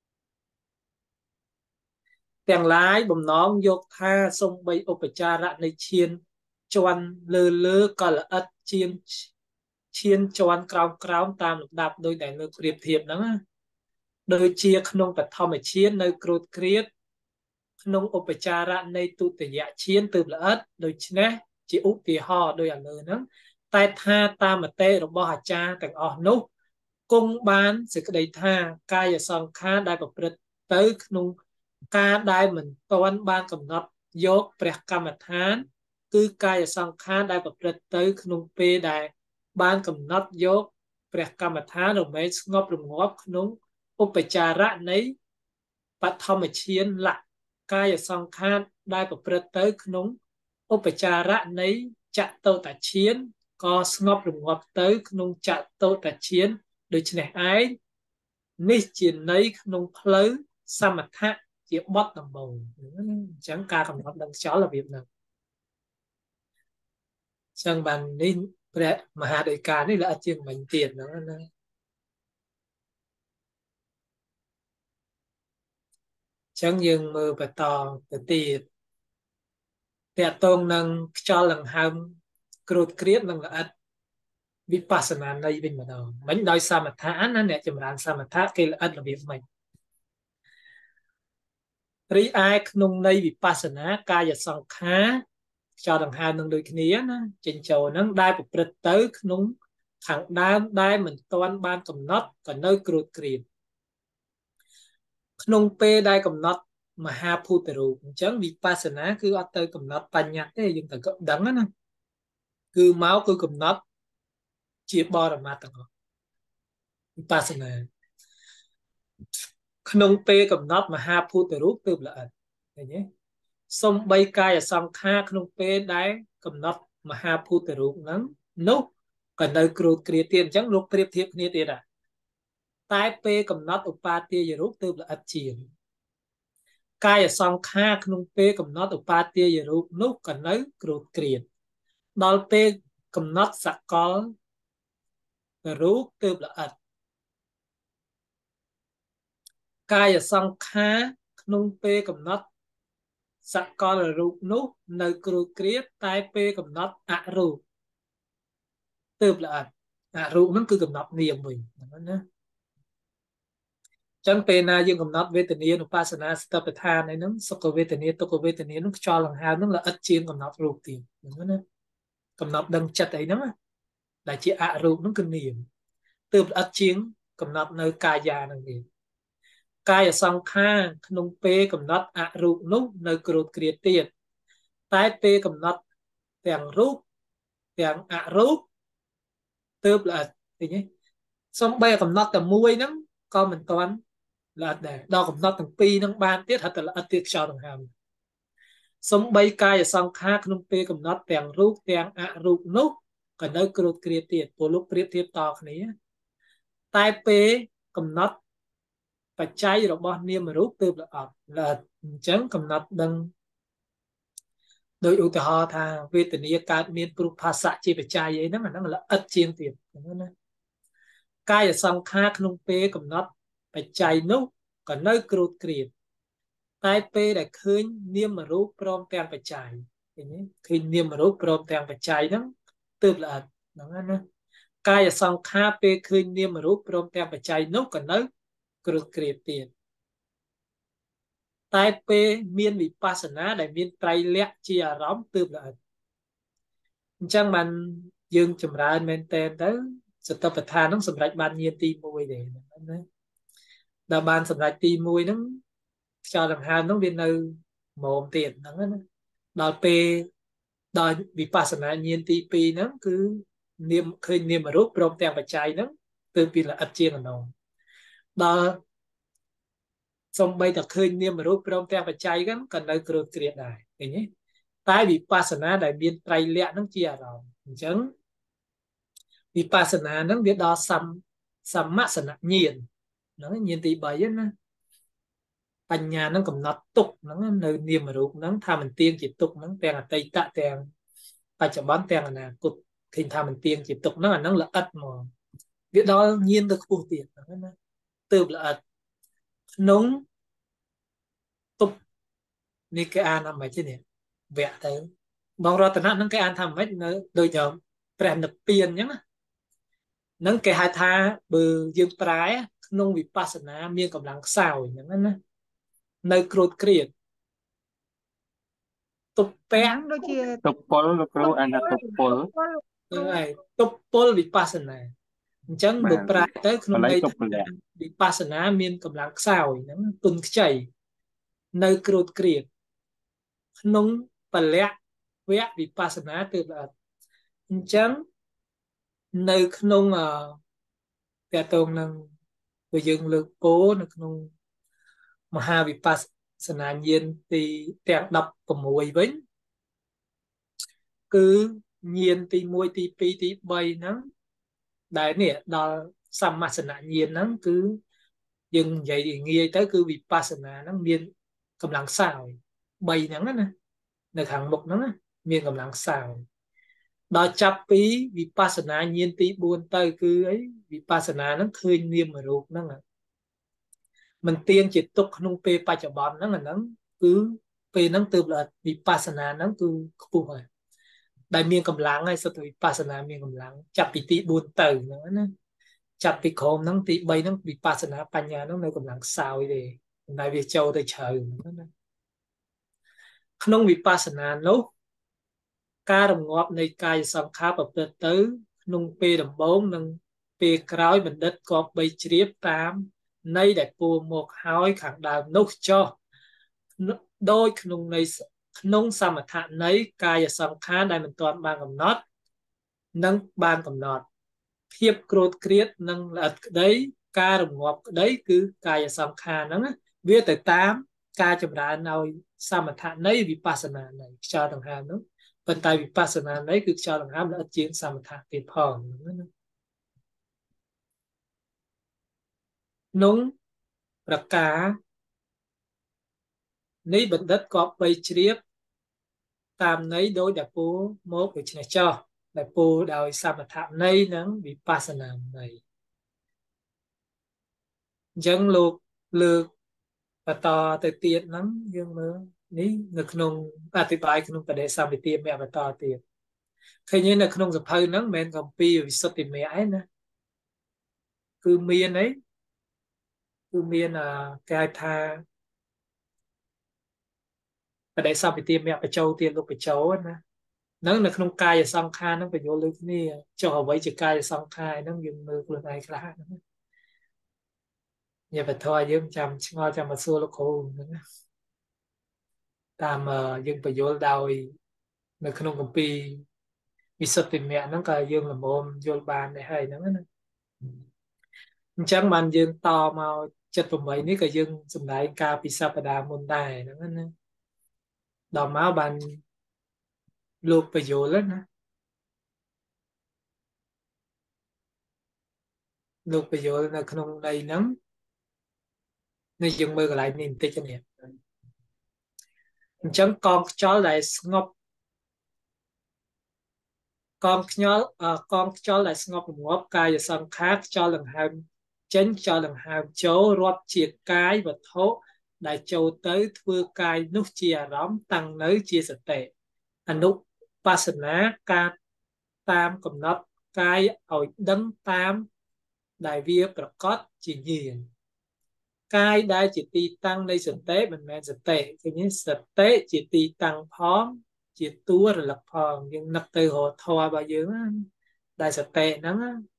ទាំងឡាយបំណងយកថាសំបីឧបចារៈនៃឈានជាន់លើលើក៏ល្អិតជាងឈានជាន់ក្រោមក្រោមតាមលំដាប់ដោយដែលលើប្រៀបធៀបហ្នឹងណាដូចជាក្នុងបឋមឈាននៅគ្រូតគ្រៀតក្នុងឧបចារៈនៃទុតិយឈានទើបល្អិតដូច្នេះជាឧទាហរណ៍ដោយឥឡូវហ្នឹងតែថាតាមមតិរបស់អាចារ្យទាំងអស់នោះគង់បានសេចក្តីថាកាយសង្ខារដែលប្រព្រឹត្តទៅក្នុងការដែលមិនទាន់បានកំណត់យកព្រះកម្មដ្ឋានគឺកាយសង្ខារដែលប្រព្រឹត្តទៅក្នុងពេលដែលបានកំណត់យកព្រះកម្មដ្ឋានរមែងស្ងប់រងាប់ក្នុងឧបចារៈនៃបឋមឈានលក្ខកាយសង្ខារដែលប្រព្រឹត្តទៅក្នុងឧបចារៈនៃចតុតឈានក៏ស្ងប់រងាប់ទៅក្នុងចតុតឈានដូច្នេះឯងនេះជាន័យក្នុងផ្លូវសមថៈជាបទដំបូងអញ្ចឹងការកំណត់ដឹងខ្យល់របៀបហ្នឹងអញ្ចឹងបាននេះព្រះមហាដីកានេះល្អិតជាងមិញទៀតហ្នឹងណាអញ្ចឹងយើងមើលបន្តទៅទៀតតកតងនឹងខ្យល់ដង្ហើមគ្រូតគ្រៀតនិងល្អិត vipassana này bên mà đâu mình đòi samatha nó nè chấm ran samatha cái là ắt là việc mình ri ai nung này vipassana kaya sankha cho đằng hai nâng đôi kia nó trên châu nó đai một bật tới nung thằng đai đai mình toan ban cầm nót còn nơi cột kìm nung pe đai cầm nót mà ha phu tử chẳng vipassana cứ ở tới cầm nót pan nhạt thế nhưng ta có đắng á cứ máu cứ cầm nót chia bo là mà tao vipassana nung pe cầm nót mà ha phu tử từ là thế nhé xong bay cai ở song kha nung pe đai cầm nót mà ha phu tử nắng nốt còn nơi cột kia tiền chẳng lúc tiếp tiếp kia tiền à tai pe cầm nót ở pa tia giờ lúc từ là ắt chiềng cai ở song kha nung pe cầm nót ở pa tia giờ lúc nốt còn nơi cột kia đal pe cầm nót sặc có rút từ là ắt cai ở song kha nung pe cầm nót sặc có là rút nốt nơi cột kia tai pe cầm nót ạ rút từ là ắt ạ rút nó cứ cầm nót niềm mình chẳng pe na dương cầm nót về tình yêu upasana stapatha này nó soko về tình yêu toko về tình yêu nó cho lần hai nó là ắt chiên cầm nót rút tiền cầm nót đằng chặt ấy nó là chỉ ạ rút nó cứ niềm từ ắt chiên cầm nót nơi kaya này gì kaya song kha nung pe cầm nót ạ rút nút nơi cột kia tiền tai pe cầm nót tiền rút tiền ạ rút từ là gì nhé xong bây cầm nót tầm muôi nó con mình toán là để đo cầm nót tầng pi nâng ban tiết thật là ắt tiết cho thằng hàm xong bay cai song kha nung pe cầm nót tiền rút tiền ạ rút nút còn nơi cột kia tiền của lúc priết tiếp to này tai pe cầm nót và cháy rồi bao nhiêu mà rút từ là là chẳng cầm nót đằng đôi ưu họ tha về tình yêu cả miền Pru Phasa chỉ phải cháy ấy nó mà nó là ắt chiên tiền cái ở song kha nung pe cầm nót phải cháy nút còn nơi cột kia tai pe để khơi niêm mà rút prom tang phải cháy khi niêm mà rút prom tang phải cháy đó từ là nó nó cái ở song kha pe khơi niêm mà rút prom tang phải cháy nút còn nơi cột kia tiền tai pe miên vipassana để miên trai lẹ chia rõm từ là chẳng man dương chấm ra men tên đó sự tập thà nó sầm rạch ban nhiên ti mùi để là ban sầm rạch ti mùi nó cho làm hai nó bên nơi mồm tiền nó đòi pe đòi vipassana nhiên ti pi nó cứ niệm khơi niệm mà rút prom tang và cháy nó từ pi là ắt chiên là nó đòi xong bây giờ khơi niệm mà rút prom tang và cháy gắn cần nơi cột kia này thế nhé tại vipassana đại biên trai lẹ nó chia rồi chẳng vipassana nó biết đo sam sammasana nhiên nó nhiên tí bảy á bành nhà nó cầm nót tục nó nơi niệm mà rút nó tham mình tiên chỉ tục nó tên là tây tạ tên phải chọn bán tên là cột khi tham mình tiên chỉ tục nó là nó là ắt mà biết đó nhiên được ưu tiên nó từ là ắt nóng tục như cái an làm mấy chứ nè vẽ tới bằng ra tận nó cái an tham mấy nó đôi nhóm bèn được tiền nhá nó cái hai tha bự dương trái nông vipassana miên cầm lăng xào nhá nó nơi cột kia tục pe tục pol là kêu anh là tục pol này tục pol vipassana chẳng được trái tới nông đây vipassana miên cầm lăng xào nhá tuần chảy nơi cột kia nông bả lẹ vẽ vipassana từ là chẳng nơi nông à cái tôn năng về dương lực cố nó nông Maha Vipassana nhiên thì tiếng đọc của mùi vĩnh cứ nhiên thì mùi thì pi thì bay nó đại nè đó Sammasana nhiên nó cứ dừng vậy thì nghe tới cứ Vipassana nó miên cầm lặng xào bay nó nè được hạng mục nó miên cầm lặng xào đó chấp ý Vipassana nhiên tí buồn tới cứ ấy Vipassana nó khơi niêm mà ruột nó mình tiên chỉ tục nông pe pa cho bọn nó là nó cứ pe nó từ là Vipassana nó cứ phù hợp đại miên cầm lắng hay sao tụi pasana miên cầm lắng chặt bị tị buồn tử nữa nè chặt bị khom nắng tị bay nắng bị pasana panya nắng nơi cầm lắng sao đi đại việt châu tới trời nữa nè không bị pasana lúc ca đồng ngọtในกายสังขารประพฤติទៅក្នុងពេលដំបូងនិងពេលក្រោយបណ្ឌិតក៏បីជ្រាបតាមន័យដែលពោលមកហើយខាងដើមនោះចុះដោយក្នុងន័យក្នុងសមថន័យកាយសង្ខារដែលមិនទាន់បានកំណត់និងបានកំណត់ភាពក្រោធក្រៀតនិងល្អិតក្តីការរងាប់ក្តីគឺកាយសង្ខារហ្នឹងវាទៅតាមការចម្រើនឲ្យសមថន័យវិបស្សនាន័យខ្យល់ដង្ហើមនោះប៉ុន្តែវិបស្សនាន័យគឺខ្យល់ដង្ហើមល្អិតជាងសមថៈទៀតផងក្នុងប្រការនេះបណ្ឌិតក៏បីជ្រាបតាមន័យដោយដែលពោលមកដូច្នេះចោះដែលពោលដោយសមថន័យនិងវិបស្សនាន័យអញ្ចឹងលោកលើកបន្តទៅទៀតហ្នឹងយើងមើលនេះនៅក្នុងអธิบายក្នុងបដិសម្បទាមគ្គបន្តទៀតឃើញនៅក្នុងសភៅហ្នឹងមិនមែនកំពីវិសុទ្ធិមគ្គឯណាគឺមានអីគឺមានគេហៅថាបដិសម្បទាមគ្គបញ្ចូលទៀតលោកបញ្ចូលណាហ្នឹងនៅក្នុងកាយសង្ខារហ្នឹងបញ្យល់លើគ្នាចុះអ្វីជាកាយសង្ខារហ្នឹងយើងមើលខ្លួនឯងខ្លះហ្នឹងញាបធរយើងចាំឆ្ងល់ចាំមកសួរលោកគ្រូហ្នឹងណាតាមយើងបញ្យល់ដោយនៅក្នុងគម្ពីរវិសុទ្ធិមគ្គហ្នឹងក៏យើងល្មមយល់បានដែរហើយហ្នឹងណាអញ្ចឹងបានយើងតមកចិត្តប្រាំបីនេះក៏យើងសម្ដែងការពីសប្តាហ៍មុនដែរហ្នឹងណាដល់មកបានលោកបញ្យល់ណាលោកបញ្យល់នៅក្នុងន័យហ្នឹងនេះយើងមើលកន្លែងនេះបន្តិចនេះអញ្ចឹងកងខ្យល់ដែលស្ងប់កងខ្យល់កងខ្យល់ដែលស្ងប់រងាប់កាយសង្ខារខ្យល់ដង្ហើមចេញខ្យល់ដង្ហើមចូលរាប់ជាកាយវត្ថុដែលចូលទៅធ្វើកាយនោះជាអារម្មណ៍តាំងនៅជាសតិអនុបស្សនាការតាមកំណត់កាយឲ្យដឹងតាមដែលវាប្រកបជាញាណកាយដែលជាទីតាំងនៃសតិមិនមែនសតិគឺនេះសតិជាទីតាំងផងជាតួរលឹកផងយើងនឹកទៅរកធម៌របស់យើងដែលសតិហ្នឹង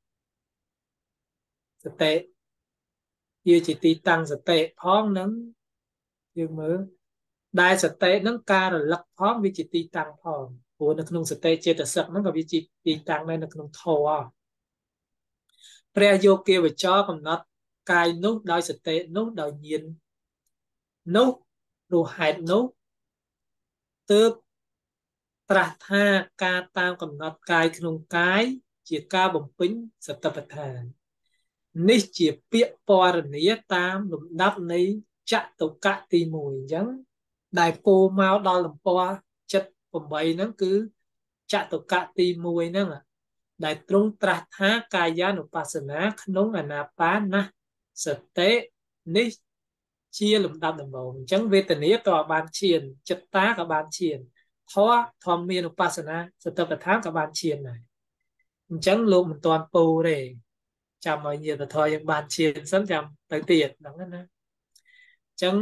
សតិវាជាទីតាំងសតិផងហ្នឹងយើងមើលដែលសតិហ្នឹងការរលឹកផងវាជាទីតាំងផងព្រោះនៅក្នុងសតិចេតសិកហ្នឹងក៏វាជាទីតាំងដែរនៅក្នុងធម៌ព្រះយោគេវចរកំណត់កាយនោះដោយសតិនោះដោយញាណនោះព្រោះហេតុនោះទើបត្រាស់ថាការតាមកំណត់កាយក្នុងកាយជាការបំពេញសតិប្បដ្ឋាននេះជាពាក្យពរនីតាមលំដាប់នៃចតុកៈទីមួយអញ្ចឹងដែលពោលមកដល់លំពណ៌ចិត្តប្រាំបីហ្នឹងគឺចតុកៈទីមួយហ្នឹងដែលទ្រង់ត្រាស់ថាកាយានុបស្សនាក្នុងអានាបានសតិនេះជាលំដាប់ដំបូងអញ្ចឹងវេទនាក៏បានឈានចិត្តតាក៏បានឈានធម៌ធម្មមានឧបស្សនាសតិប្បដ្ឋានក៏បានឈានដែរអញ្ចឹងលោកមិនទាន់ពោលទេចាំឲ្យញាតិធម៌យើងបានឈានសិនចាំទៅទៀតហ្នឹងណាអញ្ចឹង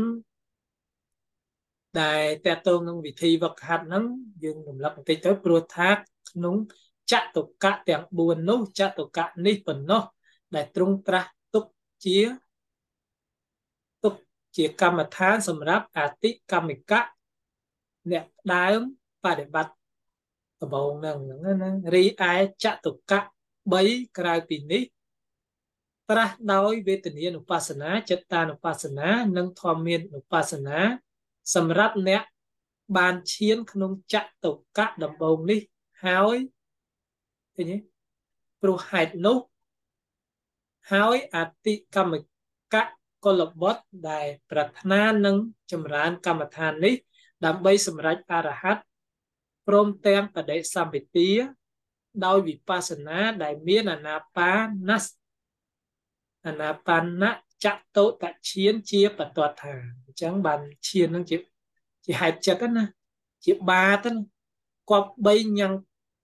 ដែលតើតើនឹងវិធីវឹកហាត់ហ្នឹងយើងរំលឹកបន្តិចទៅព្រោះថាក្នុងចតុកៈទាំងបួននោះចតុកៈនេះប៉ុណ្ណោះដែលទ្រង់ត្រាស់ទុកជាទុកជាកម្មដ្ឋានសម្រាប់អតិកម្មិកៈអ្នកដើមបដិបត្តិដំបូងហ្នឹងណារីឯចតុកៈបីក្រៅពីនេះត្រាស់ដោយវេទនានុបស្សនាចិត្តតានុបស្សនានិងធម្មមាននុបស្សនាសម្រាប់អ្នកបានឈានក្នុងចតុកៈដំបូងនេះហើយឃើញទេព្រោះហេតុនោះហើយអតិកម្មិកៈកុលបុត្រដែលប្រាថ្នានឹងចម្រើនកម្មដ្ឋាននេះដើម្បីសម្រេចអរហត្តព្រមទាំងបដិសម្បទាដោយវិបស្សនាដែលមានអានាបានសអានាបានចតុតឈានជាបតតថាអញ្ចឹងបានឈាននឹងជាជាហេតុចិត្តណាជាបាតណាគប់បីញ៉ាំង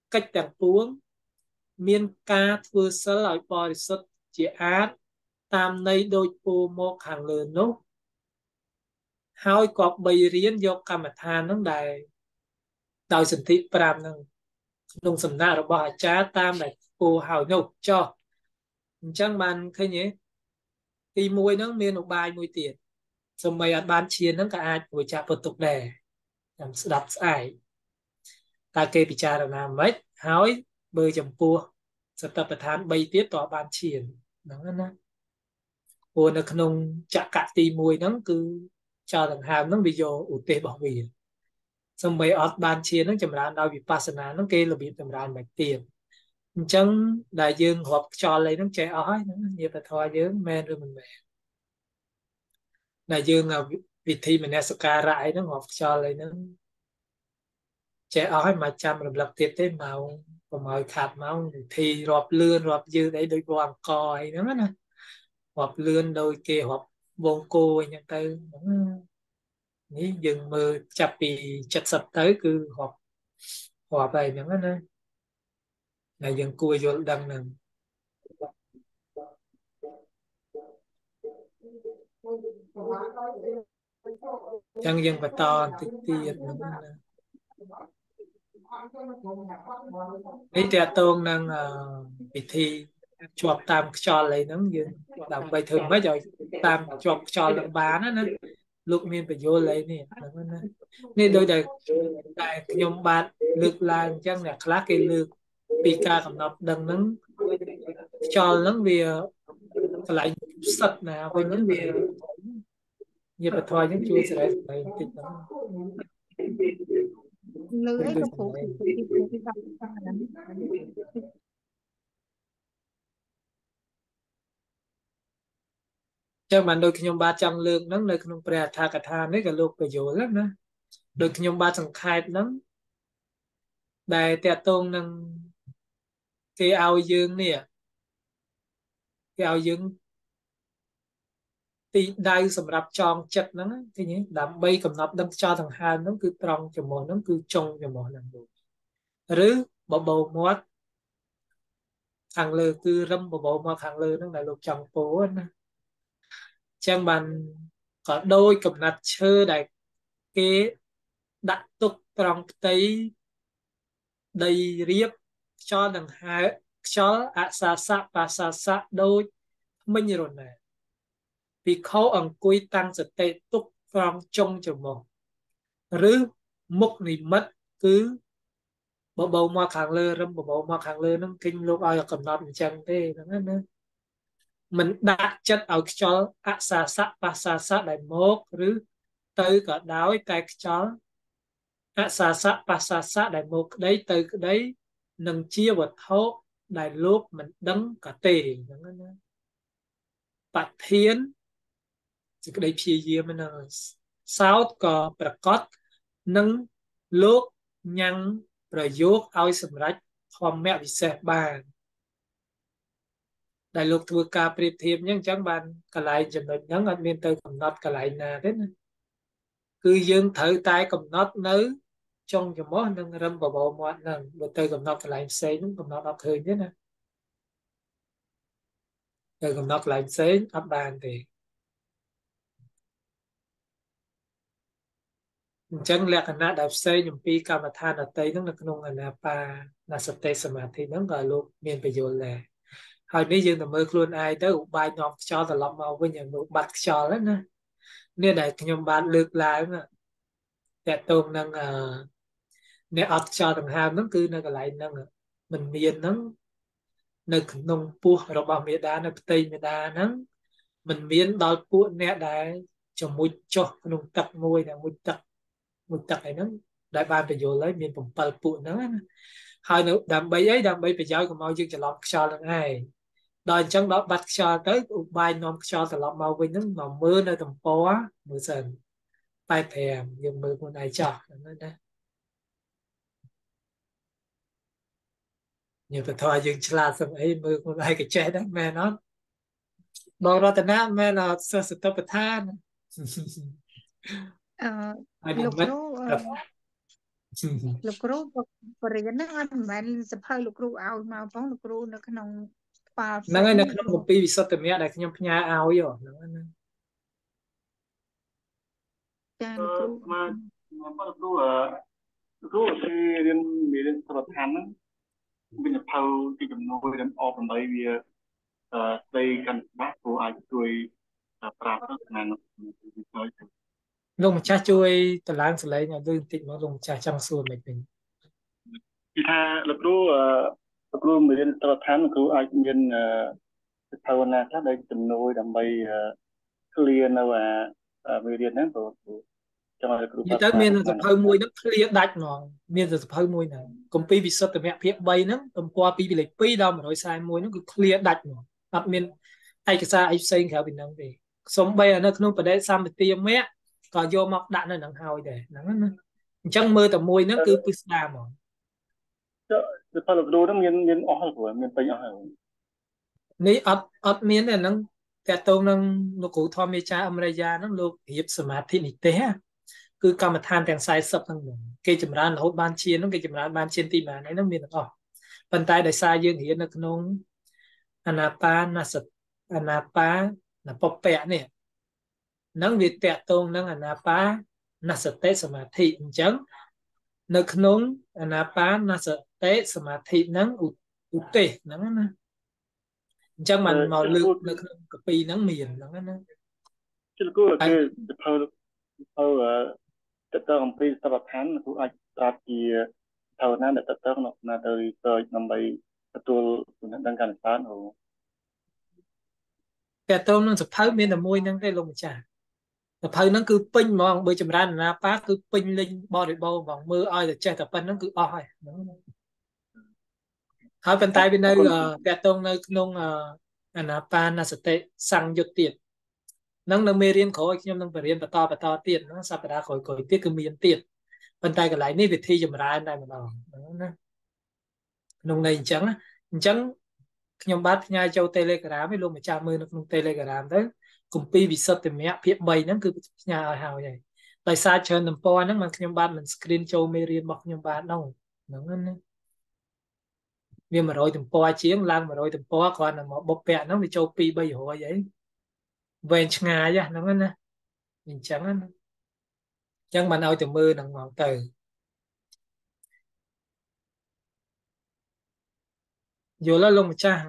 កិច្ចទាំងពួងមានការធ្វើសិលឲ្យបរិសុទ្ធជាអាចតាមន័យដូចពោលមកខាងលើនោះហើយក៏បីរៀនយកកម្មដ្ឋានហ្នឹងដែលដោយសន្ធិប្រាំហ្នឹងក្នុងសំណាក់របស់អាចារ្យតាមដែលពោលហើយនោះចុះអញ្ចឹងបានឃើញទេទីមួយហ្នឹងមានឧបាយមួយទៀតសម្បីអត់បានឈានហ្នឹងក៏អាចព្រួយចាស់ពុតទុកដែរតាមស្ដាប់ស្អែកតើគេពិចារណាមិនហើយបើចំពោះសតបដ្ឋានបីទៀតតើបានឈានហ្នឹងណាព្រោះនៅក្នុងចក្រទីមួយហ្នឹងគឺចោលដង្ហើមហ្នឹងវាយកឧទេសរបស់វាសម្បីអត់បានឈានហ្នឹងចម្រើនដោយវិបស្សនាហ្នឹងគេរបៀបចម្រើនមិនទៀតអញ្ចឹងដែលយើងរាប់ខ្យល់អីហ្នឹងចេះអស់ហើយហ្នឹងញាតិធម៌យើងមែនឬមិនមែនដែលយើងវិធីមនសិការៈអីហ្នឹងរាប់ខ្យល់អីហ្នឹងចេះអស់ហើយមកចាំរំលឹកទៀតទេម៉ោងកុំឲ្យខាត់ម៉ោងវិធីរាប់លឿនរាប់យឺតអីដូចវងអង្គអីហ្នឹងណារាប់លឿនដោយគេរាប់វងគោអីចឹងទៅនេះយើងមើលចាប់ពី칠십ទៅគឺរាប់រាប់អីហ្នឹងណាដែលយើងគួរយល់ដឹងហ្នឹងចឹងយើងបន្តបន្តិចទៀតហ្នឹងណានេះតើតងនឹងពិធីជាប់តាមខ្យល់អីហ្នឹងយើងដើម្បីធ្វើម៉េចឲ្យតាមជាប់ខ្យល់នឹងបានណាលោកមានបញ្យលអីនេះហ្នឹងណានេះដូចតែតែខ្ញុំបាទលើកឡើងអញ្ចឹងអ្នកខ្លះគេលើកពីការកំណត់ដឹងហ្នឹងខ្យល់ហ្នឹងវាកន្លែងផ្សិតណាវិញហ្នឹងវាញាតិធម៌ហ្នឹងជួយស្រែសម្ដែងបន្តិចហ្នឹងលើអីក៏ព្រោះពីពីពីពីបាត់ហ្នឹងចឹងបានដូចខ្ញុំបាទចង់លើកហ្នឹងនៅក្នុងព្រះអដ្ឋកថានេះក៏លោកបញ្យលហ្នឹងណាដូចខ្ញុំបាទសង្ខេបហ្នឹងដែលតកតងនឹងគេឲ្យយើងនេះគេឲ្យយើងទីដៅសម្រាប់ចងចិត្តហ្នឹងឃើញទេដើម្បីកំណត់ដឹងខ្យល់ដង្ហើមហ្នឹងគឺត្រង់ចំពោះហ្នឹងគឺចុងចំពោះហ្នឹងឬបបោមាត់ខាងលើគឺរឹមបបោមាត់ខាងលើហ្នឹងដែលលោកចង់ពោលណាចឹងបានក៏ដូចកំណាត់ឈើដែលគេដាក់ទុកត្រង់ផ្ទៃដីរៀបខ្យល់ដង្ហើមខ្យល់អសាសៈបាសាសៈដូចមិញរណាភិក្ខុអង្គុយតាំងសតិទុកត្រង់ចុងច្រមុះឬមុខនិមិត្តគឺបបោមកខាងលើរឹមបបោមកខាងលើហ្នឹងគិញលោកឲ្យកំណត់អញ្ចឹងទេហ្នឹងណាមិនដាក់ចិត្តឲ្យខ្យល់អសាសៈបាសាសៈដែលមកឬទៅក៏ដោយតែខ្យល់អសាសៈបាសាសៈដែលមកក្តីទៅក្តីនឹងជាវត្ថុដែលលោកមិនដឹងក៏ទេហ្នឹងណាបធានសេចក្តីព្យាយាមនឹងសោតក៏ប្រកបនឹងលោកញ៉ាំងប្រយោគឲ្យសម្រេចធម្មវិសេសបានដែលលោកធ្វើការប្រៀបធៀបអញ្ចឹងបានកន្លែងចំណុចហ្នឹងអត់មានទៅកំណត់កន្លែងណាទេណាគឺយើងត្រូវតែកំណត់នៅចុងច្រមុះនិងរឹមបបោមាត់ហ្នឹងបើទៅកំណត់កន្លែងផ្សេងហ្នឹងកំណត់អត់ឃើញទេណាទៅកំណត់កន្លែងផ្សេងអត់បានទេអញ្ចឹងលក្ខណៈដែលផ្សេងអំពីកម្មដ្ឋានអតីហ្នឹងនៅក្នុងអានាបានសតិសមាធិហ្នឹងក៏លោកមានបញ្យលដែរហើយនេះយើងទៅមើលខ្លួនឯងទៅឧបាយនាំខ្យល់ត្រឡប់មកវិញឲ្យមកបាត់ខ្យល់ហ្នឹងណានេះដែលខ្ញុំបានលើកឡើងតកតងនឹងអឺអ្នកអត់ខ្យល់ដង្ហើមហ្នឹងគឺនៅកន្លែងហ្នឹងមិនមានហ្នឹងនៅក្នុងពោះរបស់មេដានៅផ្ទៃមេដាហ្នឹងមិនមានដល់ពួកអ្នកដែលជាមួយចុះក្នុងទឹកមួយដែលមួយទឹកមួយទឹកអីហ្នឹងដែលបានបញ្យល់ហើយមាន7ពួកហ្នឹងណាហើយនៅដើម្បីអីដើម្បីប្រយោជន៍កុំឲ្យយើងច្រឡំខ្យល់ហ្នឹងឯងដល់អញ្ចឹងដល់បាត់ខ្យល់ទៅឧបាយនាំខ្យល់ត្រឡប់មកវិញហ្នឹងមកមើលនៅទំព័រមើលសិនបែបប្រាំយើងមើលខ្លួនឯងចោះហ្នឹងណាញ៉ាំទៅថាយើងឆ្លាតស្អីមើលខ្លួនឯងក៏ចេះដែរមែនអត់បងរតនាមែនអត់សិស្សសតបដ្ឋានអឺលោកគ្រូលោកគ្រូបរិញ្ញាហ្នឹងអត់មិនមែនសភៅលោកគ្រូឲ្យមកផងលោកគ្រូនៅក្នុងក្បាលហ្នឹងហើយនៅក្នុងគម្ពីរវិសុទ្ធិមគ្គដែលខ្ញុំផ្ញើឲ្យហ្នឹងណាចាលោកគ្រូមកមកលោកគ្រូលោកគ្រូគឺរៀនមេរៀនស្របឋានហ្នឹងមានសភៅទីចំនួនរៀនអបដើម្បីវាអឺស្ដីកាន់ច្បាស់ព្រោះអាចជួយប្រាប់ទៅខាងលោកម្ចាស់ជួយតម្លើងសលេងឲ្យលឺបន្តិចមកលោកម្ចាស់ចង់សួរមិនវិញគឺថាលោកគ្រូអឺលោកគ្រូមេរៀនស្របឋានលោកគ្រូអាចមានសភៅណាខ្លះដែលចំនួនដើម្បី clear នៅអាមេរៀនហ្នឹងព្រោះចង់ឲ្យគ្រូនិយាយទៅមានសភៅមួយហ្នឹង clear ដាច់ហ្មងមានសភៅមួយហ្នឹងគម្ពីរវិសុទ្ធិមគ្គភាគ3ហ្នឹងទំព័រពីលេខ2ដល់មួយសែនមួយហ្នឹងគឺ clear ដាច់ហ្មងអត់មានឯកសារអីផ្សេងក្រៅពីហ្នឹងទេសំបីនៅក្នុងបដិសម្បទាមគ្គក៏យកមកដាក់នៅហ្នឹងហើយដែរហ្នឹងណាអញ្ចឹងមើលតែមួយហ្នឹងគឺពិស្ដារហ្មងចុះសភៅលោកគ្រូហ្នឹងមានមានអស់ហើយគ្រូមានពេញអស់ហើយនេះអត់អត់មានទេហ្នឹងតើតោងនឹងលោកគ្រូធម្មមេចាអមរិយាហ្នឹងលោករៀបសមាធិនិទេសគឺកម្មដ្ឋានទាំងสี่สิบហ្នឹងគេចម្រើនរហូតបានឈានហ្នឹងគេចម្រើនបានឈានទីបានហ្នឹងមានទាំងអស់ប៉ុន្តែដោយសារយើងរៀននៅក្នុងអាណាបានសតិអាណាបានពពៈនេះហ្នឹងវាតកតងនឹងអាណាបានសតិសមាធិអញ្ចឹងនៅក្នុងអាណាបានសតិសមាធិហ្នឹងឧទ្ទេសហ្នឹងណាអញ្ចឹងมันមកលើកនៅក្នុងកពីហ្នឹងមានហ្នឹងណាជិលគូគឺសភៅសភៅតើតើអំពីស្របឋានគូអាចប្រាប់ជាសភៅណាដែលតើតើណាទៅ research ដើម្បីទទួលចំណេះដឹងកាន់តែច្រើនហ៎តើតើនឹងសភៅមានតែមួយហ្នឹងទេលោកម្ចាស់សភៅហ្នឹងគឺពេញហ្មងបើចម្រើនអាណាបាគឺពេញលេញបរិបូរណ៍ហ្មងមើលឲ្យតែចេះតែប៉ុណ្្នឹងគឺអស់ហើយហើយប៉ុន្តែវានៅតើតើនៅក្នុងអាណាបានសតិសង្យុត្តទៀតនឹងនៅមេរៀនក្រោយខ្ញុំនឹងបរៀនបន្តបន្តទៀតណាសប្តាហ៍ក្រោយក្រោយទៀតគឺមានទៀតប៉ុន្តែកន្លែងនេះវិធីចម្រើនតែម្ដងណាក្នុងន័យអញ្ចឹងអញ្ចឹងខ្ញុំបាទផ្ញើចូល Telegram ឲ្យលោកម្ចាស់មើលនៅក្នុង Telegram ទៅគម្ពីរវិសុទ្ធិមគ្គភាគ3ហ្នឹងគឺផ្ញើឲ្យហើយហើយដោយសារច្រើនទំព័រហ្នឹងមិនខ្ញុំបាទមិន screen ចូលមេរៀនរបស់ខ្ញុំបាទហ្នឹងហ្នឹងណាវាone hundredទំព័រជាងឡើងone hundredទំព័រគ្រាន់តែមកបុព្វៈហ្នឹងវាចូលtwo three hundអីវែងឆ្ងាយហ្នឹងណាអញ្ចឹងណាអញ្ចឹងបានឲ្យទៅមើលហ្នឹងមកទៅយល់លោកម្ចាស់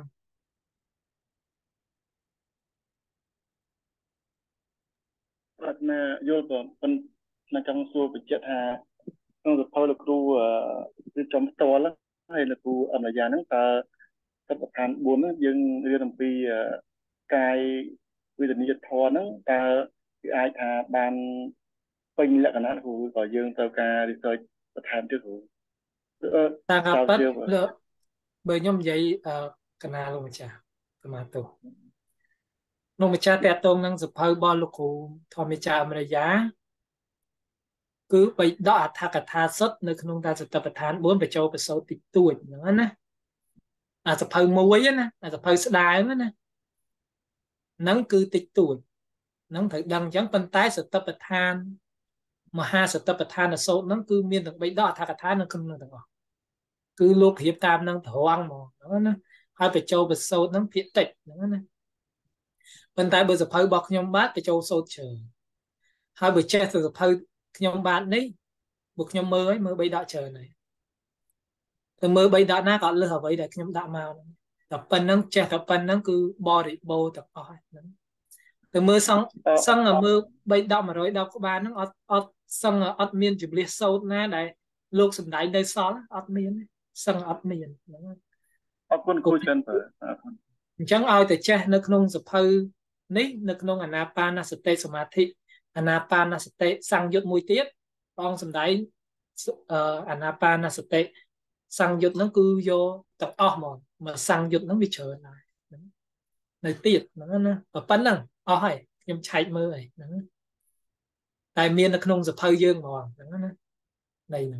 អត់ណាយល់បងប៉ុន្តែចង់សួរបញ្ជាក់ថាក្នុងសភៅលោកគ្រូគឺចំផ្ទាល់ហើយលោកគ្រូអនុញ្ញាតហ្នឹងតើសប្តាហ៍fourហ្នឹងយើងរៀនអំពីកាយវេទនីយធម៌ហ្នឹងតើគឺអាចថាបានពេញលក្ខណៈគ្រូក៏យើងត្រូវការ research បន្ថែមទៀតគ្រូតាកាប៉ាត់លើបើខ្ញុំនិយាយកណាលោកម្ចាស់ស្មាទោលោកម្ចាស់តេតងនឹងសភៅរបស់លោកគ្រូធម្មចាអមរិយាគឺបិដកអដ្ឋកថាសុទ្ធនៅក្នុងតាសតិប្បដ្ឋានfourបញ្ចូលប្រសូតតិចតួចហ្នឹងណាអាសភៅមួយណាអាសភៅស្ដើងណាហ្នឹងគឺតិចតួចហ្នឹងត្រូវដឹងអញ្ចឹងប៉ុន្តែសតិប្បដ្ឋានមហាសតិប្បដ្ឋានសូត្រហ្នឹងគឺមានទាំងបិដកអដ្ឋកថានៅក្នុងហ្នឹងទាំងអស់គឺលោករៀបតាមនឹងត្រង់ហ្មងហ្នឹងណាហើយបញ្ចូលប្រសូតហ្នឹងភាគតិចហ្នឹងណាប៉ុន្តែបើសភៅរបស់ខ្ញុំបាទបញ្ចូលសូត្រច្រើនហើយបើចេះទៅសភៅខ្ញុំបាទនេះបើខ្ញុំមើលហើយមើលបីដកច្រើនហើយទៅមើលបីដកណាក៏លើសអ្វីដែលខ្ញុំដាក់មកហ្នឹងតែប៉ុណ្្នឹងចេះតែប៉ុណ្្នឹងគឺបរិបូរទាំងអស់ហ្នឹងទៅមើលសង្ឃសង្ឃមើលបីដកone hundredក្បាលហ្នឹងអត់អត់សង្ឃអត់មានជំនះសូត្រណាដែលលោកសំដែងនៅសល់អត់មានសង្ឃអត់មានហ្នឹងអរគុណគ្រូច្រើនបាទអរគុណអញ្ចឹងឲ្យតែចេះនៅក្នុងសភៅនេះនៅក្នុងអាណាបានសតិសមាធិអាណាបានសតិសង្យុត្តមួយទៀតបងសំដែងអាណាបានសតិសង្យុត្តហ្នឹងគឺយកទាំងអស់ហ្មងមកសង្យុត្តហ្នឹងវាច្រើនហើយនៅទៀតហ្នឹងណាប៉ុណ្ណឹងអស់ហើយខ្ញុំឆែកមើលហើយហ្នឹងតែមាននៅក្នុងសភៅយើងហ្មងហ្នឹងណានៃហ្នឹង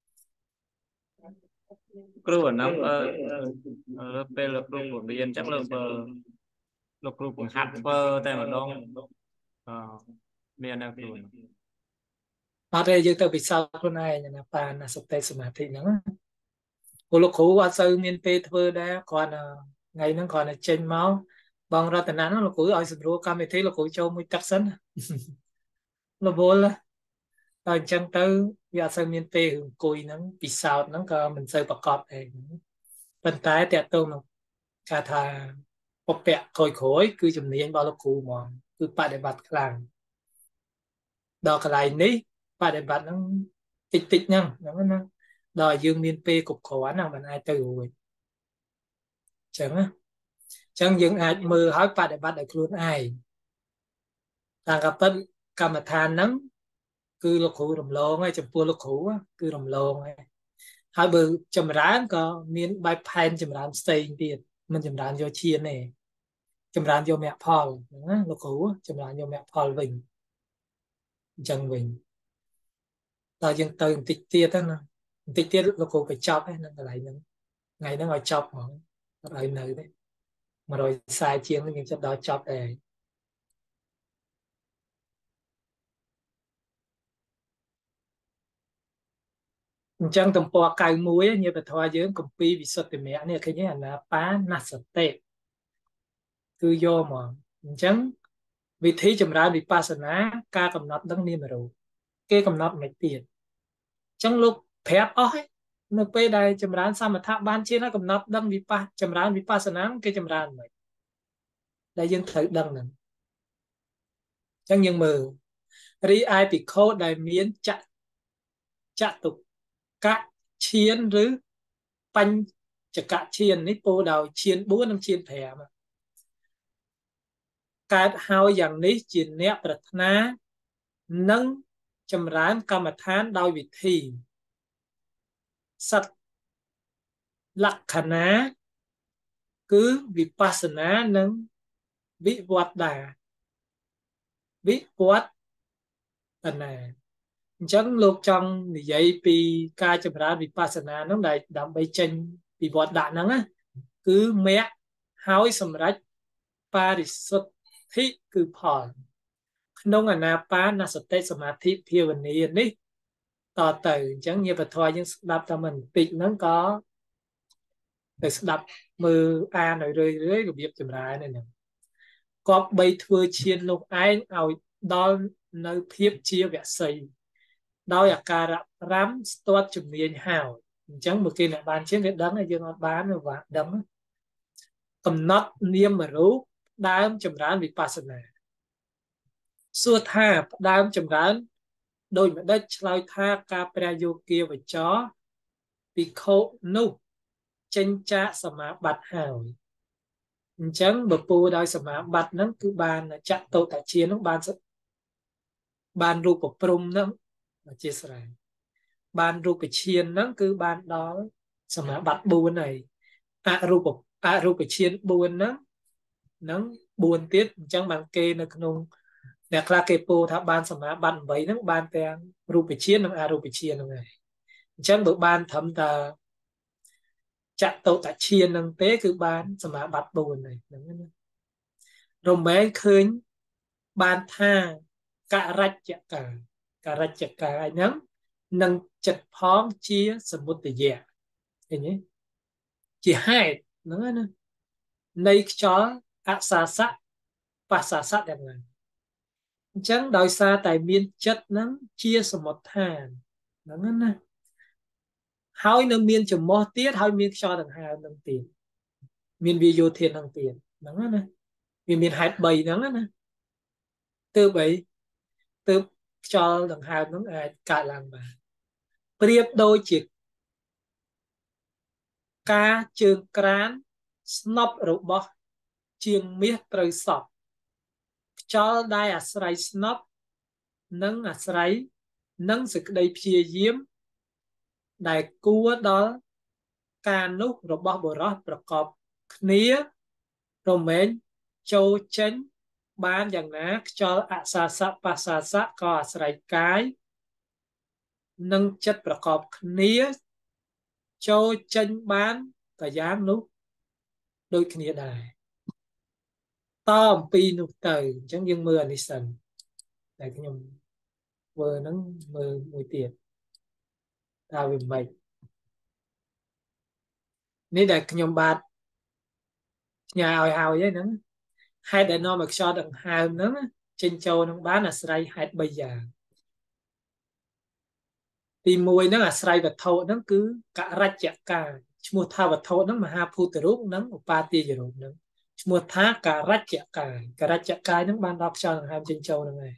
គ្រូអាហ្នឹងអឺពេលលោកគ្រូបង្រៀនអញ្ចឹងលោកលោកគ្រូបង្ហាត់ធ្វើតែម្ដងអឺមានណាគ្រូអត់ទេយើងទៅពិសោធន៍ខ្លួនឯងអាណាបានសតិសមាធិហ្នឹងពលលោកគ្រូអត់សូវមានពេលធ្វើដែរគ្រាន់តែថ្ងៃហ្នឹងគ្រាន់តែចេញមកបងរតនាហ្នឹងលោកគ្រូឲ្យសម្រួលកម្មវិធីលោកគ្រូចូលមួយទឹកសិនរវល់តែអញ្ចឹងទៅវាអត់សូវមានពេលអង្គុយហ្នឹងពិសោធន៍ហ្នឹងក៏មិនសូវប្រកបដែរប៉ុន្តែតើតើនឹងគេថាពពកក្រោយក្រោយគឺជំនាញរបស់លោកគ្រូហ្មងគឺបដិបត្តិខ្លាំងដល់កន្លែងនេះបដិបត្តិហ្នឹងតិចតិចហ្នឹងហ្នឹងណាដល់យើងមានពេលគ្រប់គ្រាន់ណាមិនអាចទៅរួចអញ្ចឹងណាអញ្ចឹងយើងអាចមើលឲ្យបដិបត្តិដោយខ្លួនឯងតាមការពិតកម្មដ្ឋានហ្នឹងគឺលោកគ្រូរំលងហើយចំពោះលោកគ្រូគឺរំលងហើយហើយបើចម្រើនក៏មានបែបផែនចម្រើនផ្សេងទៀតមិនចម្រើនយកឈានទេចម្រើនយកមគ្គផលហ្នឹងណាលោកគ្រូចម្រើនយកមគ្គផលវិញអញ្ចឹងវិញដល់យើងទៅបន្តិចទៀតណាបន្តិចទៀតលោកគ្រូបញ្ចប់ហ្នឹងកន្លែងហ្នឹងថ្ងៃហ្នឹងឲ្យចប់ហ្មងអត់ឲ្យនៅទេmột rồi sai chiếm những chất đó chọc để chẳng tầm po cài muối như vậy thôi dưỡng công pi bị sốt từ mẹ này cái nhé là phá nát sệt tệ cứ vô mà chẳng vì thế chấm ra bị pasana ca cầm nát đắng niêm rồi cái cầm nát mấy tiền chẳng lúc phép ơi nó pe đây chấm ra sao mà tháp ban chia nó cầm nát đắng bị pa chấm ra bị pasana cái chấm ra mấy đại dương thử đăng này chẳng nhưng mà ri ai bị khô đại miến chặt chặt tục các chiến rứ banh chặt cả chiến ní po đầu chiến bốn năm chiến thẻ mà cái hao dạng ní chiến nét bật ná nâng chầm rán cam mặt thán đau vị thì sạch lạc khả ná cứ vipassana nâng vị vọt đà vị vọt tần này chẳng lúc trong vậy vì ca chấm ra vipassana nó đại đam bay chân vì vọt đà nắng á cứ mẹ háo sầm rách parisoti cứ phòn nông à na pa na sate samadhi phiêu vần niên điต่อ từ chẳng như vậy thôi nhưng đáp cho mình tịnh nó có để đáp mưa a rồi rồi rồi của việc chấm ra này nè có bay thưa chiên lúc ai ao đó nơi thiếp chia vẽ xây đó là cả rắm tốt chủng niên hào chẳng một kia là bàn chiến việc đắng là dương bán rồi và đắng cầm nót niêm mà rú đám chấm rán vipassana xua tha đám chấm rán đôi mà đất lai tha ca prayogia và chó vì khổ nu chân cha sama bát hào chẳng bậc phu đôi sama bát nó cứ bàn là chặt tổ tại chiến nó bàn bàn ru của prum nó là chia sẻ bàn ru của chiến nó cứ bàn đó sama bát buồn này à ru của à ru của chiến buồn nó nó buồn tiết chẳng bằng kê nó không để là cái po tháp ban sama ban bảy nó ban tên ru của chiến nó à ru của chiến nó này chẳng bậc ban thầm ta chặt tổ tại chiến nó tế cứ ban sama bát buồn này rồi mấy khơi ban tha cả rách chặt cả cả rách chặt cả ai nắng nâng chặt phóng chia sầm một tỷ dạng thế nhé chỉ hai nữa nè nay chó ạ xa sát và xa sát đẹp này chẳng đòi xa tại miên chất nắng chia sầm một thàn nó nè hai nâng miên chùm mô tiết hai miên cho đằng hai nâng tiền miên video thiên nâng tiền nó nè miên miên hai bầy nó nè từ bầy từ cho đằng hai nó ai cả làng mà priệp đôi chỉ ca trường crán snop rồi bỏ chiêng miết trời sọp cho đai à sray snop nâng à sray nâng sự đây phía diếm đại cua đó ca nút rồi bỏ bờ rót rồi cọp khía rồi mến châu chánh ban dạng ná cho ạ xa xa pa xa xa có ạ sray cái nâng chất rồi cọp khía châu chánh bán cả giám nút đôi khía đài tóm pi nụ từ chẳng dương mưa đi sân đây cái nhung vừa nó mười mười tiền tao vì mày nếu để nhom bát nhà ao ao vậy nó hai để nó mà cho đằng hai nó trên châu nó bán là sray hai bây giờ thì mùi nó là sray vật thô nó cứ cả rách chặt cả mua tha vật thô nó mà ha phu từ lúc nó một ba tia rồi nó mua tha cả rách chặt cả cả rách chặt cái nó ban đọc cho đằng hai trên châu này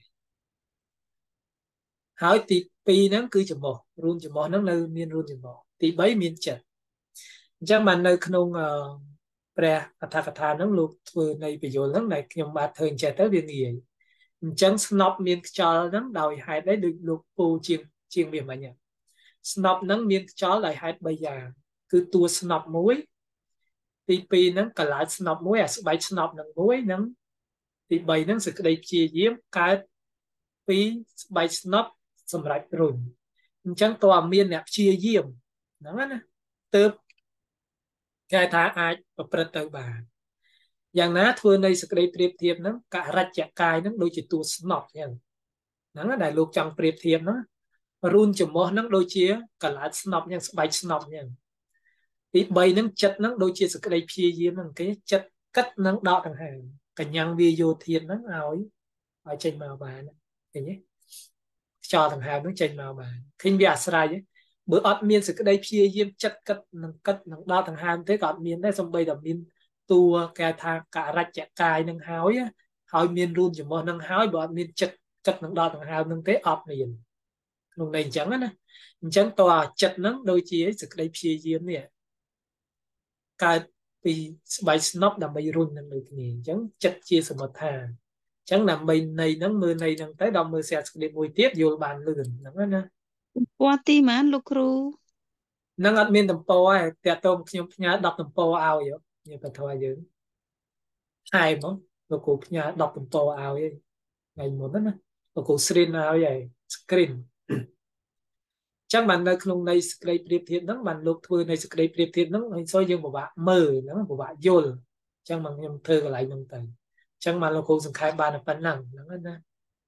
hỏi thì pi nó cứ chậm một run chậm một nó nơi miên run chậm một thì bấy miên chặt chắc mà nơi không pre អត្ថកថានឹងលោកធ្វើនៃប្រយោលហ្នឹងដែលខ្ញុំបាទធ្វើអញ្ចឹងទៅវាងាយអញ្ចឹងស្នប់មានខ្យល់ហ្នឹងដោយហេតុអីដូចលោកពូជាងជាងវាមិញស្នប់ហ្នឹងមានខ្យល់ដោយហេតុបីយ៉ាងគឺតួស្នប់មួយទីពីរហ្នឹងកន្លែងស្នប់មួយអាស្បែកស្នប់ហ្នឹងមួយហ្នឹងទីបីហ្នឹងសេចក្តីព្យាយាមកើតពីស្បែកស្នប់សម្រាប់រុញអញ្ចឹងតើមានអ្នកព្យាយាមហ្នឹងណាទើបគេថាអាចប្រព្រឹត្តទៅបានយ៉ាងណាធ្វើនៃសក្តីប្រៀបធៀបហ្នឹងករិច្ចកាយហ្នឹងដូចជាតួស្នប់អញ្ចឹងហ្នឹងដែលលោកចង់ប្រៀបធៀបហ្នឹងរូនចំោះហ្នឹងដូចជាកលាតស្នប់អញ្ចឹងស្បែកស្នប់អញ្ចឹងទីបីហ្នឹងចិត្តហ្នឹងដូចជាសក្តីព្យាយាមហ្នឹងគេចិត្តគិតនឹងដកដង្ហើមកញ្ញាំងវាយោធានហ្នឹងឲ្យឲ្យចេញមកបានឃើញទេខ្យល់ដង្ហើមហ្នឹងចេញមកបានឃើញវាអាស្រ័យបើអត់មានសេចក្តីព្យាយាមចិត្តគិតនឹងគិតនឹងដកដង្ហើមទេក៏អត់មានដែរសំបីតែមានតួគេថាករិច្ចកាយនឹងហើយហើយមានរូនចំោះនឹងហើយបើអត់មានចិត្តគិតនឹងដកដង្ហើមនឹងទេអត់មានក្នុងន័យអញ្ចឹងណាអញ្ចឹងតើចិត្តហ្នឹងដូចជាសេចក្តីព្យាយាមនេះកើតពីស្បែកស្នប់ដើម្បីរុញនឹងដូចគ្នាអញ្ចឹងចិត្តជាសមុទ្ធាអញ្ចឹងដើម្បីន័យហ្នឹងមើលន័យហ្នឹងទៅដល់មើលសេចក្តីមួយទៀតយល់បានលឿនហ្នឹងណាពណ៌ទីម៉ានលោកគ្រូនឹងអត់មានតំពោឯងតាក់ទងខ្ញុំផ្ញើដប់តំពោឲ្យនេះបថយយើងថែមលោកគ្រូផ្ញើដប់តំពោឲ្យថ្ងៃមុនណាលោកគ្រូស្រីនឲ្យឯង screen ចឹងបាននៅក្នុងនៃសក្តីប្រៀបធៀបហ្នឹងបានលោកធ្វើនៃសក្តីប្រៀបធៀបហ្នឹងហើយសូយើងពិបាកមើលហ្នឹងពិបាកយល់ចឹងមកខ្ញុំធ្វើកន្លែងហ្នឹងទៅចឹងបានលោកគ្រូសង្ខេបបានតែប៉ុណ្ណឹងហ្នឹងណា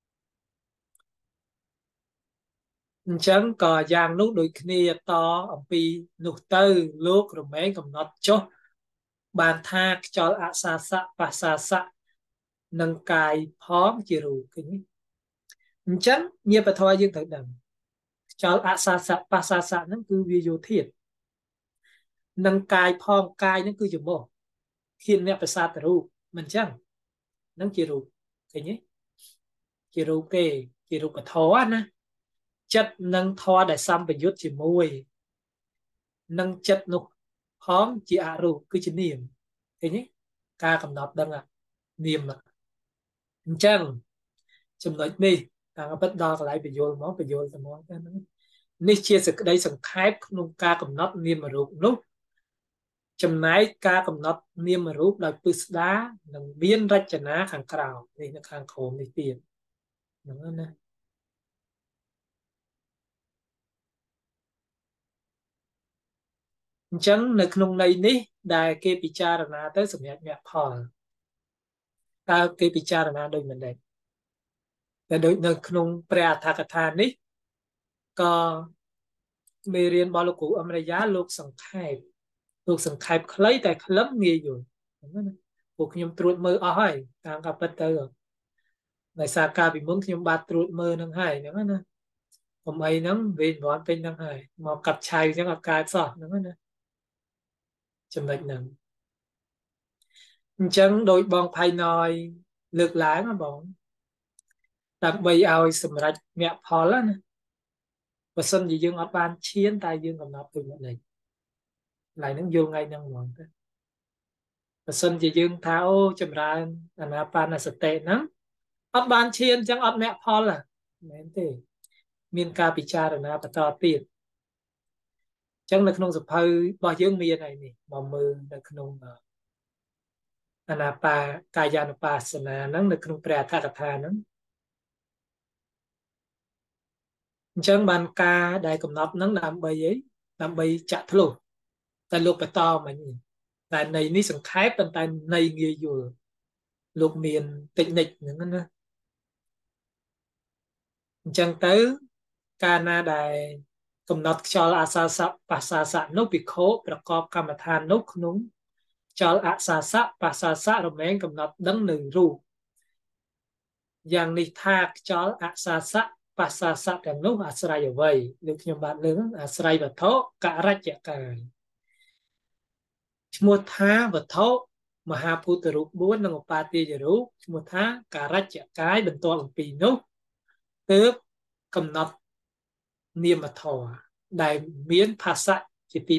អញ្ចឹងក៏យ៉ាងនោះដូចគ្នាតអំពីនោះទៅលោករមែងកំណត់ចុះបានថាខ្យល់អសាសៈបសាសៈនិងកាយផងជារូបឃើញអញ្ចឹងញាបធម៌យើងត្រូវដឹងខ្យល់អសាសៈបសាសៈហ្នឹងគឺវាយោធាតុនិងកាយផងកាយហ្នឹងគឺចំោះឃានអ្នកប្រសាទរូបមិនអញ្ចឹងហ្នឹងជារូបឃើញទេជារូបគេជារូបធម៌ណាចិត្តនិងធម៌ដែលសម្ពយុទ្ធជាមួយនឹងចិត្តនោះផងជាអរូបគឺជានាមឃើញទេការកំណត់ដឹងនាមអញ្ចឹងចំណុចនេះតាមពិតដល់កន្លែងបញ្យល់មកបញ្យល់ទៅមកហ្នឹងនេះជាសេចក្តីសង្ខេបក្នុងការកំណត់នាមរូបនោះចំណែកការកំណត់នាមរូបដោយពិស្ដារនឹងមានរចនាខាងក្រៅនេះនៅខាងក្រោមនេះទៀតហ្នឹងណាអញ្ចឹងនៅក្នុងន័យនេះដែលគេពិចារណាទៅសម្រាប់មគ្គផលតើគេពិចារណាដូចមិនដែរតែដូចនៅក្នុងព្រះអដ្ឋកថានេះក៏មេរៀនរបស់លោកគ្រូអមរយាលោកសង្ខេបលោកសង្ខេបខ្លីតែខ្លឹមងាយយល់ណាពួកខ្ញុំត្រួតមើលអស់ហើយតាមការពិតទៅដោយសារការពីមុនខ្ញុំបាទត្រួតមើលនឹងហើយហ្នឹងណាកុំអីហ្នឹងវិញរត់ពេញហ្នឹងហើយមកកាត់ឆៅអញ្ចឹងអត់កើតសោះហ្នឹងណាចំណុចហ្នឹងអញ្ចឹងដោយបងផៃណយលើកឡើងណាបងដើម្បីឲ្យសម្រេចមគ្គផលណាបើសិនជាយើងអត់បានឈានតែយើងកំណត់ទៅមកនេះឡើយហ្នឹងយល់ថ្ងៃហ្នឹងហ្មងទៅបើសិនជាយើងថាអូចម្រើនអាណាបានសតិហ្នឹងអត់បានឈានអញ្ចឹងអត់មគ្គផលហ៎មែនទេមានការពិចារណាបន្តទៀតអញ្ចឹងនៅក្នុងសភៅរបស់យើងមានហើយនេះមកមើលនៅក្នុងអាណាបាកាយានុបាសនាហ្នឹងនៅក្នុងព្រះអដ្ឋកថាហ្នឹងអញ្ចឹងបានការដែលកំណត់ហ្នឹងដើម្បីអីដើម្បីចាក់ធ្លុះតែលោកបន្តមិញតែន័យនេះសង្ខេបប៉ុន្តែន័យងាយយល់លោកមានតិចនិចហ្នឹងណា chẳng tới ca na đài cầm nọt cho là sa sa pa sa sa nốt bị khổประกอบกรรมฐานนกขนุนcho là sa sa pa sa sa rồi mấy cầm nọt đấng nử ruอย่างนี้ถ้าcho là sa sa pa sa sa ទាំងនោះអាស្រ័យអ្វីលោកខ្ញុំបានលើកអាស្រ័យវត្ថុករច្ចកាយឈ្មោះថាវត្ថុមហាភូតរូបbốnនិងឧបាទាយរូបឈ្មោះថាករច្ចកាយបន្ទាប់អំពីនោះទើបកំណត់នាមធម៌ដែលមានភាសៈជាទី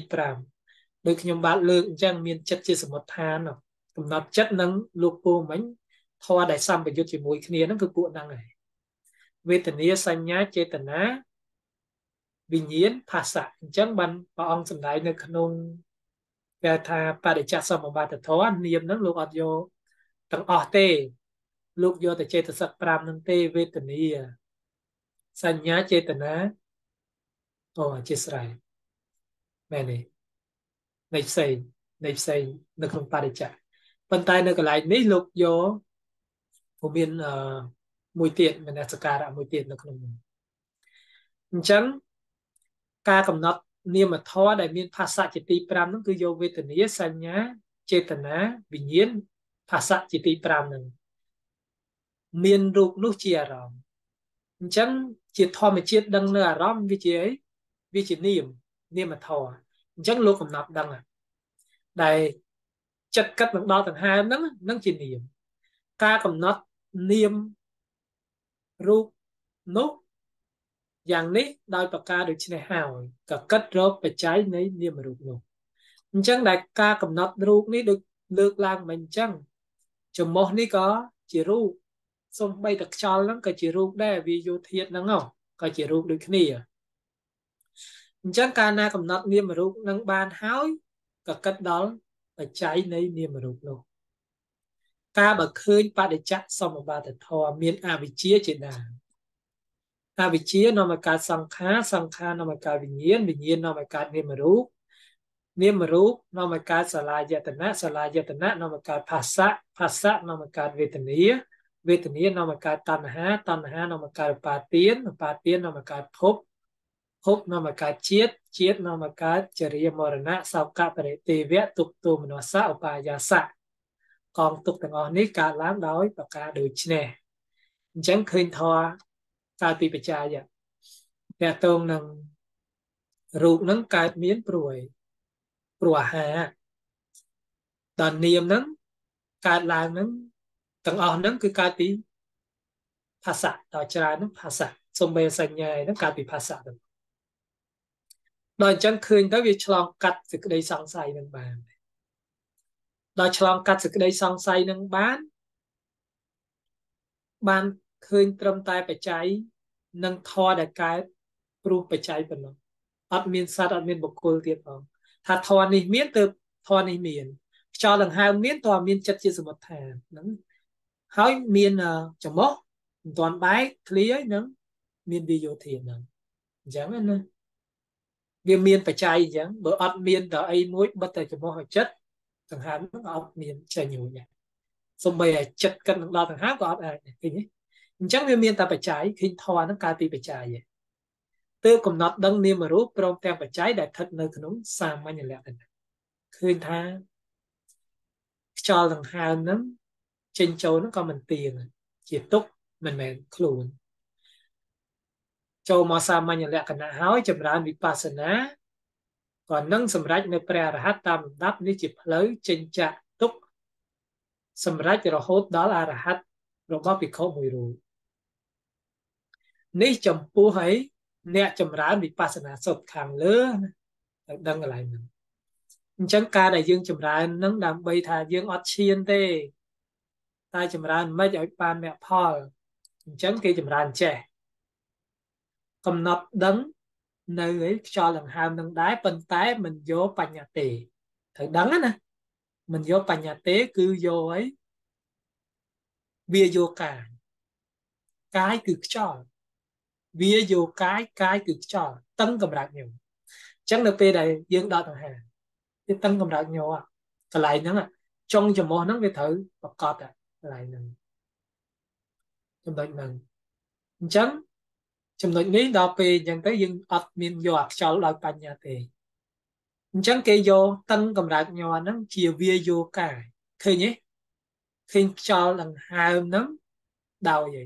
5ដូចខ្ញុំបានលើកអញ្ចឹងមានចិត្តជាសមុដ្ឋានកំណត់ចិត្តនឹងលោកពូមិញធម៌ដែលសម្បយុទ្ធជាមួយគ្នាហ្នឹងគឺពួកហ្នឹងហើយវេទនាសញ្ញាចេតនាវិញ្ញាណភាសៈអញ្ចឹងបានព្រះអង្គសម្ដែងនៅក្នុងគេថាបរិច្ចាសមបត្តិធម៌នាមហ្នឹងលោកអត់យកទាំងអស់ទេលោកយកតែចេតសិក5ហ្នឹងទេវេទនាសញ្ញាចេតនាអូអធិស្ឋានមែនទេនៃផ្សេងនៃផ្សេងនៅក្នុងបរិច្ចាប៉ុន្តែនៅកន្លែងនេះលោកយកពុំមានអឺមួយទៀតមនសិការៈមួយទៀតនៅក្នុងនោះអញ្ចឹងការកំណត់នាមធម៌ដែលមានភាសៈជាទី5ហ្នឹងគឺយកវេទនាសញ្ញាចេតនាវិញ្ញាណភាសៈជាទី5ហ្នឹងមានរូបនោះជាអារម្មណ៍អញ្ចឹងជាធម្មជាតិដឹងនៅអារម្មណ៍វាជាអីវាជានាមនាមធម៌អញ្ចឹងលោកកំណត់ដឹងដែលចិត្តគិតនឹងដល់ដង្ហើមហ្នឹងនឹងជានាមការកំណត់នាមរូបនោះយ៉ាងនេះដោយប្រការដូចនេះហើយក៏គិតរកបច្ច័យនៃនាមរូបនោះអញ្ចឹងដែលការកំណត់រូបនេះដូចលើកឡើងមិនអញ្ចឹងចំោះនេះក៏ជារូបសំបីតែខ្យល់ហ្នឹងក៏ជារូបដែរវាយោធាតុហ្នឹងក៏ជារូបដូចគ្នាអញ្ចឹងកាលណាកំណត់នាមរូបនឹងបានហើយក៏គិតដល់បច្ច័យនៃនាមរូបនោះការបើឃើញបដិច្ចសមបត្តិធម៌មានអវិជ្ជាជាដើមអវិជ្ជានាំឲ្យកើតសង្ខារសង្ខារនាំឲ្យកើតវិញ្ញាណវិញ្ញាណនាំឲ្យកើតនាមរូបនាមរូបនាំឲ្យកើតសាលាយតនៈសាលាយតនៈនាំឲ្យកើតភាសៈភាសៈនាំឲ្យកើតវេទនាវេទនានាំឲ្យកើតតណ្ហាតណ្ហានាំឲ្យកើតឧបាទានឧបាទាននាំឲ្យកើតភពភពនាំឲ្យកើតជាតិជាតិនាំឲ្យកើតចរិយាមរណៈសោកបរិទេវៈទុក្ខទោមនស្សៈឧបាយាសៈកងទុកទាំងអស់នេះកើតឡើងដោយប្រការដូចនេះអញ្ចឹងឃើញធម៌កើតពីបច្ច័យតែតងនឹងរូបនឹងកើតមានព្រួយព្រោះអាហារដល់នាមនឹងកើតឡើងនឹងទាំងអស់នឹងគឺកើតពីភាសៈដល់ច្រើននឹងភាសៈសំបីសញ្ញានឹងកើតពីភាសៈទៅដល់អញ្ចឹងឃើញទៅវាឆ្លងកាត់សេចក្តីសង្ស័យនឹងបានដល់ឆ្លងកាត់សេចក្តីសង្ស័យនឹងបានបានឃើញត្រឹមតែបច្ច័យនឹងធម៌ដែលកើតព្រោះបច្ច័យប៉ុណ្ណោះអត់មានសត្វអត់មានបុគ្គលទៀតផងថាធម៌នេះមានទើបធម៌នេះមានខ្យល់ដង្ហើមមានតើមានចិត្តជាសមុដ្ឋានហ្នឹងហើយមានចំោះមិនទាន់បែកឃ្លាហ្នឹងមានវិយោធានហ្នឹងអញ្ចឹងណាវាមានបច្ច័យអញ្ចឹងបើអត់មានតើអីមួយបិទតែចំោះឲ្យចិត្តដង្ហើមហ្នឹងអត់មានចេញរួចដែរសូម្បីតែចិត្តគិតនឹងដល់ដង្ហើមក៏អត់អាចដែរឃើញទេអញ្ចឹងវាមានតែបច្ច័យឃើញធម៌ហ្នឹងកើតពីបច្ច័យទេទើបកំណត់ដឹងនាមរូបព្រមទាំងបច្ច័យដែលស្ថិតនៅក្នុងសាមញ្ញលក្ខណៈឃើញថាខ្យល់ដង្ហើមហ្នឹងចេញចូលហ្នឹងក៏មិនទៀងជាទុកមិនមែនខ្លួនចូលមកសាមញ្ញលក្ខណៈហើយចម្រើនវិបស្សនាក៏នឹងសម្រេចនៅព្រះអរហន្តតាមលំដាប់នេះជាផ្លូវចេញចាក់ទុកសម្រេចរហូតដល់អរហន្តរបស់ភិក្ខុមួយរូបនេះចំពោះឲ្យអ្នកចម្រើនវិបស្សនាសុទ្ធខាងលើទៅដឹងកន្លែងហ្នឹងអញ្ចឹងការដែលយើងចម្រើនហ្នឹងដើម្បីថាយើងអត់ឈានទេតែចម្រើនមិនឲ្យបានមគ្គផលអញ្ចឹងគេចម្រើនចេះកំណត់ដឹងនៅឯខ្យល់ដង្ហើមនឹងដែរប៉ុន្តែមិនយកបញ្ញត្តិត្រូវដឹងណាមិនយកបញ្ញត្តិគឺយកអីវាយកកាយកាយគឺខ្យល់វាយកកាយកាយគឺខ្យល់តឹងកម្រើកញោមអញ្ចឹងនៅពេលដែលយើងដកដង្ហើមវាតឹងកម្រើកញោកន្លែងហ្នឹងចុងច្រមុះហ្នឹងវាត្រូវប្រកបកន្លែងហ្នឹងចំណុចហ្នឹងអញ្ចឹងចំណុចនេះដល់ពេលអញ្ចឹងទៅយើងអត់មានយកអខ្យល់ដោយបញ្ញាទេអញ្ចឹងគេយកតឹងកម្រើកញ័រហ្នឹងជាវាយោកាយឃើញទេឃើញខ្យល់ដង្ហើមហ្នឹងដោយអី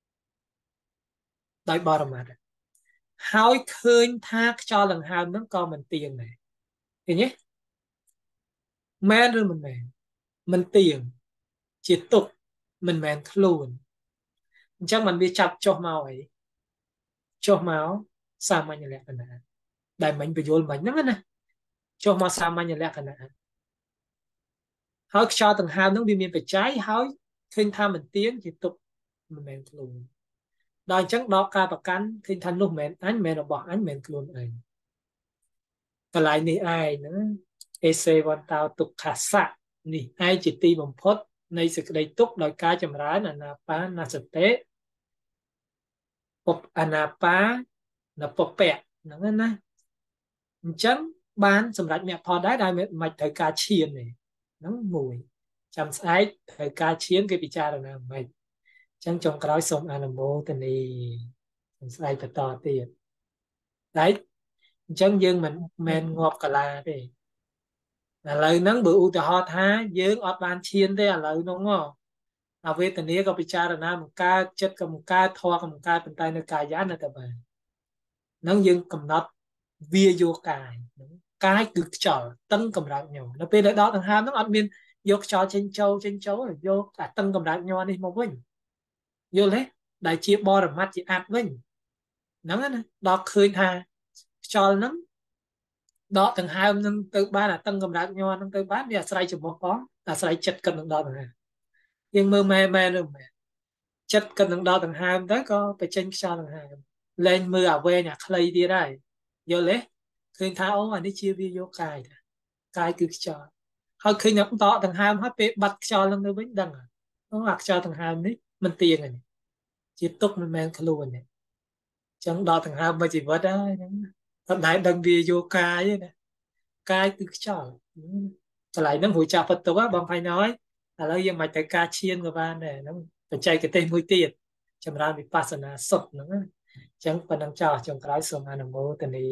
ដោយបរមត្ថហើយឃើញថាខ្យល់ដង្ហើមហ្នឹងក៏មិនទៀងដែរឃើញទេមែនឬមិនមែនមិនទៀងជាទុកមិនមែនខ្លួនអញ្ចឹងมันវាចាប់ចុះមកអីចុះមកសាមញ្ញលក្ខណៈដែលមិញបញ្យល់មិញហ្នឹងណាចុះមកសាមញ្ញលក្ខណៈហើយខ្យល់ដង្ហើមហ្នឹងវាមានបច្ច័យហើយឃើញថាមិនទៀងជាទុកមិនមែនខ្លួនដល់អញ្ចឹងដកការប្រកាន់ឃើញថានោះមិនមែនអញមិនមែនរបស់អញមិនមែនខ្លួនឯងកន្លែងនេះឯងហ្នឹងអេសេវន្តោទុក្ខសៈនេះឯងជាទីបំផុតនៃសេចក្តីទុក្ខដោយការចម្រើនអានាបានសតិពពអានាបានពពៈហ្នឹងណាអញ្ចឹងបានសម្រាប់មគ្គផលដែរដែលមិនត្រូវការឈានទេហ្នឹងមួយចាំស្អែកត្រូវការឈានគេពិចារណាមិនអញ្ចឹងចុងក្រោយសូមអនុមោទនីចាំស្អែកបន្តទៀតតែអញ្ចឹងយើងមិនមែនងាប់កាឡាទេឥឡូវហ្នឹងបើឧទាហរណ៍ថាយើងអត់បានឈានទេឥឡូវហ្នឹងអវេទនាក៏ពិចារណាមិនកើតចិត្តក៏មិនកើតធម៌ក៏មិនកើតប៉ុន្តែនៅកាយានៅតែបានហ្នឹងយើងកំណត់វាយោកាយកាយគឺខ្យល់តឹងកម្រើកញ័រនៅពេលដែលដកដង្ហើមហ្នឹងអត់មានយកខ្យល់ចេញចូលចេញចូលយកអាតឹងកម្រើកញ័រនេះមកវិញយល់ទេដែលជាបរមត្ថជាអត្តវិញហ្នឹងណាដល់ឃើញថាខ្យល់ហ្នឹងដកដង្ហើមហ្នឹងទៅបានអាតឹងកម្រើកញ័រហ្នឹងទៅបានវាអាស្រ័យចំពោះផងអាស្រ័យចិត្តគិតនឹងដកដង្ហើមយើងមើលមែនមែនឬមែនចិត្តគិតនឹងដកដង្ហើមទៅក៏បញ្ចេញខ្យល់ដង្ហើមលែងមើលអាវែងអាខ្លីទៀតហើយយល់ទេឃើញថាអូអានេះជាវាយោកាយកាយគឺខ្យល់ហើយឃើញតែដកដង្ហើមហើយពេលបាត់ខ្យល់នឹងទៅវិញដឹងអូអាខ្យល់ដង្ហើមនេះមិនទៀងទេជាទុកមិនមែនខ្លួនទេអញ្ចឹងដកដង្ហើមមកជីវិតហើយហ្នឹងអត់ដែលដឹងវាយោកាយទេណាកាយគឺខ្យល់កន្លែងហ្នឹងរួចចាស់ផុតទុកបងផៃណយឥឡូវយើងមិនត្រូវការឈានក៏បានដែរហ្នឹងបច្ចេកទេសមួយទៀតចម្រើនវិបស្សនាសុទ្ធហ្នឹងអញ្ចឹងប៉ុណ្ណឹងចោះចុងក្រោយសូមអនុមោទនី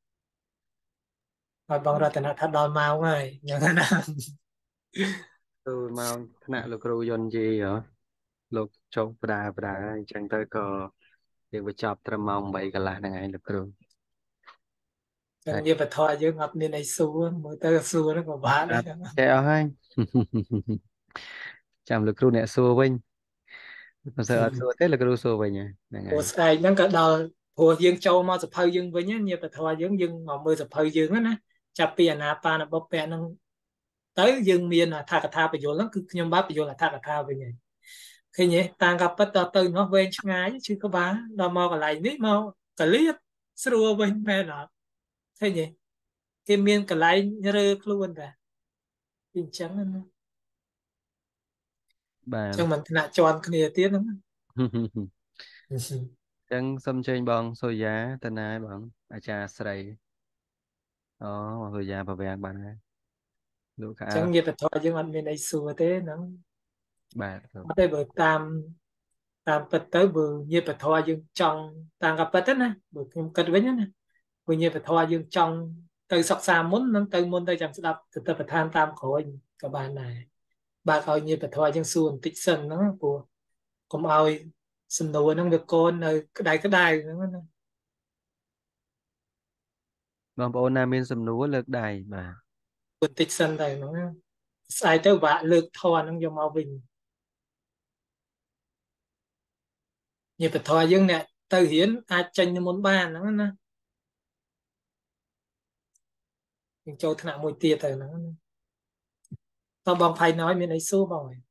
ហើយបងរតនថាដល់ម៉ោងហើយយ៉ាងណាទៅមកថ្នាក់លោកគ្រូយន្តជីហ៎លោកចុងផ្ដាផ្ដាអញ្ចឹងទៅក៏យើងបញ្ចប់ត្រឹមម៉ោងeightកន្លះហ្នឹងឯងលោកគ្រូចឹងនិយាយបធរយើងអត់មានអីសួរមើលទៅសួរហ្នឹងក៏បានដែរចេះអស់ហើយចាំលោកគ្រូអ្នកសួរវិញមិនសូវអត់សួរទេលោកគ្រូសួរវិញហ្នឹងហើយព្រោះស្អែកហ្នឹងក៏ដល់ព្រោះយើងចូលមកសភៅយើងវិញញាបធរយើងយើងមកមើលសភៅយើងណាចាប់ពីអាណាបានបពៈហ្នឹងទៅយើងមានអត្ថកថាបញ្យលហ្នឹងគឺខ្ញុំបាទបញ្យលអត្ថកថាវិញហើយឃើញទេតាមការពិតដល់ទៅនោះវែងឆ្ងាយជឿក៏បានដល់មកកន្លែងនេះមកកលៀតស្រួលវិញមែនអត់ឃើញទេគេមានកន្លែងរើខ្លួនតែអញ្ចឹងណាបាទអញ្ចឹងមិនថ្នាក់ជាន់គ្នាទៀតហ្នឹងអញ្ចឹងសូមអញ្ជើញបងសូយ៉ាតណាបងអាចារ្យស្រីអូបងសូយ៉ាប្រវាំងបានហើយលោកខាអញ្ចឹងញាបធរយើងអត់មានអីសួរទេហ្នឹងបាទអត់ទេបើតាមតាមពិតទៅបើញាបធរយើងចង់តាមការពិតណាបើខ្ញុំគិតវិញណាបើញាបធរយើងចង់ទៅសិក្សាមុននឹងទៅមុនទៅចាំស្ដាប់ទិដ្ឋប្រធានតាមក្រោយក៏បានដែរបើឲ្យញាបធរយើងសួរបន្តិចសិនហ្នឹងព្រោះកុំឲ្យសំណួរហ្នឹងវាកូននៅក្តៅក្តៅហ្នឹងណាបងប្អូនណាមានសំណួរលើកដៃបាទបន្តិចសិនទៅហ្នឹងស្អែកទៅវាក់លើកធរហ្នឹងយកមកវិញញាបធរយើងអ្នកទៅរៀនអាចចេញនិមន្តបានហ្នឹងណាយើងចូលថ្នាក់មួយទៀតទៅហ្នឹងតើបងផៃណយមានអីសួរបងអី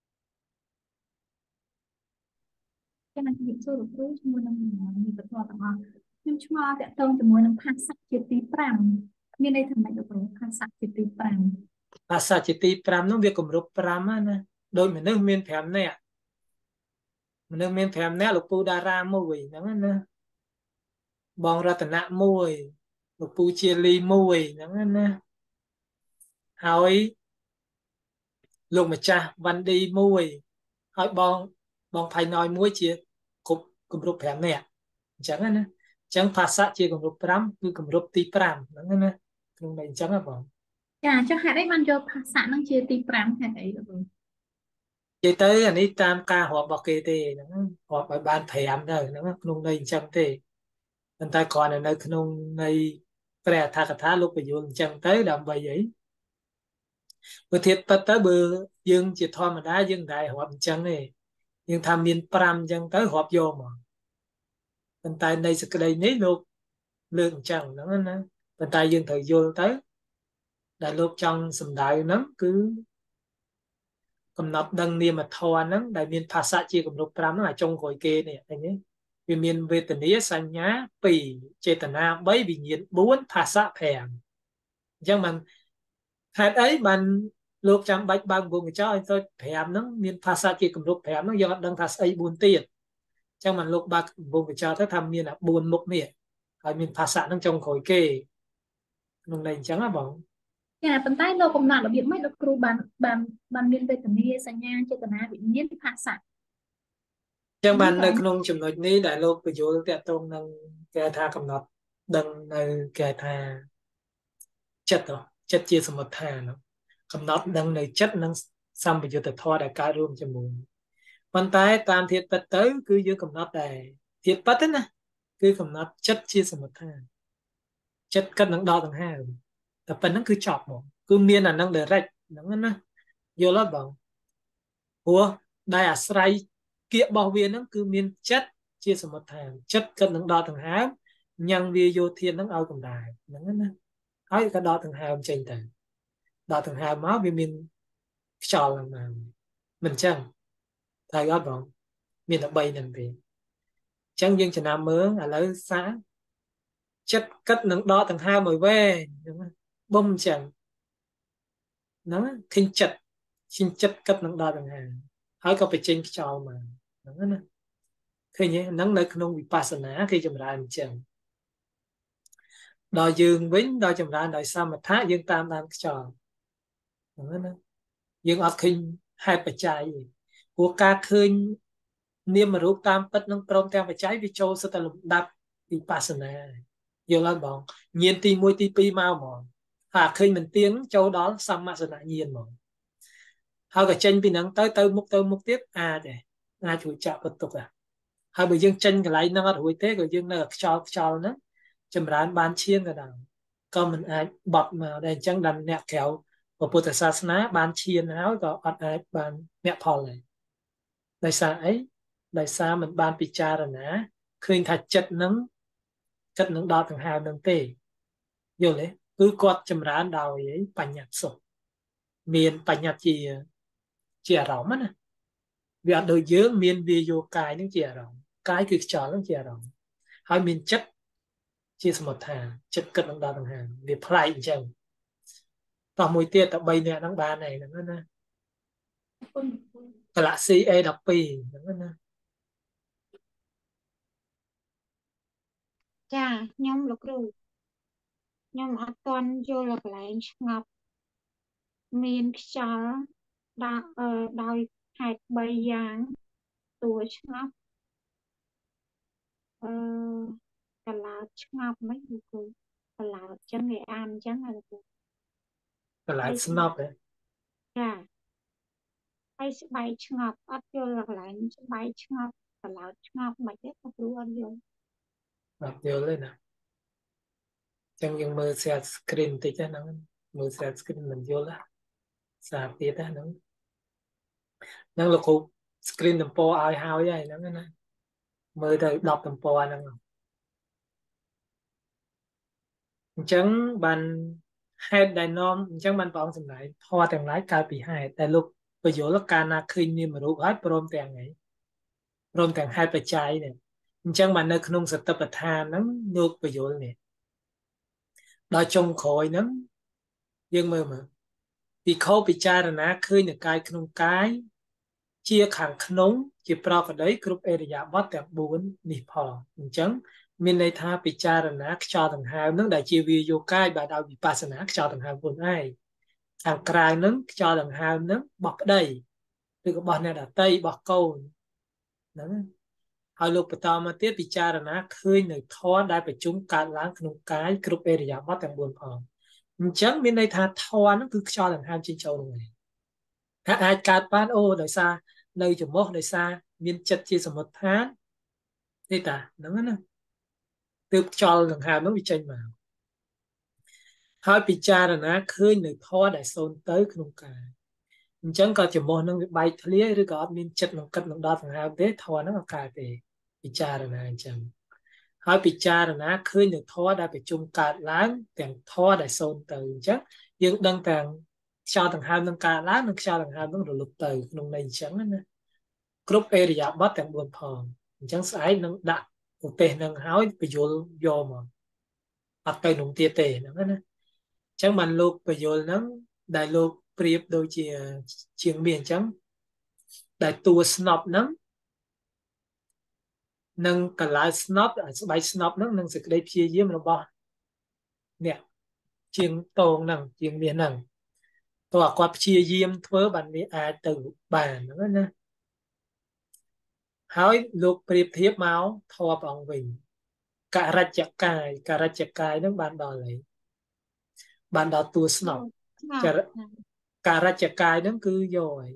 ចាំខ្ញុំសួរលោកគ្រូជាមួយនឹងញាបធរទាំងអស់ខ្ញុំឆ្ងល់តាក់ទងជាមួយនឹងភាសាជាទីfiveមានន័យថាម៉េចលោកគ្រូភាសាជាទីfive ភាសាជាទីfiveនោះវាគម្រប់fiveណាដូចមនុស្សមានfiveនាក់មនុស្សមានfiveនាក់លោកពូតារាមួយហ្នឹងណាបងរតនៈមួយលោកពូជាលីមួយហ្នឹងណាហើយលោកម្ចាស់វ៉ាន់ឌីមួយហើយបងបងផៃណយមួយជាគ្រប់គម្រប់fiveនាក់ chẳng á nè chẳng phá xạ chia cầm rụp pram cứ cầm rụp ti pram nó nè trong này chẳng á bọn ចាចុះហេតុអីបានយកភាសានឹងជាទី5ហេតុអីលោកគ្រូ vậy tới anh ấy tam ca họp bọc kê tê họp bài ban thèm rồi nó không đây chẳng tê anh ta còn ở nơi không đây bè thà cả thà lúc bây giờ chẳng tới đầm vậy vậy bữa thiệt tất tới bữa dương chỉ thôi mà đá dương đại họp chẳng này nhưng tham miên pram chẳng tới họp vô mà anh ta đây sẽ cái đây nấy lúc lượng chẳng nó nè anh ta dương thời vô tới đại lúc trong sầm đại nó cứ cầm nắp đăng niệm mà thò nó đại miên phá xạ chia cầm nộp pram nó là trong khối kê này anh ấy vì miên về tình nghĩa sanh nhá pì chế tần na bấy vì nhiệt bốn phá xạ phèn chẳng bằng hạt ấy bằng lúc trong bách bằng vùng cho anh tôi phèn nó miên phá xạ chia cầm nộp phèn nó do đăng phá xạ bốn tiền chẳng bằng lúc bạc vùng cho tới tham miên là bốn một miệngហើយមានភាសានឹងចុងក្រោយគេក្នុងន័យអញ្ចឹងហ៎បងចាប៉ុន្តែលោកកំណត់របៀបម៉េចលោកគ្រូបានបានបានមានវេទនាសញ្ញាចេតនាវិញ្ញាណភាសាចឹងបាននៅក្នុងចំណុចនេះដែលលោកបញ្យល់តាក់ទងនឹងគេថាកំណត់ដឹងនៅគេថាចិត្តចិត្តជាសមុទ្ឋានកំណត់ដឹងនៅចិត្តនិងសម្បយុទ្ធធម៌ដែលកើតរួមជាមួយប៉ុន្តែតាមធាតុពិតទៅគឺយើងកំណត់ដែរធាតុពិតណាគឺកំណត់ចិត្តជាសមុទ្ឋានចិត្តគិតនឹងដល់ដង្ហើមតែប៉ុណ្្នឹងគឺចប់ហ្មងគឺមានអានឹង direct ហ្នឹងណាយល់អត់បងព្រោះដែលអាស្រ័យគៀករបស់វាហ្នឹងគឺមានចិត្តជាសមុទ្ឋានចិត្តគិតនឹងដល់ដង្ហើមញ៉ាំងវាយោធានហ្នឹងឲ្យកម្ដៅហ្នឹងណាហើយក៏ដល់ដង្ហើមចេញទៅដល់ដង្ហើមមកវាមានខ្យល់ឡើងមកមិនចឹងត្រូវអត់បងមានតែបីហ្នឹងទេចឹងយើងចំណាំមើលឥឡូវសាចិត្តគិតនឹងដកដង្ហើមឲ្យវែងហ្នឹងបុំចឹងហ្នឹងឃើញចិត្តឃើញចិត្តគិតនឹងដកដង្ហើមហើយក៏បញ្ចេញខ្យល់មកហ្នឹងណាឃើញទេហ្នឹងនៅក្នុងវិបស្សនាគេចម្រើនអញ្ចឹងដល់យើងវិញដល់ចម្រើនដោយសមថៈយើងតាមដានខ្យល់ហ្នឹងណាយើងអត់ឃើញហេតុបច្ច័យទេព្រោះការឃើញនាមរូបតាមពិតនឹងព្រមទាំងបច្ច័យវាចូលសិតតែលំដាប់វិបស្សនាយល់អត់បងញាណទីមួយទីពីរមកហ្មងហើយឃើញមិនទៀងចូលដល់សម្មាសនញាណហ្មងហើយក៏ចេញពីហ្នឹងទៅទៅមុខទៅមុខទៀតអាចដែរអាចជួយចាក់បន្ទុកដែរហើយបើយើងចេញកន្លែងហ្នឹងអត់រួចទេក៏យើងនៅខ្យល់ខ្យល់ហ្នឹងចម្រើនបានឈានក៏ដែរក៏មិនអាចបត់មកដែរអញ្ចឹងដល់អ្នកក្រៅពុទ្ធសាសនាបានឈានហើយក៏អត់អាចបានអ្នកផលដែរដោយសារអីដោយសារមិនបានពិចារណាឃើញថាចិត្តហ្នឹងចិត្តនឹងដល់ដង្ហើមនឹងទេយល់ទេគឺគាត់ចម្រើនដោយបញ្ញត្តិសុខមានបញ្ញត្តិជាជាអារម្មណ៍ណាវាអត់ដូចយើងមានវាយោកាយនឹងជាអារម្មណ៍កាយគឺខ្យល់នឹងជាអារម្មណ៍ហើយមានចិត្តជាសមុទ្ឋានចិត្តគិតនឹងដល់ដង្ហើមវាប្លែកអញ្ចឹងតោះមួយទៀតតែបីនាក់ហ្នឹងបានហើយហ្នឹងណាកលាស៊ី អេ ដប់ពីរ ហ្នឹងណាចាខ្ញុំលោកគ្រូខ្ញុំអត់ទាន់យល់កន្លែងស្ងប់មានខ្យល់ដល់អឺដោយហេតុបីយ៉ាងតួស្ងប់អឺកលោតស្ងប់មិនលោកគ្រូកលោតចឹងគេអានចឹងហើយលោកគ្រូកន្លែងស្ងប់ហ៎ចាហើយស្បែកស្ងប់អត់យល់កន្លែងស្បែកស្ងប់កលោតស្ងប់មិនទេលោកគ្រូអត់យល់អត់យល់ទេណាចឹងយើងមើល share screen តិចហ្នឹងមើល share screen មិនយល់ណាសារទៀតហ្នឹងហ្នឹងលោកគ្រូ screen តំពោឲ្យហើយហើយហ្នឹងណាមើលទៅដប់តំពោហ្នឹងអញ្ចឹងបានហេតុដែលនាំអញ្ចឹងបានព្រះអង្គសម្ដែងធម៌ទាំងឡាយកើតពីហេតុតែលោកពយល់កាលណាឃើញនាមរូបហើយព្រមទាំងអីព្រមទាំងហេតុបច្ច័យនេះអញ្ចឹងបាននៅក្នុងសតិប្បដ្ឋានហ្នឹងលោកពយល់នេះដល់ចុងក្រោយហ្នឹងយើងមើលមើលពីខោពិចារណាឃើញនៅកាយក្នុងកាយជាខាងក្នុងជាប្រកដីគ្រប់អេរិយាបថទាំងបួននេះផងអញ្ចឹងមានន័យថាពិចារណាខ្យល់ដង្ហើមហ្នឹងដែលជាវាយោកាយបាទដោយវិបស្សនាខ្យល់ដង្ហើមខ្លួនឯងខាងក្រៅហ្នឹងខ្យល់ដង្ហើមហ្នឹងបោះប្តីឬក៏បោះអ្នកដតីបោះកូនហ្នឹងហើយលោកបន្តមកទៀតពិចារណាឃើញនៅធម៌ដែលប្រជុំកើតឡើងក្នុងកាយគ្រប់អេរិយាបថទាំងបួនផងអញ្ចឹងមានន័យថាធម៌ហ្នឹងគឺខ្យល់ដង្ហើមចេញចូលហ្នឹងឯងថាអាចកើតបានអូដោយសារនៅចំមុះដោយសារមានចិត្តជាសមុទ្ឋានទេតាហ្នឹងណាទើបខ្យល់ដង្ហើមហ្នឹងវាចេញមកហើយពិចារណាឃើញនៅធម៌ដែលសូន្យទៅក្នុងកាយអញ្ចឹងក៏ចំមុះនឹងវាបែកធ្លាយឬក៏អត់មានចិត្តនឹងគិតនឹងដល់ដង្ហើមទេធម៌ហ្នឹងអត់កើតទេពិចារណាអញ្ចឹងហើយពិចារណាឃើញនៅធម៌ដែលប្រជុំកើតឡើងទាំងធម៌ដែលសូន្យទៅអញ្ចឹងយើងដឹងទាំងខ្យល់ដង្ហើមនឹងកើតឡើងនិងខ្យល់ដង្ហើមនឹងរលត់ទៅក្នុងន័យអញ្ចឹងណាគ្រប់អេរិយាបថទាំងបួនផងអញ្ចឹងស្អែកនឹងដាក់ឧទេសនឹងហើយបញ្យលយកមកអត់ទៅនោះទៀតទេហ្នឹងណាអញ្ចឹងបានលោកបញ្យលហ្នឹងដែលលោកប្រៀបដូចជាជាងមានអញ្ចឹងដែលតួស្នប់ហ្នឹងនឹងកលែស្នប់ស្បែកស្នប់ហ្នឹងនឹងសេចក្តីព្យាយាមរបស់អ្នកជាងតងហ្នឹងជាងមានហ្នឹងតើគាត់ព្យាយាមធ្វើបានវាអាចទៅបានហ្នឹងណាហើយលោកប្រៀបធៀបមកធម៌ព្រះអង្គវិញករិច្ចកាយករិច្ចកាយហ្នឹងបានដល់ហើយបានដល់តួស្នប់ករិច្ចកាយហ្នឹងគឺយកហើយ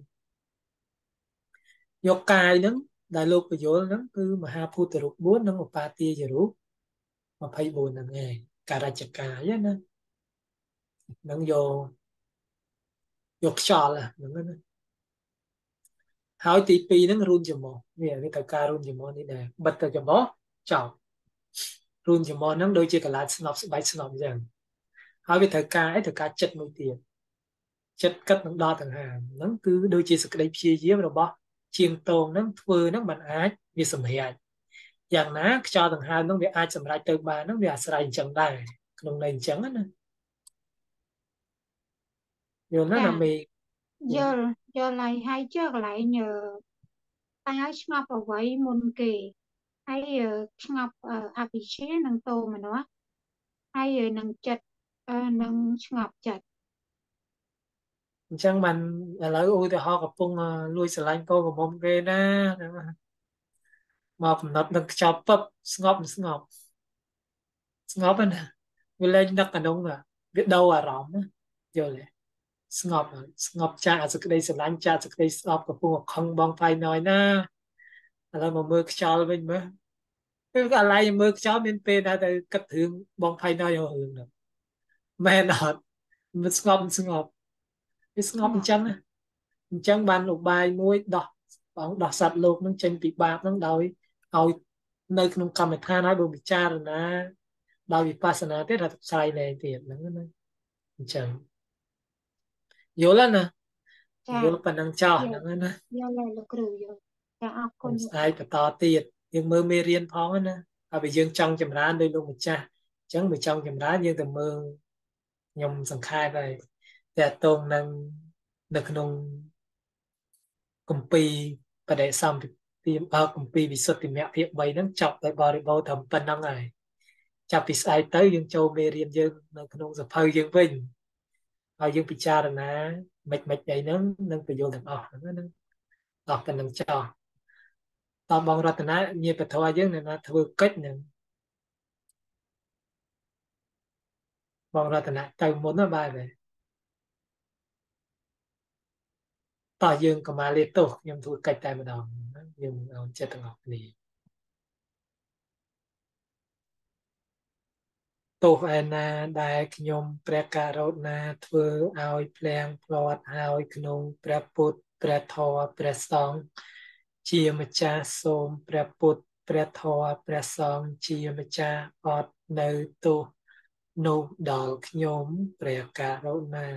យកកាយហ្នឹងដែលលោកបញ្យលហ្នឹងគឺមហាភូតរូបបួននិងឧបាទាយរូបម្ភៃបួនហ្នឹងឯងករិច្ចកាយណាហ្នឹងយកយកខ្យល់ហ្នឹងណាហើយទីពីរហ្នឹងរូនច្រមុះវាវាត្រូវការរូនច្រមុះនេះដែរបិទទៅច្រមុះចប់រូនច្រមុះហ្នឹងដូចជាកន្លែងស្នប់ស្បែកស្នប់អញ្ចឹងហើយវាត្រូវការអីត្រូវការចិត្តមួយទៀតចិត្តគិតនឹងដល់ដង្ហើមហ្នឹងគឺដូចជាសក្តីព្យាយាមរបស់ជាងតងហ្នឹងធ្វើហ្នឹងมันអាចវាសម្រេចយ៉ាងណាខ្យល់ដង្ហើមហ្នឹងវាអាចសម្រេចទៅបានហ្នឹងវាអាស្រ័យអញ្ចឹងដែរក្នុងន័យអញ្ចឹងណាយល់ណាណាមេយល់យល់ហើយហើយចុះកន្លែងតើស្ងប់អ្វីមុនគេហើយស្ងប់អភិជានឹងតោមនោះហើយនឹងចិត្តនឹងស្ងប់ចិត្តអញ្ចឹងបានឥឡូវឧទាហរណ៍កំពុងលួចស្រឡាញ់កូនកំមុំគេណាមកកំណត់នឹងខ្ចប់ពឹបស្ងប់ស្ងប់ស្ងប់ណាវាលែងដឹកអានោះវាដូរអារម្មណ៍យល់ទេស្ងប់ស្ងប់ចាស់អាសក្តីស្រឡាញ់ចាស់សក្តីស្អប់កំពុងខឹងបងផៃណយណាឥឡូវមកមើលខ្យល់វិញមើលគឺកន្លែងមើលខ្យល់មានពេលដែរទៅគិតរឿងបងផៃណយរឿងហ្នឹងមែនអត់មិនស្ងប់ស្ងប់វាស្ងប់អញ្ចឹងអញ្ចឹងបានឧបាយមួយដោះបងដោះសត្វលោកនឹងចេញពីបាបនឹងដោយឲ្យនៅក្នុងកម្មដ្ឋានហើយបើពិចារណាដោយវិបស្សនាទៀតថាផ្សាយលែងទៀតហ្នឹងណាអញ្ចឹងយល់ណាយល់ប៉ុណ្ណឹងចោះហ្នឹងណាយល់ហើយលោកគ្រូយល់ចាអរគុណស្អែកបន្តទៀតយើងមើលមេរៀនផងណាហើយបើយើងចង់ចម្រើនដោយលោកម្ចាស់អញ្ចឹងបើចង់ចម្រើនយើងទៅមើលខ្ញុំសង្ខេបហើយតែតងនឹងនៅក្នុងគម្ពីរបដិសម្ភារអគម្ពីរវិសុទ្ធិមគ្គភាគបីហ្នឹងចប់ដោយបរិបូរណ៍ត្រឹមប៉ុណ្្នឹងហើយចាប់ពីស្អែកទៅយើងចូលមេរៀនយើងនៅក្នុងសភៅយើងវិញហើយយើងពិចារណាមិនមិនអីហ្នឹងនឹងបញ្យល់ទាំងអស់ហ្នឹងអស់ប៉ុណ្្នឹងចោលតបងរតនាញាពធរយើងនៅណាធ្វើកិច្ចហ្នឹងបងរតនាទៅមុនណាបាទតោះយើងកុមារលេទោសខ្ញុំធ្វើកិច្ចតែម្ដងយើងเอาចិត្តទាំងអស់គ្នាទោសឯណាដែលខ្ញុំព្រះករុណាធ្វើឲ្យភ្លៀងផ្្លាត់ហើយក្នុងព្រះពុទ្ធព្រះធម៌ព្រះសង្ឃជាម្ចាស់សូមព្រះពុទ្ធព្រះធម៌ព្រះសង្ឃជាម្ចាស់អត់នៅទោសនោះដល់ខ្ញុំព្រះករុណា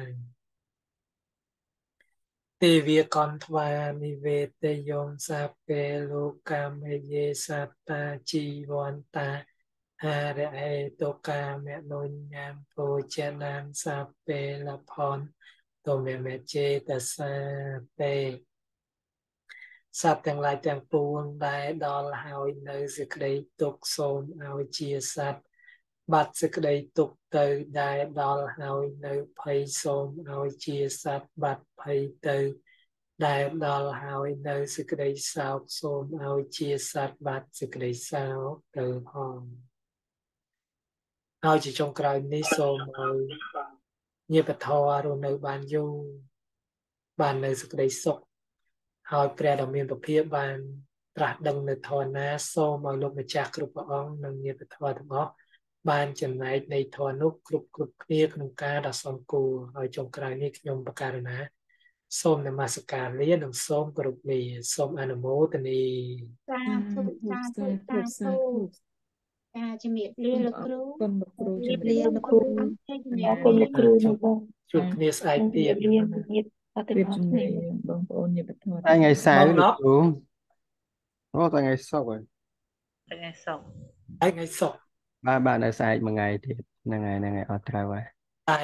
ទេវាកន្ធវានិវេតយងសាពេលោកាមេយេសត្តាជីវន្តាហារៈហេតុកាមេនុញ្ញំពោជនាមសាពេលផនតមេមេចេតសាពេសត្វទាំងឡាយទាំងពួងដែលដល់ហើយនៅសេចក្តីទុក្ខសូមឲ្យជាសត្វបាត់សេចក្តីទុក្ខទៅដែលដល់ហើយនៅភ័យសូមឲ្យជាសត្វបាត់ភ័យទៅដែលដល់ហើយនៅសេចក្តីសោកសូមឲ្យជាសត្វបាត់សេចក្តីសោកទៅផងហើយជាចុងក្រោយនេះសូមឲ្យញាតិធម៌រស់នៅបានយូរបាននៅសេចក្តីសុខហើយព្រះដ៏មានពភាបានត្រាស់ដឹងនៅធម៌ណាសូមឲ្យលោកម្ចាស់គ្រប់ព្រះអង្គនិងញាតិធម៌ទាំងអស់បានចំណែកនៃធម៌នោះគ្រប់គ្រប់គ្នាក្នុងការដ៏សមគួរហើយចុងក្រោយនេះខ្ញុំបករណាសូមនមស្ការលានិងសូមគោរពលាសូមអនុមោទនាសាធុសាធុសាធុការជំរាបលាលោកគ្រូគុណលោកគ្រូជំជំរាបរាបលាលោកលោកគ្រូគ្រូជំរាបអរគុណលាលោកគ្រូនៅបងជួបគ្នាស្អែកទៀតជំរាបជំរាបអរគុណអរគ្នាបងប្អូនញាតិធម៌តែថ្ងៃសៅរ៍បងលោកណប់គ្រូអូតែថ្ងៃសុក្រហើយថ្ងៃសុខថ្ងៃសុខបាទបាទនៅស្អែកមួយថ្ងៃទៀតហ្នឹងហើយហ្នឹងហើយអត់ត្រូវហើយ